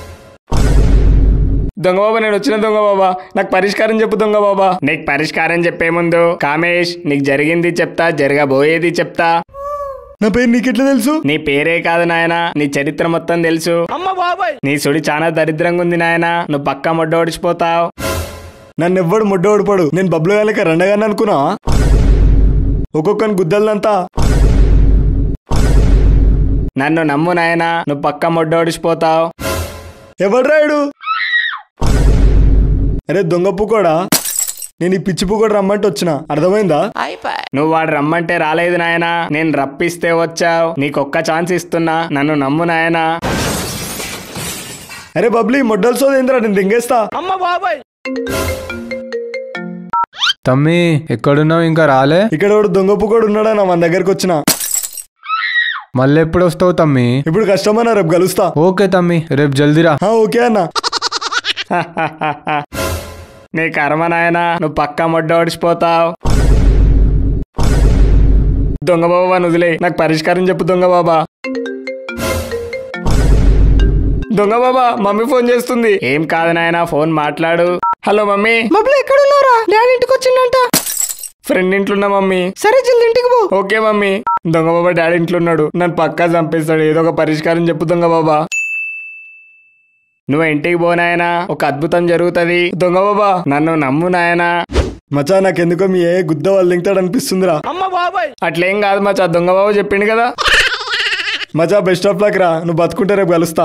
S3: దొంగ బాబా నేను వచ్చిన దొంగ బాబా, నాకు పరిష్కారం చెప్పు దొంగ బాబా. నీకు పరిష్కారం చెప్పే ముందు కామేష్, నీకు జరిగింది చెప్తా, జరగబోయేది చెప్తా.
S4: నా పేరు నీకెట్లా తెలుసు?
S3: నీ పేరే కాదు నాయన, నీ చరిత్ర మొత్తం తెలుసు. అమ్మ బాబాయ్. నీ సుడి చాలా దరిద్రంగా ఉంది నాయన, నువ్వు పక్కా మొడ్డ ఓడిచిపోతావు.
S4: నన్ను ఎవ్వడు మొడ్డ ఓడిపోడు. నేను బబ్లు గాలక రెండగానే అనుకున్నా. ఒక్కొక్కని గుద్దలంతా.
S3: నన్ను నమ్ము నాయన, నువ్వు పక్కా మొడ్డ ఓడిచిపోతావు.
S4: ఎవడు రాయుడు? అరే దొంగ పుకోడా, నేను ఈ పిచ్చి పుకోడు రమ్మంటే వచ్చిన, అర్థమైందా?
S3: నువ్వు వాడు రమ్మంటే రాలేదు నాయనా, నేను రప్పిస్తే వచ్చావు. నీకొక్క ఛాన్స్ ఇస్తున్నా, నన్ను నమ్ము నాయనా.
S4: అరే బబ్లీ మొడ్డలు సోదేంద్రా, నేను దింగేస్తా.
S3: అమ్మ బాబాయ్.
S6: తమ్మి ఎక్కడున్నావు, ఇంకా రాలే?
S4: ఇక్కడ వాడు దొంగ పుకోడు ఉన్నాడా, నా మన దగ్గరకు వచ్చిన.
S6: మళ్ళీ ఎప్పుడు వస్తావు తమ్మి?
S4: ఇప్పుడు కష్టమన్నా, రేపు కలుస్తా.
S6: ఓకే తమ్మి, రేపు జల్దీరా.
S4: ఓకే అన్నా.
S3: నీ కర్మ నాయనా, నువ్వు పక్కా మొడ్డ ఓడిచిపోతావు. దొంగ బాబా వదిలే, నాకు పరిష్కారం చెప్పు దొంగ బాబా. దొంగ బాబా, మమ్మీ ఫోన్ చేస్తుంది. ఏం కాదు నాయనా, ఫోన్ మాట్లాడు. Hello mummy.
S5: బబ్లు ఎక్కడున్నారా? డాడీ ఇంటికి వచ్చిందంట.
S3: ఫ్రెండ్ ఇంట్లోన్నా మమ్మీ.
S5: సరే జల్ది ఇంటికి పో.
S3: Okay mummy. దొంగ బాబా డాడీ ఇంట్లో ఉన్నాడు, నన్ను పక్కా చంపేస్తాడు. ఏదో ఒక పరిష్కారం చెప్పు దొంగ బాబా. నువ్వు ఇంటికి పో నాయనా, ఒక అద్భుతం జరుగుతుంది. దొంగ బాబా నన్ను నమ్ము నాయనా.
S4: మచా నాకెందుకో మీ ఏ గుద్ద వాళ్ళు దింగుతాడు అనిపిస్తుందిరా.
S3: అమ్మ బాబాయ్. అట్లేం కాదు మచా, దొంగ బాబా చెప్పిండు కదా.
S4: మచా బెస్ట్ ఆఫ్ లక్ రా, నువ్వు బతుకుంటే రేపు కలుస్తా.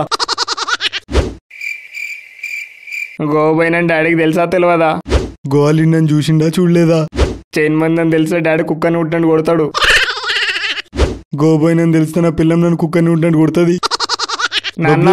S3: గోపోయిన డాడీకి తెలుసా తెలియదా?
S4: గోవాలి నన్ను చూసిండా చూడలేదా?
S3: చైన్ మందని తెలిసే డాడీ కుక్కని ఉంటని కొడతాడు.
S4: గోపోయినని తెలిస్తే నా పిల్లం నన్ను కుక్కని ఉంటని కొడుతుంది.
S3: నాన్న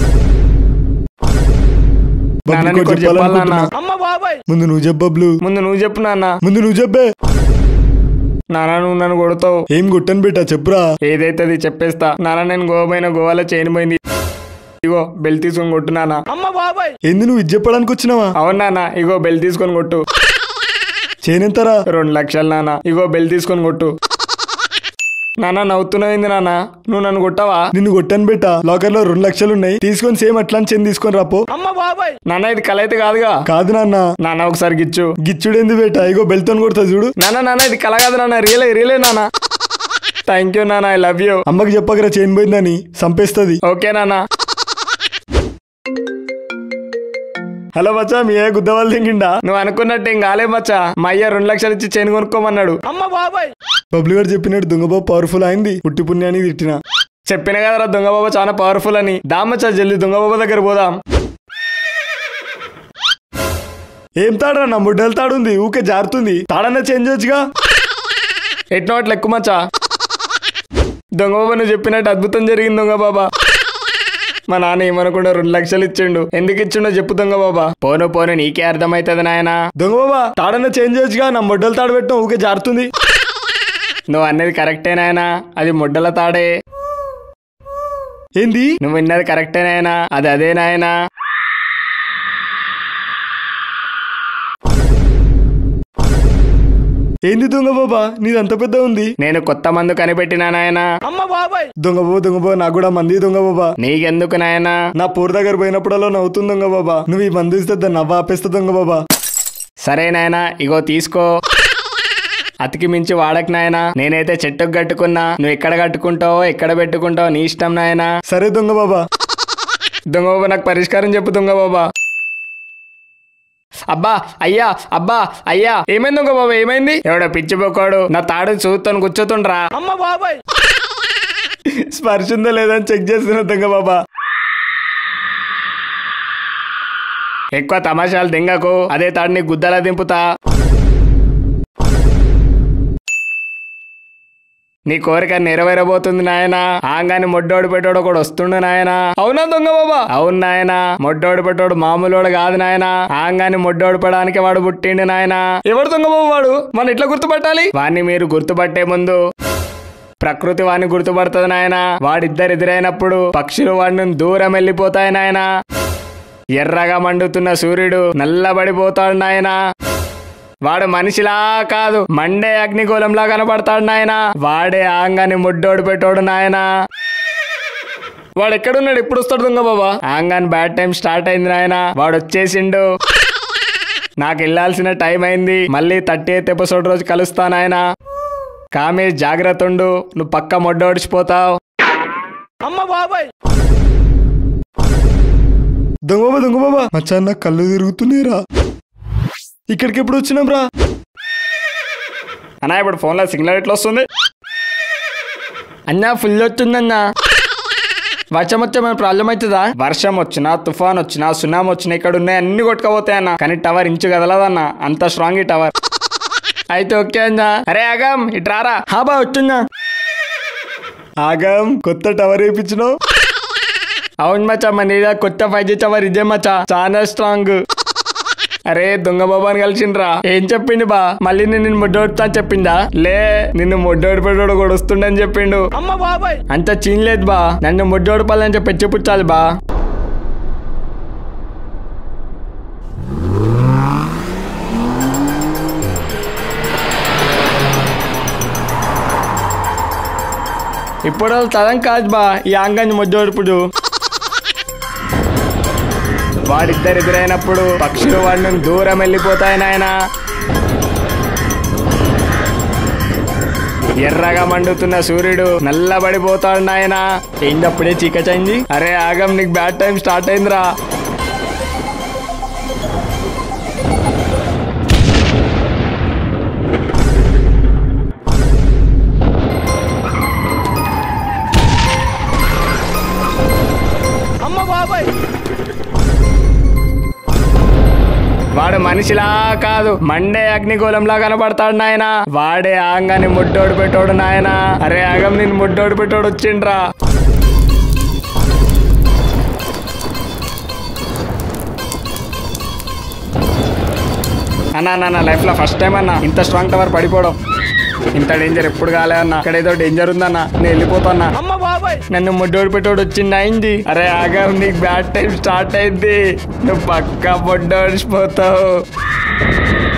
S4: ముందు నువ్వు చెప్పు బబ్లు.
S3: ముందు నువ్వు చెప్పు నాన్న.
S4: ముందు నువ్వు చెప్పే.
S3: నాన్న నువ్వు నన్ను కొడతావు.
S4: ఏం కొట్టను బేటా చెప్పురా.
S3: ఏదైతే అది చెప్పేస్తా. నాన్న నేను గోపోయిన గోవాలో చైన్ పోయింది, ఇగో బెల్ తీసుకొని కొట్టు నాన్న. అమ్మ బాబాయ్.
S4: ఏంది నువ్వు ఇది చెప్పడానికి వచ్చినావా?
S3: అవును నాన్న, ఇగో బెల్ తీసుకొని కొట్టు.
S4: చైన్ ఎంతరా?
S3: 2 లక్షలు నాన్న, ఇగో బెల్ తీసుకొని కొట్టు. నాన్న నవ్వుతున్నాయింది నాన్న, నువ్వు నన్ను కొట్టావా?
S4: నిన్ను కొట్టాను బేటా, లాకర్ లో 2 లక్షలు ఉన్నాయి, తీసుకొని సేమ్ అట్లా చైన్ తీసుకొని రాపో.
S3: అమ్మ బాబాయ్. నాన్న ఇది కళ అయితే కాదుగా?
S4: కాదు నాన్న.
S3: నాన్న ఒకసారి గిచ్చు.
S4: గిచ్చుడేంది బేటా, ఇగో బెల్తో కొడతా చూడు.
S3: నాన్న ఇది కళ కాదు నాన్న, రియలే నాన్న. థ్యాంక్ యూ నాన్న, ఐ లవ్ యూ.
S4: అమ్మకి చెప్పకరా చైన్ పోయిందని, చంపేస్తుంది.
S3: ఓకే నాన్న.
S4: హలో మచ్చా, మీ ఏ గుద్ద వాళ్ళు దింగిండా?
S3: నువ్వు అనుకున్నట్టు ఏం కాలే మచ్చా, మా అయ్య 2 లక్షలు ఇచ్చి చైన్ కొనుక్కోమన్నాడు. అమ్మ బాబాయ్.
S4: బబ్లు గారు చెప్పినట్టు దొంగబాబు పవర్ఫుల్ అయింది, పుట్టి పుణ్యానికి తిట్టిన.
S3: చెప్పిన కదరా దొంగ బాబా చాలా పవర్ఫుల్ అని. దామచ్చా జల్ది దొంగ బాబా దగ్గర పోదాం.
S4: ఏం తాడరా నా ముడ్డల తాడుంది ఊకే జారుతుంది తాడన్నా చేంజ్ చేయొచ్చుగా.
S3: ఎట్నో అట్లా ఎక్కువ మచ్చా. దొంగ బాబా నువ్వు చెప్పినట్టు అద్భుతం జరిగింది దొంగ బాబా. మా నాన్న ఏమనకుండా 2 లక్షలు ఇచ్చిండు. ఎందుకు ఇచ్చిండో చెప్పు దొంగ బాబా. పోను నీకే అర్థమైతుంది నాయన.
S4: దొంగ బాబా తాడన్నా చేంజ్ చేయొచ్చుగా, నా ముడ్డల తాడు పెట్టిన ఊకే జారుతుంది.
S3: నువ్వు అన్నది కరెక్టే నాయనా, అది ముడ్డల తాడే.
S4: ఏంది
S3: నువ్వు విన్నది కరెక్టే నాయనా, అది అదే నాయనా.
S4: ఏంది దొంగ బాబా నీదంత పెద్ద ఉంది?
S3: నేను కొత్త మందు కనిపెట్టినా నాయనా.
S4: దొంగ బాబా నాకు కూడా మంది దొంగ బాబా.
S3: నీకెందుకు నాయనా?
S4: నా పూర్ దగ్గర పోయినప్పుడల్లా నవ్వుతుంది దొంగ బాబా. నువ్వు ఈ మందు ఇస్తే దాన్ని నవ్వు ఆపేస్తా దొంగ బాబా.
S3: సరే నాయనా ఇగో తీసుకో. అతికి మించి వాడకు నాయనా. నేనైతే చెట్టుకు కట్టుకున్నా, నువ్వు ఎక్కడ కట్టుకుంటావో ఎక్కడ పెట్టుకుంటావో నీ ఇష్టం నాయనా.
S4: సరే దొంగ బాబా.
S3: దొంగ బాబా నాకు పరిష్కారం చెప్పు దొంగ బాబా. అబ్బా అయ్యా అబ్బా అయ్యా ఏమైంది దొంగ బాబా ఏమైంది? ఎవడో పిచ్చిపోకాడు నా తాడు చూస్తాను కూర్చోతుండ్రా. అమ్మ బాబాయ్
S4: స్పర్శ ఉందో లేదని చెక్ చేస్తున్నా దొంగ బాబా.
S3: ఎక్కువ తమాషాలు దింగకు, అదే తాడు నీ గుద్దలా దింపుతా. నీ కోరిక నెరవేరబోతుంది నాయనా. ఆంగాని మొడ్డోడు పెట్టోడు కూడా వస్తుండు నాయనా. అవునా దొంగ బాబా? అవును నాయనా, మొడ్డోడు పెట్టోడు మామూలోడు కాదు నాయనా. ఆంగాని మొడ్డోడు పడడానికి వాడు పుట్టిండు నాయనా. ఎవడు దొంగ బాబు వాడు? మన ఎట్లా గుర్తుపట్టాలి? వాణ్ణి మీరు గుర్తుపట్టే ముందు ప్రకృతి వాడిని గుర్తుపడుతుంది నాయనా. వాడిద్దరు ఎదురైనప్పుడు పక్షులు వాడిని దూరం వెళ్ళిపోతాయి నాయనా. ఎర్రగా మండుతున్న సూర్యుడు నల్లబడిపోతాడు నాయనా. వాడు మనిషిలా కాదు, మండే అగ్నిగోళంలా కనపడతాడు నాయనా. వాడే ఆంగాని ముడ్డోడు పెట్టోడు నాయనా. వాడు ఎక్కడున్నాడు? ఎప్పుడు వస్తాడు దొంగ బాబా? ఆంగాని బ్యాడ్ టైం స్టార్ట్ అయింది నాయనా. వాడు వచ్చేసిండు. నాకు వెళ్ళాల్సిన టైం అయింది. మళ్ళీ 30th ఎపిసోడ్ రోజు కలుస్తా నాయనా. కామే జాగ్రత్త ఉండు, నువ్వు పక్క మొడ్డోడిచిపోతావు. అమ్మ బాబాయ్
S4: దొంగ బాబా మచ్చా నా కళ్ళు తిరుగుతున్నాయిరా. ఇక్కడికి ఎప్పుడు వచ్చినాం రా?
S3: అన్నా ఇప్పుడు ఫోన్లో సిగ్నల్ ఎట్లా వస్తుంది?
S1: అన్నా ఫుల్ వస్తుందన్నా. వర్షం వచ్చే మన ప్రాబ్లం అవుతుందా?
S3: వర్షం వచ్చినా తుఫాన్ వచ్చినా సునామీ వచ్చినా ఇక్కడ ఉన్నాయి అన్ని కొట్టుకపోతాయన్నా. కానీ టవర్ ఇంచు కదలదన్నా, అంత స్ట్రాంగ్ ఈ టవర్.
S1: అయితే ఓకే అన్నా.
S3: అరే ఆగం ఇట్రారా.
S1: బా వస్తున్నా.
S4: ఆగం కొత్త టవర్ వేయించినావు?
S1: అవును మచ్చా, మన ఏరియా కొత్త 5G టవర్ ఇదే మచ్చా, చాలా స్ట్రాంగ్.
S3: అరే దొంగ బాబాని కలిసిండ్రా.
S1: ఏం చెప్పిండు బా? మళ్ళీ నిన్ను మొడ్డోడుతా చెప్పిందా?
S3: లే నిన్ను మొడ్డోడు పెట్టోడు కూడా వస్తుండని చెప్పిండు.
S1: అమ్మ బాబాయ్ అంత చీన్లేదు బా. నన్ను మొడ్డోడుపాలని చెప్పి పెంచిపుచ్చాలి బా. ఇప్పుడు తరం కాదు బా ఈ ఆంగాన్ని మొడ్డోడుపుడు.
S3: వాడిద్దరు ఎదురైనప్పుడు పక్షులు వాడిని దూరం వెళ్ళిపోతాయి నాయనా. ఎర్రగా మండుతున్న సూర్యుడు నల్లబడిపోతాడు నాయనా.
S1: ఏంటప్పుడే చీకటైంది?
S3: అరే ఆగం నీకు బ్యాడ్ టైం స్టార్ట్ అయిందిరా. వాడు మనిషిలా కాదు, మండే అగ్నిగోళంలా కనపడతాడు నాయనా. వాడే ఆంగాని ముడ్డోడు పెట్టోడు నాయనా. అరే ఆగం నేను ముడ్డోడు పెట్టోడు వచ్చిండ్రా. అన్నా నా లైఫ్ లో ఫస్ట్ టైం అన్నా ఇంత స్ట్రాంగ్ టవర్ పడిపోవడం. ఇంత డేంజర్ ఎప్పుడు కాలే అన్నా. ఇక్కడ ఏదో డేంజర్ ఉందన్నా, నేను వెళ్ళిపోతాన్నా.
S1: నన్ను మొడ్డోడు పెట్టోడు వచ్చింది అయింది.
S3: అరే ఆగం నీకు బ్యాడ్ టైం స్టార్ట్ అయింది. నువ్వు పక్కా మొడ్డోడిచిపోతావు.